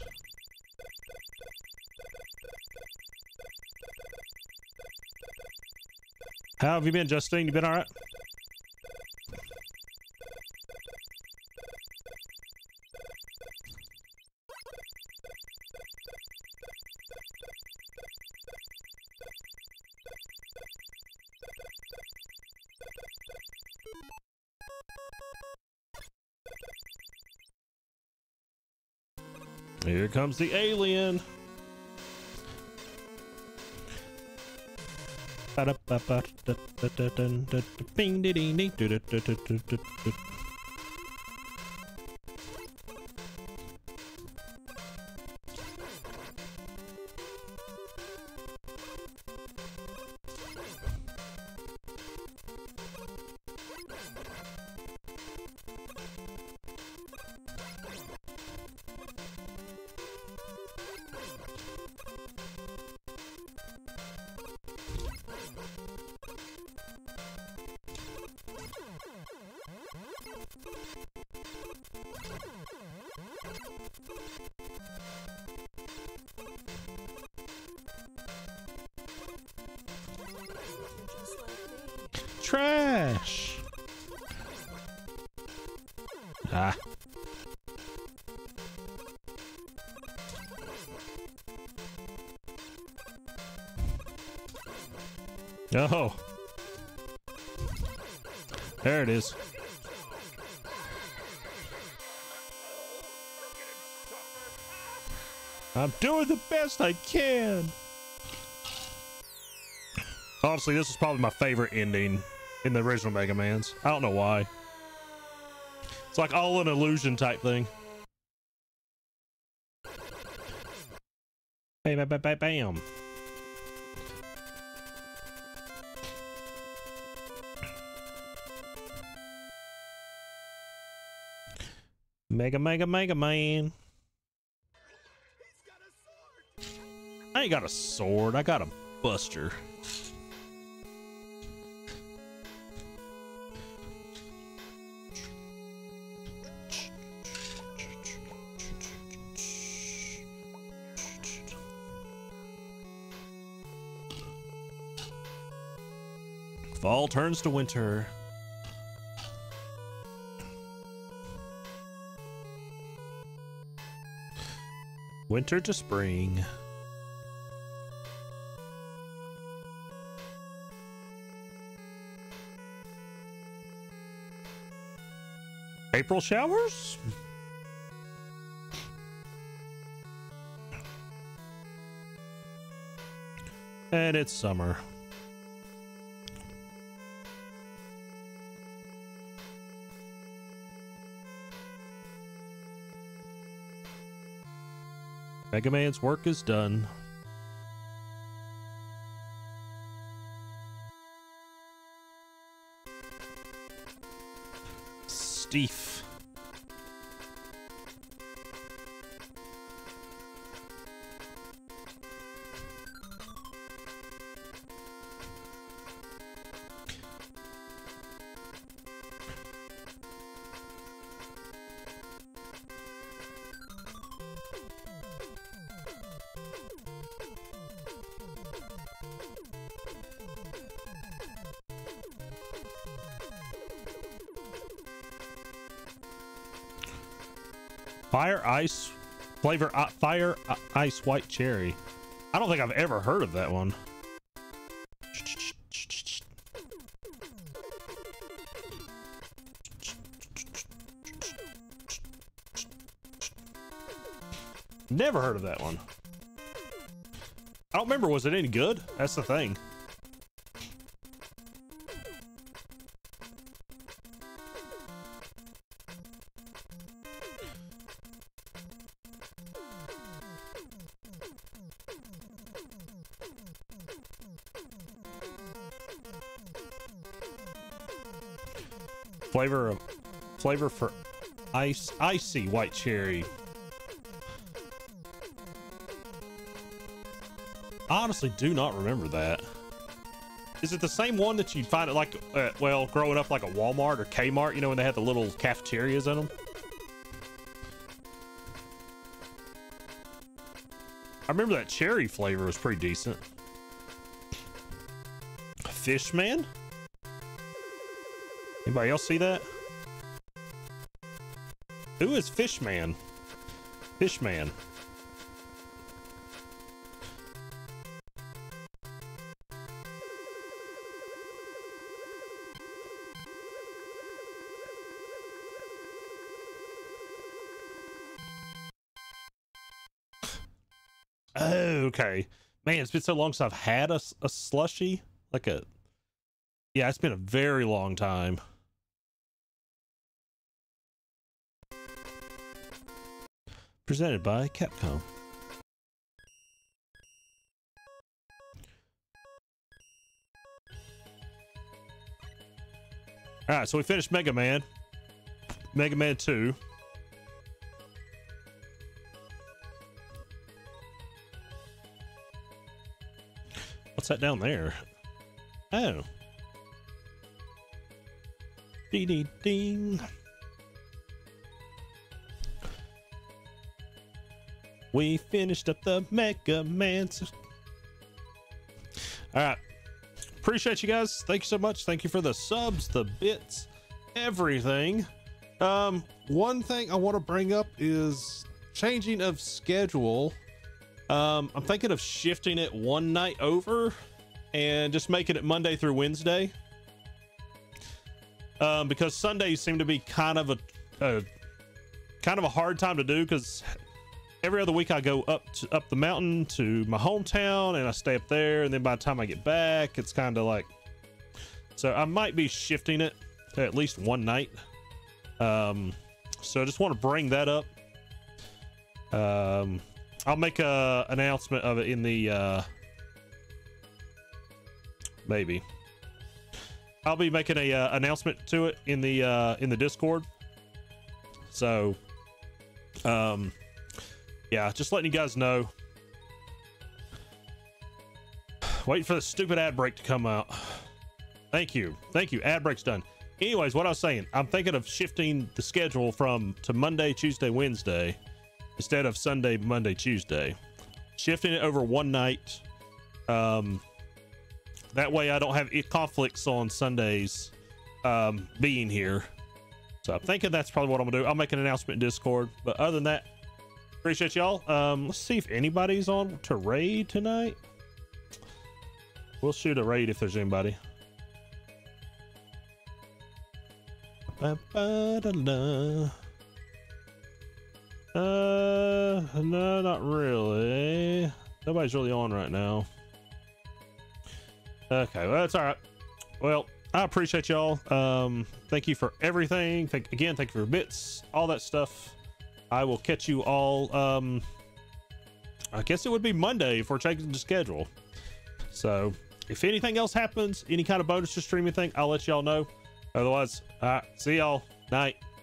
S1: How have you been, Justine? You been alright? Here comes the alien. Trash. Ah. Oh. There it is. I'm doing the best I can. Honestly, this is probably my favorite ending in the original Mega Man's. I don't know why. It's like all an illusion type thing. Hey, bam, bam, bam, bam. Mega, mega, mega man. I ain't got a sword. I got a buster. Fall turns to winter. Winter to spring. April showers? And it's summer. Mega Man's work is done. Steve. Fire, ice, Flavor uh, Fire uh, Ice White Cherry. I don't think I've ever heard of that one. Never heard of that one. I don't remember. Was it any good? That's the thing. Flavor of flavor for ice icy white cherry. I honestly do not remember that. Is it the same one that you'd find it like, uh, well, growing up like a Walmart or Kmart, you know, when they had the little cafeterias in them? I remember that cherry flavor was pretty decent. Fishman? Anybody else see that? Who is Fishman? Fishman. Oh, okay. Man, it's been so long since I've had a, a slushie. Like a... Yeah, it's been a very long time. Presented by Capcom. Alright, so we finished Mega Man. Mega Man two. What's that down there? Oh. Ding ding ding. We finished up the Mega Man. Alright. Appreciate you guys. Thank you so much. Thank you for the subs, the bits, everything. Um, one thing I want to bring up is changing of schedule. Um, I'm thinking of shifting it one night over and just making it Monday through Wednesday. Um, because Sundays seem to be kind of a, a kind of a hard time to do, because every other week I go up to, up the mountain to my hometown and I stay up there, and then by the time I get back, it's kind of like, so I might be shifting it to at least one night. Um, so I just want to bring that up. Um, I'll make a announcement of it in the, uh, maybe. I'll be making a uh, announcement to it in the uh, in the Discord. So, um, yeah, just letting you guys know. Waiting for the stupid ad break to come out. Thank you, thank you. Ad break's done. Anyways, what I was saying, I'm thinking of shifting the schedule from to Monday, Tuesday, Wednesday instead of Sunday, Monday, Tuesday. Shifting it over one night. Um. That way I don't have conflicts on Sundays um, being here. So I'm thinking that's probably what I'm gonna do. I'll make an announcement in Discord. But other than that, appreciate y'all. Um, let's see if anybody's on to raid tonight. We'll shoot a raid if there's anybody. Ba -ba -da -da. Uh, no, not really. Nobody's really on right now. Okay, well, that's all right. Well, I appreciate y'all. Um, thank you for everything. Thank again, thank you for bits, all that stuff. I will catch you all. Um, I guess it would be Monday if we're checking the schedule. So, if anything else happens, any kind of bonus to streaming thing, I'll let y'all know. Otherwise, all right, see y'all. Night.